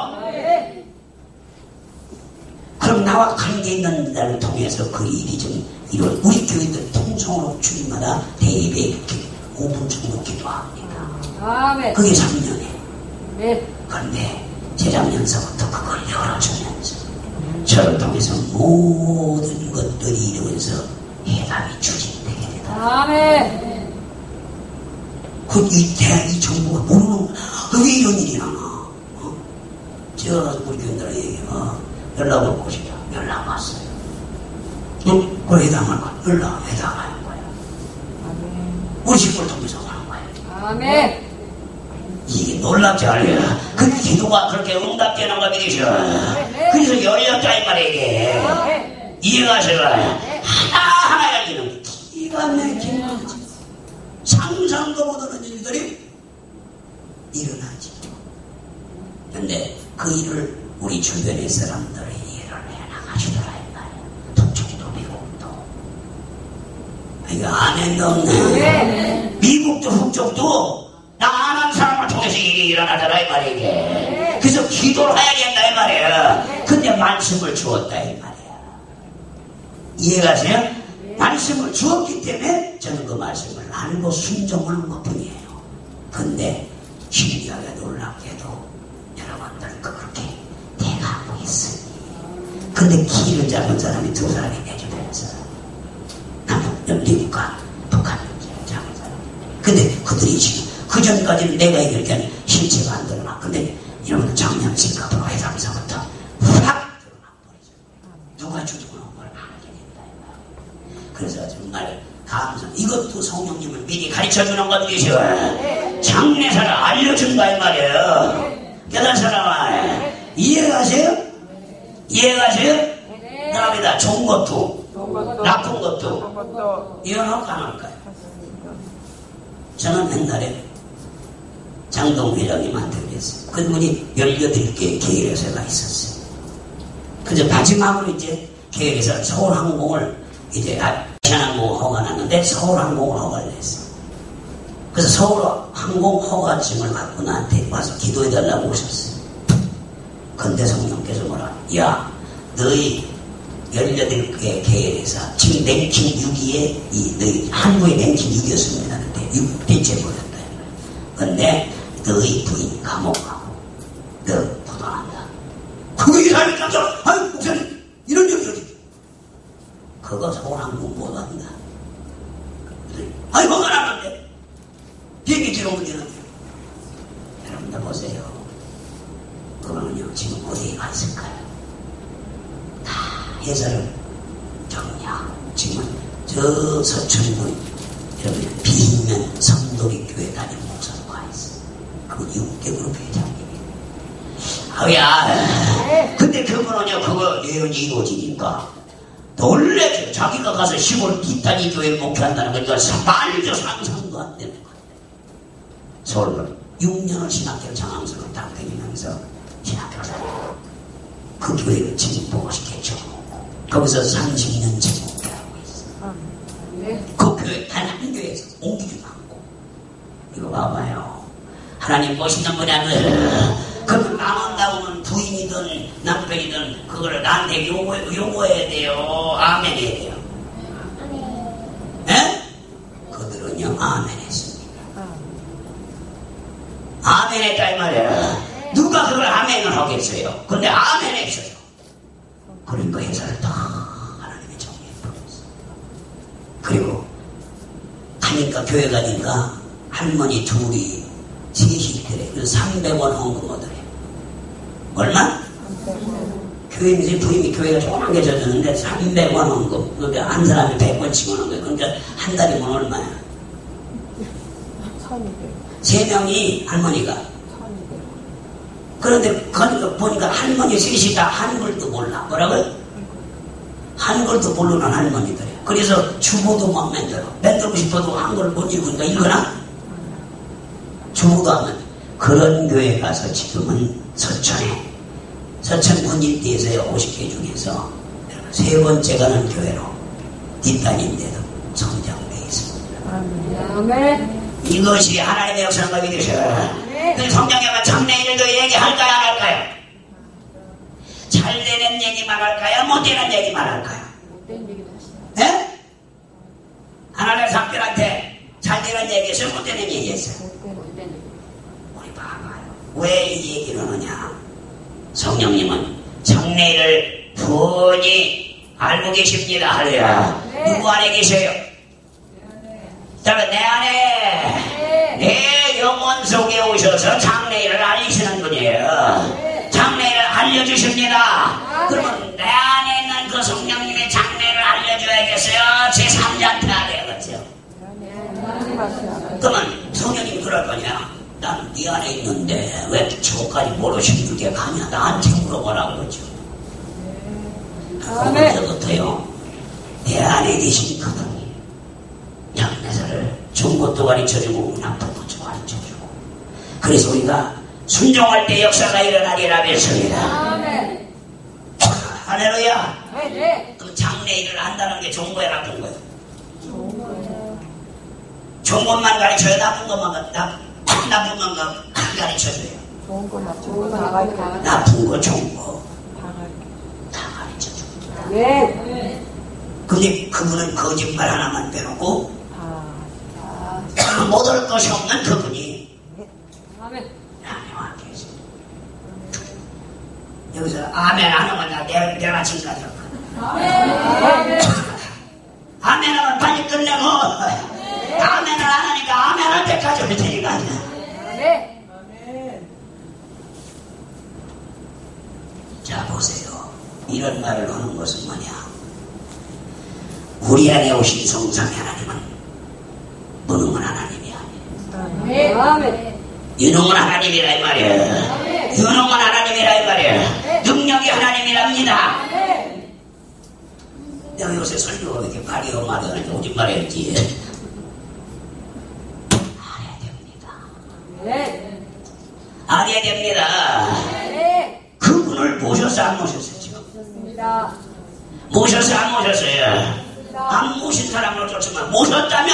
그럼 나와 관계 있는 자를 통해서 그 일이 좀 이루어. 우리 교회들 통성으로 주일마다 대예배 5분 정도 기도합니다. 아멘. 그게 3년이에요. 네. 그런데 재작년서부터 그걸 열어주면서 저를 통해서 모든 것들이 이루어져서 해답이 추진되게 되더라고요. 아멘. 이 정부가 모르는 왜 이런 일이 나나? 제가 우리 교인들에게 연락을 오고 싶다. 연락 왔어요. 그걸 해당할 거야. 해당할 거야. 우리 식구를 통해서 하는 거야. 아멘. 이게 놀랍지 않아요? 그 기도가 그렇게 응답되는 거 믿으셔. 그래서 열렸다 이 말이야 이게. 이해가셔요. 하나하나 열리는 기가 막힌 거지. 상상도 못하는 일들이 일어나지. 근데 그 일을 우리 주변의 사람들이 일을 해나가시더라 이 말이야. 동쪽도 미국도. 이거 안 했는데 없네. 미국도 북쪽도 나 아는 사람을 통해서 일이 일어나더라 이 말이야 이게. 그래서 기도를 해야 된다 이 말이야. 근데 말씀을 주었다 이 말이야. 이해가세요? 말씀을 주었기 때문에 저는 그 말씀을 알고 순종하는 것 뿐이에요. 근데 신기하게 놀랍게도 여러분들 그렇게 돼가고 있으니. 근데 길을 잡은 사람이 두 사람이 내주면서 미국과 북한을 잡은 사람. 근데 그들이 지금 그 전까지는 내가 이렇게 실체가 안 드러나. 근데 여러분들 작년 싱가포르 회담에서부터 확 드러나 버리죠. 누가 주도하는 걸 알게 된다. 그래서 정말 감사. 이것도 성령님을 미리 가르쳐주는 것이죠. 장례사를 알려준다 이 말이에요. 깨달은 사람아 이해가세요? 이해가세요? 나옵니다. 좋은 것도 나쁜 것도 이해할까 안 할까요? 저는 옛날에 장동 회장님한테 그랬어요. 그분이 18개의 계획회사가 있었어요. 그래서 마지막으로 이제 계획회사 서울항공을 이제 아시아항공 허가 났는데 서울항공을 허가를 했어요. 그래서 서울항공 허가증을 갖고 나한테 와서 기도해달라고 오셨어요. 근데 성령께서 뭐라, 야, 너희 18개의 계획회사 지금 랭킹 6위에 너희 한국의 랭킹 6위였습니다. 근데 6대째 보였다. 근데 너희 부인 감옥 가고 너 부도난다. 그거 이사람이 깜짝 아유 목사님 이런 일이 어디 그거 소원한국 못한다. 아니 뭐가 나는데 비행기 뒤로 문제는데 여러분들 보세요. 그거는요 지금 어디에 가 있을까요? 다 해설을 정리하고 지금은 저 서천군 여러분 비인면 성도리 교회 담임 목사도 가 있어. 그건 6개그룹 회장님이에요. 아야 근데 그분은요 그거 예언이 이루어지니까 놀래죠. 자기가 가서 시골 뒷단위 교회 목회한다는 거니까 말도 상상도 안 되는 거예요. 서울을 6년을 신학교 장항선을 딱 다니면서 신학교를 다니고 그 교회를 지금 보고시켰죠. 거기서 30년째 목회하고 있어. 그 교회 단 한 교회에서 옮기지도 않고. 이거 봐봐요. 하나님 멋있는 분이 아니라 그걸 망한다고 하면 부인이든 남편이든 그거를 나한테 요구해야 돼요. 아멘 해야 돼요. 예? 그들은요 아멘 했습니다. 아멘 했다 이 말이야. 누가 그걸 아멘을 하겠어요? 근데 아멘 했어요. 그러니까 회사를 다 하나님이 정리해버렸어요. 그리고 가니까 교회 가니까 할머니 둘이 셋이 있더래. 300원 헌금 얻으래. 얼마? 교인이 부임이 교회가 조그만 게 져주는데 300원 헌금. 그러니까 한 사람이 100원씩 오는 거예요. 그러니까 한 달이면 얼마야? 3명이 할머니가. 그런데 거기서 보니까 할머니 셋이 다 한글도 몰라. 뭐라고요? 한글도 모르는 할머니들이에요. 그래서 주보도 막 만들고 싶어도 한글을 못 읽으니까 읽거나 주보도 하면 그런 교회 가서 지금은 서천 군인대에서의 50개 중에서 세 번째 가는 교회로 뒷단인데도 성장돼 있습니다. 아멘. 이것이 하나님의 역사가 믿으셔요. 그 성경에만 장래일도 얘기할까요 안 할까요? 잘 되는 얘기만 할까요? 못 되는 얘기만 할까요? 예? 하나님 삼촌한테 잘 되는 얘기했어요? 못 되는 얘기했어요? 우리 봐봐요. 왜 이 얘기를 하느냐? 성령님은 장래일을 뻔히 알고 계십니다. 할렐루야. 누구 안에 계세요? 여러분 내 안에 내 영혼 속에 오셔서 장래일을 알리시는 분이에요. 장래일을 알려주십니다. 그러면 내 안에 있는 그 성령님의 장래를 알려줘야겠어요? 제3자한테 알아야겠죠. 그러면 성령님이 그럴 거냐? 난 네 안에 있는데 왜 저까지 모르시게 가냐? 나한테 물어보라고 그러죠. 그때부터요 내 안에 계신 그분이 장래사를 좋은 것도 가르쳐주고 나쁜 것도 가르쳐주고 그래서 우리가 순종할 때 역사가 일어나리라 믿습니다. 할렐루야. 그럼 장래일을 안다는 게 좋은 거야 나쁜 거야? 좋은 것만 가르쳐요? 나쁜 것만 나쁜 것만 가르쳐줘요? 좋은 거 나쁜 거 다 가르쳐. 나쁜 거 좋은 거 다 가르쳐줘요. 근데 그분은 거짓말 하나만 빼놓고 못할 것이 없는 그분이 아멘. 하나님 와 계십니다. 여기서 아멘 안 하면 나 내일 아침까지 할 거야. 아멘 하면 빨리 끝내고 아멘을 안 하니까 아멘 할 때까지 올 테니까. 자 보세요. 이런 말을 하는 것은 뭐냐? 우리 안에 오신 성삼위 하나님은 무능한 하나님이 아니에요. 아멘. 유능한 하나님이라 이 말이에요. 유능한 하나님이라 이 말이에요. 능력이 하나님이랍니다. 내가 요새 설교가 이렇게 말이요 말이요 오지 말아야지. 알아야 됩니다. 알아야 됩니다. 그분을 모셔서 안 모셨어요 지금? 모셔서 안 모셨어요? 안 모신 사람은 좋지만 모셨다면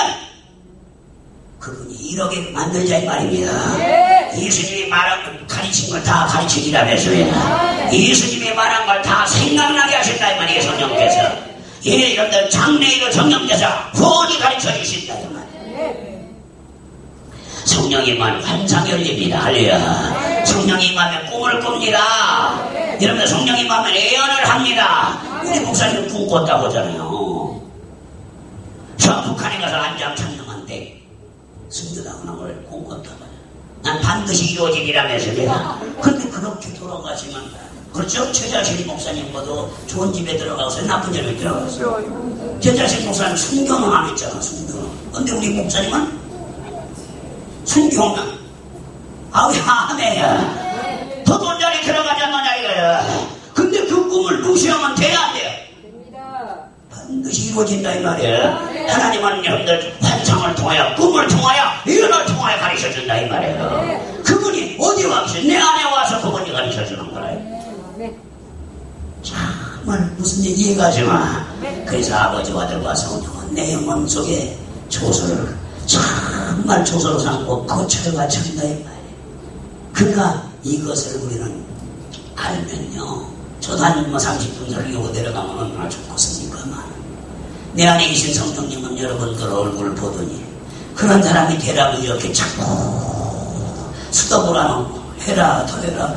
그분이 1억에 만들자 이 말입니다. 예수님이 말한 가르친 걸 다 가르치기라면서요. 예수님이 말한 걸 다 생각나게 하신다 이 말이에요. 성령께서 여러분들 장래일을 성령께서 훤히 가르쳐 주신다 이 말이에요. 성령이 임하면 환상이 열립니다. 할렐루야. 성령이 임하면 꿈을 꿉니다. 여러분들 성령이 임하면 예언을 합니다. 우리 목사님 꿈 꿨다고 하잖아요. 저 북한에 가서 안장 찬양한데 승전하고 나를 꿈 꿨다고 하잖아요. 난 반드시 이루어지리라면서 내가. 근데 그렇게 돌아가시면 그렇죠? 최자실 목사님과도 좋은 집에 들어가서 나쁜 집에 들어가서 최자실 목사님 순교는 안 했잖아. 순교는. 근데 우리 목사님은 순교는 아멘이야. 더 돈자리 들어가지 않느냐 이거야. 근데 그 꿈을 무시하면 돼야 안 돼요? 반드시 이루어진다 이 말이에요. 하나님은 여러분들 환상을 통하여 꿈을 통하여 예언을 통하여 가르쳐준다 이 말이에요. 그분이 어디 와서 내 안에 와서 그분이 가르쳐주는 거예요. 정말 무슨 얘기 이해가 지마. 그래서 아버지와 아들과 성령은 내 영혼 속에 조소를 정말 조소로 삼고 거쳐가 천다 이 말이에요. 그러니까 이것을 우리는 알면요. 저도 한 30분 설교고 내려가면 얼마나 좋겠습니까만 내 안에 계신 성령님은 여러분들 얼굴을 보더니 그런 사람이 되라고 이렇게 자꾸 수더보라는 해라 더 해라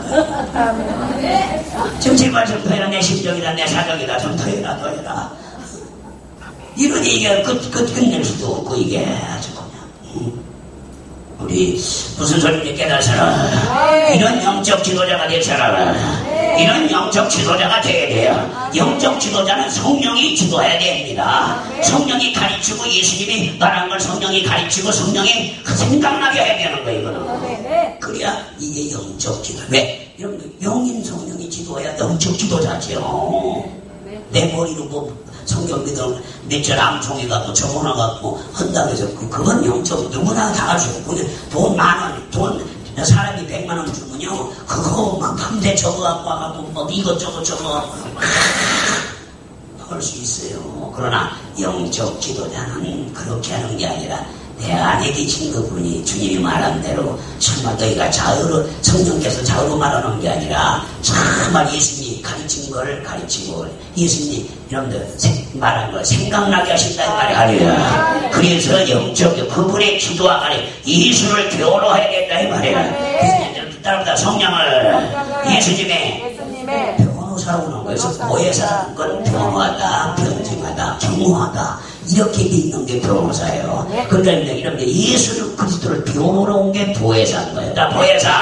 좀 제발 좀 더 해라. 내 심정이다 내 사정이다 좀 더 해라 더 해라. 이러니 이게 끝낼 수도 없고 이게 아주 그냥 우리 무슨 소리인지 깨달으라. 이런 영적 지도자가 되셔라. 이런 영적 지도자가 되어야 돼요. 영적 지도자는 성령이 지도해야 됩니다. 성령이 가르치고 예수님이 말한 걸 성령이 가르치고 성령이 생각나게 해야 되는 거예요. 이거는. 그래야 이게 영적 지도. 왜? 여러분들 영인 성령이 지도해야 영적 지도자죠. 내 머리로 뭐 성경 믿음 몇절 암송해갖고 적어놔갖고 한다고 해서 그건 영적 누구나 다 할 수 없고 돈 만원 돈 사람이 100만원 주면요 그거 막 밤새 적어갖고 와갖고 뭐 이것저것 적어갖고 할 수 있어요. 그러나 영적 지도자는 그렇게 하는 게 아니라 내 안에 계신 그분이 주님이 말한 대로 정말 너희가 자유로 성령께서 자유로 말하는 게 아니라 정말 예수님이 가르친 걸 가르치고 예수님이 여러분들 말한 걸 생각나게 하신다 이 말이야. 할렐루야. 그래서 영적 그분의 기도와 가르 예수를 교로해야 된다 이 말이야. 그래서 따라다 성령을 예수님의 변호사로 오는 거에서 보혜사라는 건 변호하다 변증하다 경호하다 이렇게 있는 게 변호사예요. 그러니까 이런데 예수를 그리스도를 변호로 온 게 보혜사인 거예요. 자,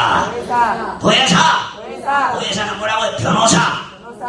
보혜사는 뭐라고요? 변호사.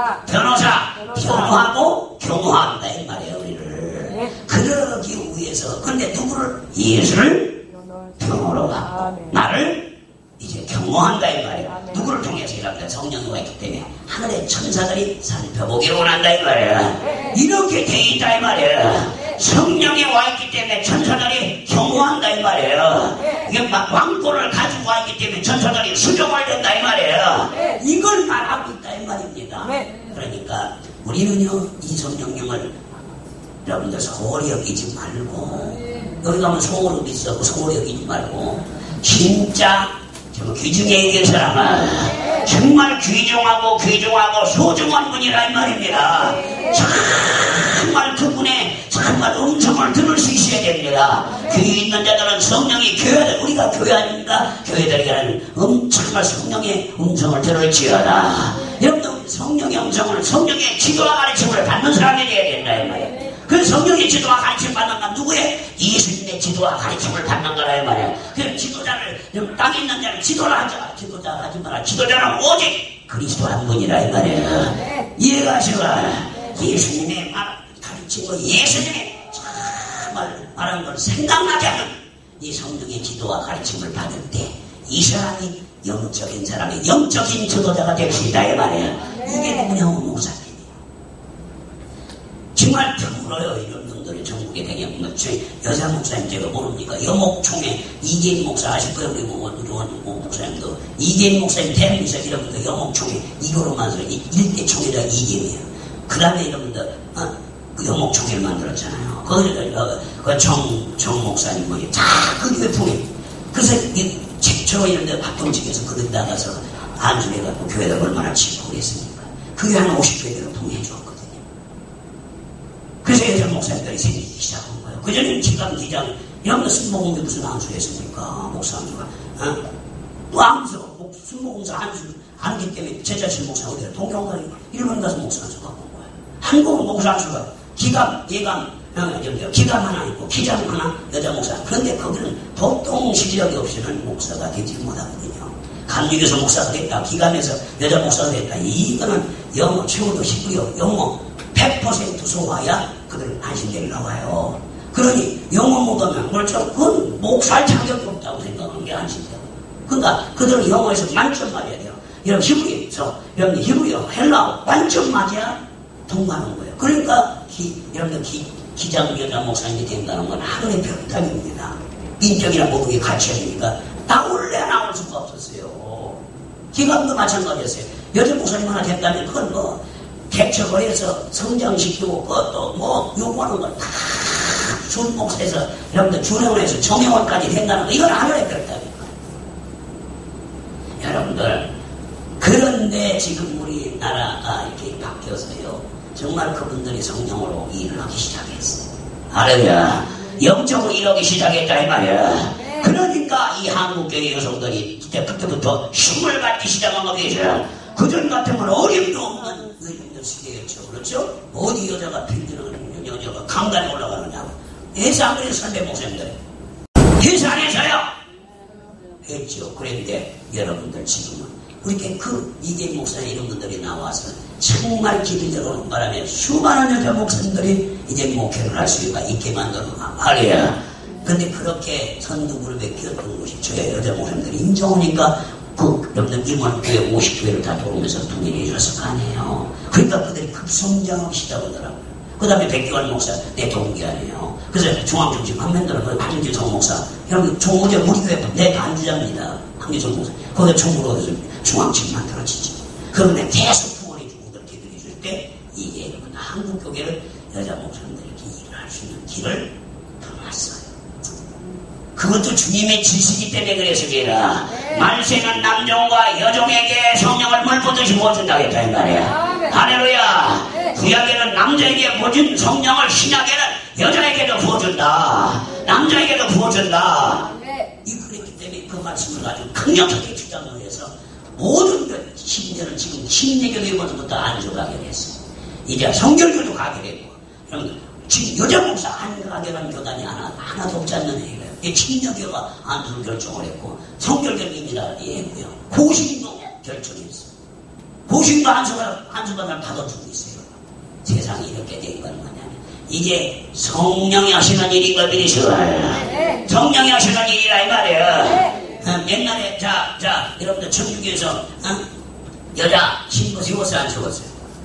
변호하고 경호한다 이 말이에요. 우리를 그러기 위해서. 그런데 누구를? 예수를 변호로 하고 나를 이제 경호한다 이 말이에요. 누구를 통해서 이랍니다. 성령이 와 있기 때문에 하늘의 천사들이 살펴보기를 원한다 이 말이에요. 이렇게 돼 있다 이 말이에요. 성령이 와 있기 때문에 천사들이 경호한다 이 말이에요. 이게 막 왕권을 가지고 와 있기 때문에 천사들이 수종을 된다 이 말이에요. 이걸 말하고 있다 이 말입니다. 그러니까 우리는요 이 성령님을 여러분들 소홀히 여기지 말고 여기 가면 소홀히 있었고 소홀히 여기지 말고 진짜 귀중에 이긴 사람은 정말 귀중하고 소중한 분이라 이 말입니다. 정말 그분의 정말 음성을 들을 수 있어야 됩니다. 귀 있는 자들은 성령이 교회들 우리가 교회 아닙니까? 교회들에게는 정말 성령의 음성을 들을지어다. 여러분 성령의 음성을 성령의 지도와 가르침을 받는 사람이 되어야 된다 이 말이에요. 그 성령의 지도와 가르침을 받는 건 누구의? 예수님의 지도와 가르침을 받는 거라 이 말이에요. 그 지도자를 땅에 있는 자를 지도라 하자. 지도자 하지 마라. 지도자는 오직 그리스도 한 분이라 이 말이에요. 이해가 하시라. 예수님의 가르치고 예수님의 정말 말한 걸 생각나게 하는 이 성령의 지도와 가르침을 받을 때 이 사람이 영적인 사람이 영적인 지도자가 될 수 있다 이 말이에요. 이게 누구냐고 목사님이에요. 정말 드물어요. 이런 분들이 전국에 되게 여자 목사님 제가 모릅니까? 여목총회 이재인 목사 아시고요? 우리 목사님도 이재인 목사님 대한민국에서 이런 분들 여목총회 이거로만 해서 1대 총회가 이재인이에요. 그 다음에 이런 분들 그 여목총회를 만들었잖아요. 정 목사님 뭐예요? 그 교회 통해. 그래서 최초로 이런 데 박동직에서 그들 나가서 안수해갖고 교회를 얼마나 치고 그랬습니까? 그게 한 50회대로 통해 주었거든요. 그래서 여자 목사님들이 생기기 시작한 거예요. 그전에는 기강 기장 여러분들 순복음이 무슨 안수했습니까? 목사 안수가. 또 안수, 순복음사 안수, 안기 때문에 제자실 목사 어디야? 동경가리 일본 가서 목사 안수 갖고 온 거야. 한국은 목사 안수가 기감, 예감, 기감 하나 있고 기장 하나 여자 목사. 그런데 거기는 보통 실력이 없이는 목사가 되지 못하거든요. 감리교에서 목사가 됐다, 기감에서 여자 목사가 됐다. 이거는 영어 최고도 쉽고요. 영어 100% 소화야 그들은 안신대를 나와요. 그러니 영어 못하면 그건 목사할 자격이 없다고 생각하는 게 안신대고. 그러니까 그들은 영어에서 만점 맞아야 돼요. 여러분 히브리에서 여러분 히브리어 헬라어 만점 맞아야 통과하는 거예요. 그러니까 여러분들 기장 여자 목사님이 된다는 건 하늘의 별따기입니다. 인격이나 모든 게 갖춰야 되니까 나올 수가 없었어요. 기감도 마찬가지였어요. 여자 목사님 하나 됐다면 그건 뭐 개척을 해서 성장시키고 그것도 뭐 요구하는 걸 다 준목사에서 여러분들 준회원에서 정회원까지 된다는 거 이건 하늘의 별따기입니다. 여러분들 그런데 지금 우리나라가 이렇게 바뀌어서요 정말 그분들이 성령으로 일을 하기 시작했어요. 할렐루야. 영적으로 일하기 시작했다 이 말이야. 그러니까 이 한국교회 여성들이 그때부터 힘을 받기 시작한 거겠죠. 그전 같으면 어림도 없는 의문의 시대였죠. 그렇죠? 어디 여자가 빌드는 여자가 강단에 올라가느냐고. 예산그래서 선배 목사님들 예산에서요 했죠. 그런데 여러분들 지금은 그렇게 이재임 목사님 이런 분들이 나와서 정말 길이 들어오는 바람에 수많은 여자 목사님들이 이제 목회를 할 수가 있게 만드는 말이야. 근데 그렇게 선두부를 베꼈던 것이 저의 여자 목사님들이 인정하니까 여러분들 임원교회 50교회를 다 돌으면서 통일해 주셨을 거 아니에요. 그러니까 그들이 급성장하기 시작하더라고요. 그 다음에 백기환 목사 내 동기 아니에요. 그래서 중앙중심 한면도는 그 한기성 목사 여러분 총무제 우리교회 내 반주자입니다. 한기성 목사 거기에 총무로 중앙층 만들어지지. 그런데 계속 후원해주고 그렇게 해줄 때 이게 여러분 한국교회를 여자 목사님들이 이렇게 일을 할 수 있는 길을 터놨어요. 그것도 주님의 지시기 때문에 그랬습니다. 말세는 남종과 여종에게 성령을 물붓듯이 부어준다고 했다 이 말이야. 할렐루야. 구약에는 남자에게 부어준 성령을 신약에는 여자에게도 부어준다. 남자에게도 부어준다. 그랬기 때문에 그 말씀을 아주 강력하게 주장을 해서 모든 것 심지어는 지금 신내교도 이번부터 안수가게 됐어요. 이제 성결교도 가게 되고 지금 여자 목사 안 가게 된 교단이 하나도 없지 않는 얘기예요. 친녀교가 안수를 결정을 했고 성결교는 이미 다 했고요. 고신도 결정했어요. 고신도 안수관을 받아주고 있어요. 세상이 이렇게 된 건 뭐냐면 이게 성령이 하시는 일인 걸 믿으시고요. 성령이 하시는 일이라 이 말이에요. 옛날에 자 여러분들 천주교에서 여자 신부 세웠어요 안 세웠어요?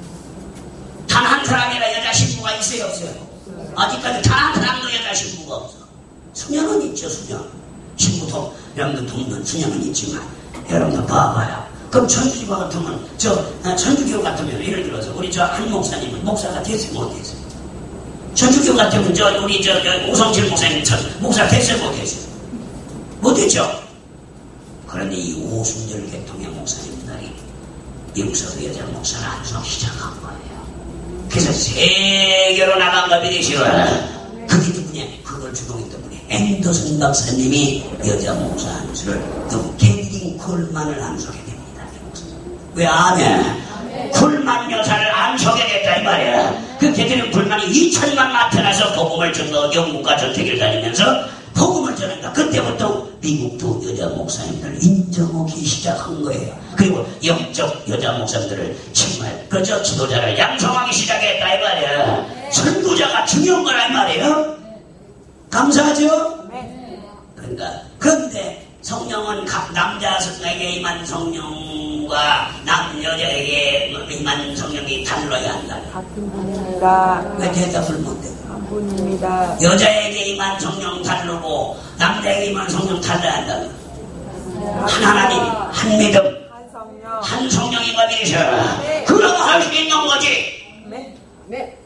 단 한 사람이나 여자 신부가 있어요 없어요? 아직까지 단 한 사람도 여자 신부가 없어. 수녀는 있죠 수녀. 신부도 여러분들 돕는 수녀는 있지만 여러분들 봐봐요. 그럼 천주교 같으면 천주교 같으면 예를 들어서 우리 한 목사님은 목사가 됐어요 못했어요? 천주교 같으면 우리 오성실 목사님 목사 됐어요 못했어요? 못했죠? 그런데 이 오순절 계통의 목사님들이 여기서도 여자 목사를 안수하기 시작한 거예요. 그래서 세계로 나간 거 믿으시고요. 그게 누구냐? 그걸 주동했던 분이 앤더슨 박사님이 여자 목사 안수를 그 캐리딩 콜만을 안수하게 됩니다. 왜 아멘? 콜만 여사를 안수하게 됐다 이 말이야. 그 캐리딩 콜만이 2천만 나타나서 복음을 전거 영국과 전세계를 다니면서 복음을 전한다. 그때부터 미국도 여자 목사님들을 인정하기 시작한 거예요. 그리고 영적 여자 목사님들을 정말 그저 지도자를 양성하기 시작했다 이 말이야. 선구자가 중요한 거라 이 말이에요. 감사하죠? 그러니까 그런데 성령은 각 남자에게 임한 성령과 여자에게 임한 성령이 달라야 한다. 같은 분입니다. 왜 대답을 못해? 한 분입니다. 여자에게 임한 성령 다르고 남자에게 임한 성령 달라야 한다. 한 하나님, 한 믿음, 한 성령인 거 믿으셔라. 그러면 할 수 있는 거지. 네.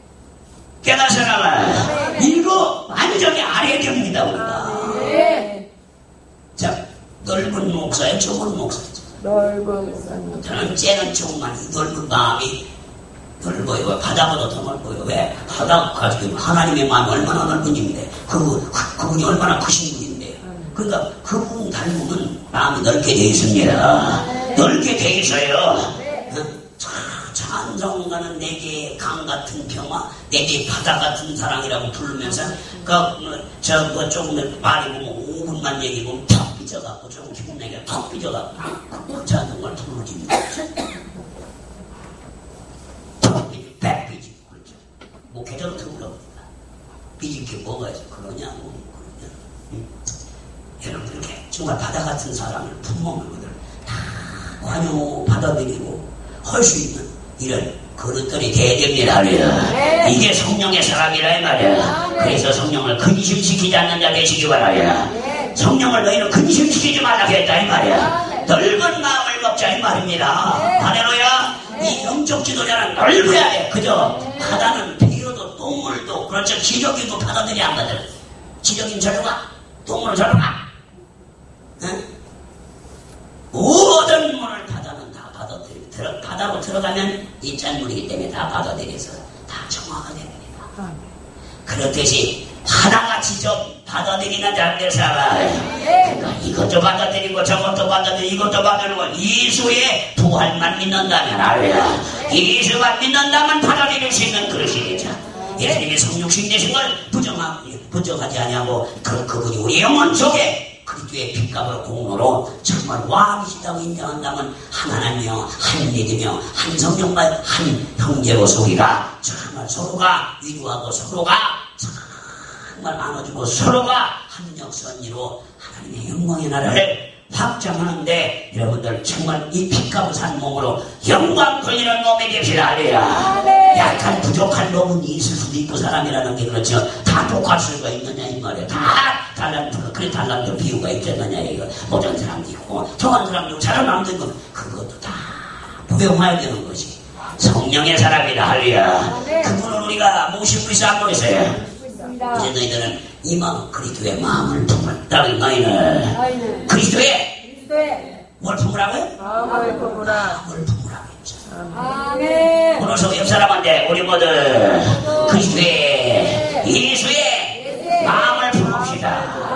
깨닫으라면 이거 완전히 알아야 됩니다 우리가. 자, 넓은 목사예요, 좁은 목사죠. 넓은 목사님. 저는 째는 조금만 넓은 마음이 넓어요. 바다보다 더 넓어요. 왜? 바다가 가지고 하나님의 마음이 얼마나 넓은 분인데, 그분이 얼마나 크신 분인데. 그러니까 그분 닮으면 마음이 넓게 되어 있습니다. 넓게 되어 있어요. 찬송가는 내게 강 같은 평화, 내게 바다 같은 사랑이라고 부르면서, 조금 말이 보면 5분만 얘기 보면 턱 삐져갖고, 조금 기분 내게 턱 삐져갖고, 그 찬송가를 부르집니다. 턱 삐지고, 백 삐지고, 그렇죠. 목회자로 들어봅니다. 삐질 게 뭐가 있어? 그러냐고, 그러냐. 여러분들 이렇게 정말 바다 같은 사랑을 품어먹는 것들 다 관용 받아들이고 할 수 있는 이런 그릇들이 돼야 됩니다. 이게 성령의 사람이라 이 말이야. 그래서 성령을 근심시키지 않는 자 되시기 바라야. 성령을 너희는 근심시키지 말라고 했다 이 말이야. 넓은 마음을 먹자 이 말입니다. 할렐루야. 이 영적 지도자는 넓어야 돼. 그죠? 바다는 비료도 똥물도 그렇죠. 기저귀도 받아들이 안 받아들여. 기저귀는 저리 가. 똥물은 저리 가. 응? 모든 물을 바다는 다 받아들이고 바다로 들어가면 이 짠물이기 때문에 다 받아들여서 다 정화가 됩니다. 그렇듯이 바다같이 좀 받아들이는 자들 살아. 그러니까 이것도 받아들이고 저것도 받아들이고 이것도 받아들이고 예수의 부활만 믿는다면 알아야. 예수만 믿는다면 받아들일 수 있는 그릇이 되자. 예수님의 성육신 되신 걸 부정하지 아니하고 그분이 우리 영혼 속에 그리스도의 핏값으로 공로로 정말 왕이시다고 인정한다면 한 하나님이며 한 믿으며 한 성령과 한 형제로서 우리가 정말 서로가 위로하고 서로가 정말 나눠주고 서로가 합력선의로 하나님의 영광의 나라를 확장하는데 여러분들 정말 이 핏값을 산 몸으로 영광 돌리는 몸이 됩시다. 할렐루야. 약간 부족한 부분이 있을 수도 있고 사람이라는 게 그렇죠. 다 똑같을 수가 있느냐 이 말이에요. 다 그래 달란트 비유가 있겠느냐 이거. 못한 사람도 있고 통한 사람도 있고 잘하는 사람도 있고 그것도 다 부용해야 되는 것이 성령의 사람이다. 할렐루야. 그분을 우리가 모시고 있어 안 모르겠어요. 이제 너희들은 이 마음 그리스도의 마음을 품었다는 너희는 그리스도의 뭘 품으라고요? 마음을 품으라. 마음을 품으라고 했죠. 아멘. 오늘서 옆 사람한테 우리 모두 그리스도의 예수의 마음을 품읍시다.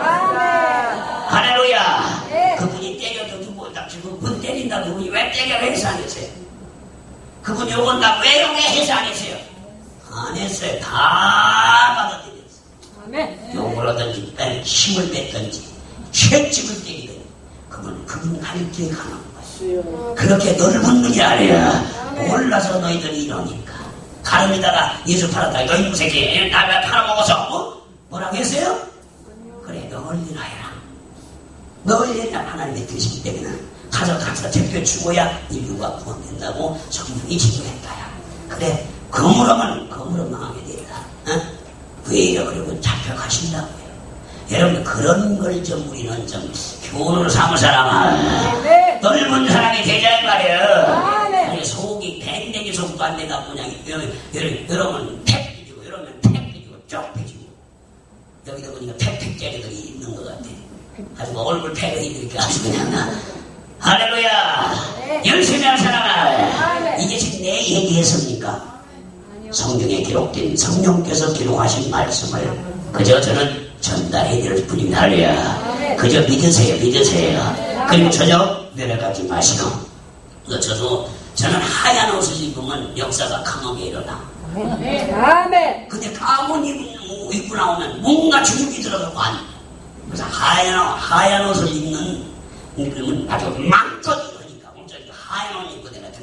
할렐루야. 그분이 때려도 누구 딱 지금 그분 때린다 그분이 왜 때려도 해서 안 했어요? 그분이 요건다 왜 용해 해서 안 했어요? 안 했어요. 다 받아들였어요. 욕을 하든지 힘을 뺐든지 채찍을 때리든지 그분 가르치에 가는 거예요. 그렇게 넓은 눈이 아니야. 몰라서 너희들이 이러니까 가름에다가 예수 팔았다. 너 이놈 새끼 나 팔아먹어서 뭐라고 했어요? 그래 널리나 해라. 널리나 하나님의 뜻이기 때문에 가서 택배 주고야 인류가 구원된다고 성령이 지도했다야. 그래 거물하면 마음에 들다. 왜요? 그리고 잡혀가신다고요. 여러분 그런 걸 좀 우리는 좀 교훈으로 삼을 사람아. 넓은 사람이 되자 이 말이에요. 속이 뱅뱅이 속도 안 내가 그냥 여러분 팩 삐지고 여러분 팩 삐지고 쪽 삐지고 여기다 보니까 팩팩짜리들이 있는 것 같아. 아주 얼굴 팩을 이렇게 아주 그냥 할렐루야. 열심히 할 사람아. 이게 지금 내 얘기했습니까? 성경에 기록된 성령께서 기록하신 말씀을 그저 저는 전달해 드릴 뿐입니다. 할렐루야. 그저 믿으세요. 그리고 전혀 내려가지 마시고 저는 하얀 옷을 입으면 역사가 강하게 일어나. 아멘. 근데 가문 입고 나오면 뭔가 주눅이 들어가고 안 돼. 그래서 하얀 옷을 입는 아주 막껏 입으니까 하얀 옷 입고 내가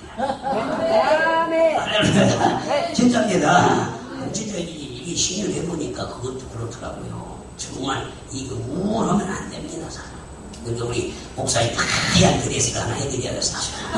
등장합니다. 진짜입니다. 진짜 이게 신을 해보니까 그것도 그렇더라고요. 정말 이거 우울하면 안 됩니다, 사람. 그러니까 우리 목사님 하얀 드레스를 하나 해드려야 돼서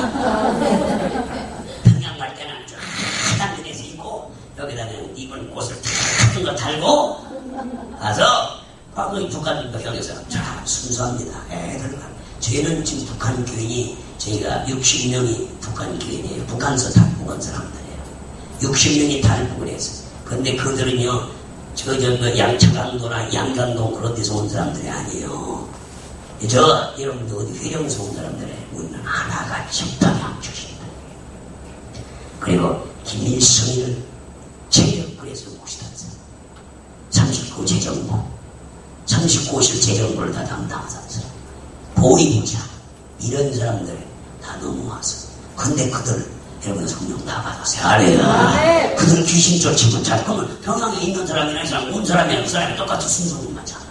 평양 갈 때는 하얀 드레스 입고 여기다 입은 꽃을 큰 거 달고 가서 거기 북한 형에서 참 순수합니다. 애들 저희는 지금 북한 교인이 저희가 60명이 북한 교인이에요. 북한서 탈북한 사람들이에요. 60명이 탈북을 했어요. 근데 그들은요, 양천강도나 양강동 그런 데서 온 사람들이 아니에요. 여러분들 어디 회령에서 온 사람들이에요. 우리는 하나가 집단양 주신다. 그리고 김일성을 재정부에서 모시던 사람, 39 재정부, 39실 재정부를 다 담당한 사람, 보위부자, 이런 사람들 다 넘어와서. 근데 그들, 여러분 성령 다 받았어요. 아래야. 그들 귀신 쫓으면 잘, 그러면 평양에 있는 사람이나 이 사람, 온 사람이나 그 사람이 똑같은 순서만 잖아.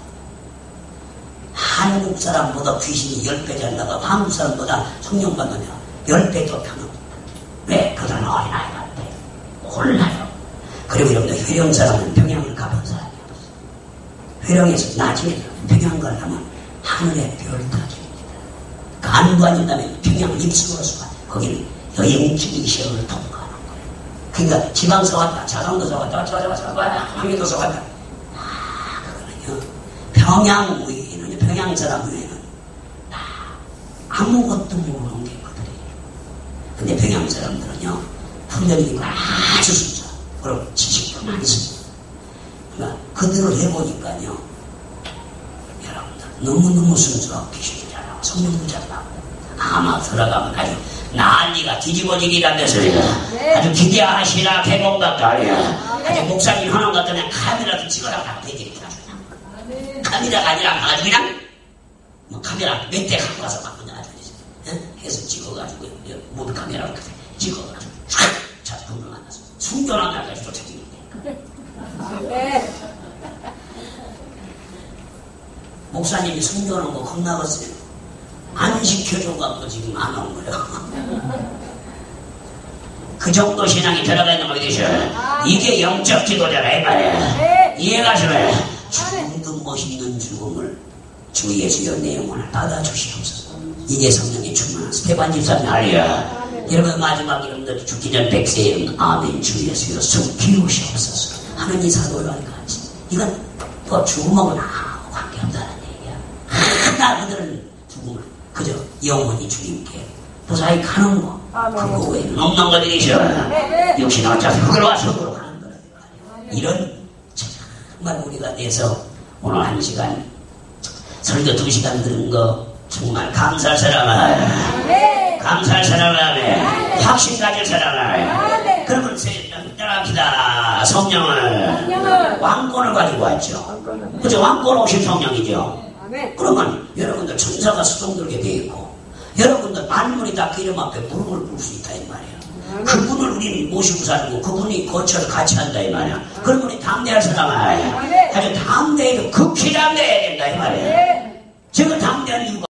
한국 사람보다 귀신이 10배 잘 나가고 한국 사람보다 성령 받으면 10배 더 편합니다. 왜? 그들은 어린아이가 돼. 몰라요. 그리고 여러분들 회령 사람은 평양을 가본 사람이 없어요. 회령에서 나중에 평양 가려면 하늘의 별 타기입니다. 간부안 다음에 평양 입수로서 가. 거기는 여행지기 시험을 통과하는 거예요. 그러니까 지방서 왔다, 자강도서 왔다, 항해도서 왔다. 그거는요, 평양 외에는, 평양 사람 외에는 다 아무것도 모르는 게 그들이에요. 근데 평양 사람들은요, 훈련이니까 아주 순수, 그리고 지식도 많습니다. 그러니까 그들을 해보니까요, 여러분들 너무너무 순수하고 귀신이 잘 나오고 성령도 잘 나오고 아마 들어가면 아주 난리가 뒤집어지기란 소리가. 아주 기대하시라 개봉각도 아니야. 아주 목사님 하는 것 같더니 카메라도 찍어라 하고 되게 그냥 카메라가 아니라 가지고 그냥 뭐 카메라 몇 대 갖고 와서 막 그냥 아주 해서 찍어가지고 모비 카메라로 찍어가지고 자 그걸 만나서 숨겨놓은 날까지 쫓아지는데. 목사님이 숨겨놓은 거 겁나겠어요. 안 시켜줘갖고 지금 안 온 거예요. 그 정도 신앙이 들어가 있는 거 계셔. 이게 영적 지도자라 이 말이야. 이해가시네. 죽은 그 멋있는 죽음을 주 예수의 내용을 받아주시옵소서. 이게 성령의 충만한 스테반 집사님 알이야. 여러분 마지막 여러분들 죽기 전 백세일은 아멘 주 예수여 숨기우시옵소서 하는 이 사도를 같이. 이건 뭐 죽음하고는 아무 관계없다는 얘기야. 하나 그들은 죽음을 그저 영원히 주님께 무사히 가는 거. 그거 외에는 없는 것들이셔. 역시 어차피 그걸 와서 그로 가는 거라. 이런 정말 우리가 돼서 오늘 1시간 설교 2시간 들은 거 정말 감사할 사람아. 감사할 사람아. 확신 가질 사람아. 그러면 따라합시다. 성령을 왕권을 가지고 왔죠. 그죠? 왕권 오신 성령이죠. 그러면 여러분들 천사가 수종들게 돼 있고 여러분들 만물이 다 그 이름 앞에 무릎을 꿇을 수 있다 이 말이야. 그분을 우리는 모시고 살고 그분이 거처를 같이 한다 이 말이야. 그럼 우리 담대할 사람아. 아주 담대해도 극히 담대해야 된다 이 말이야. 제가 담대한 이유가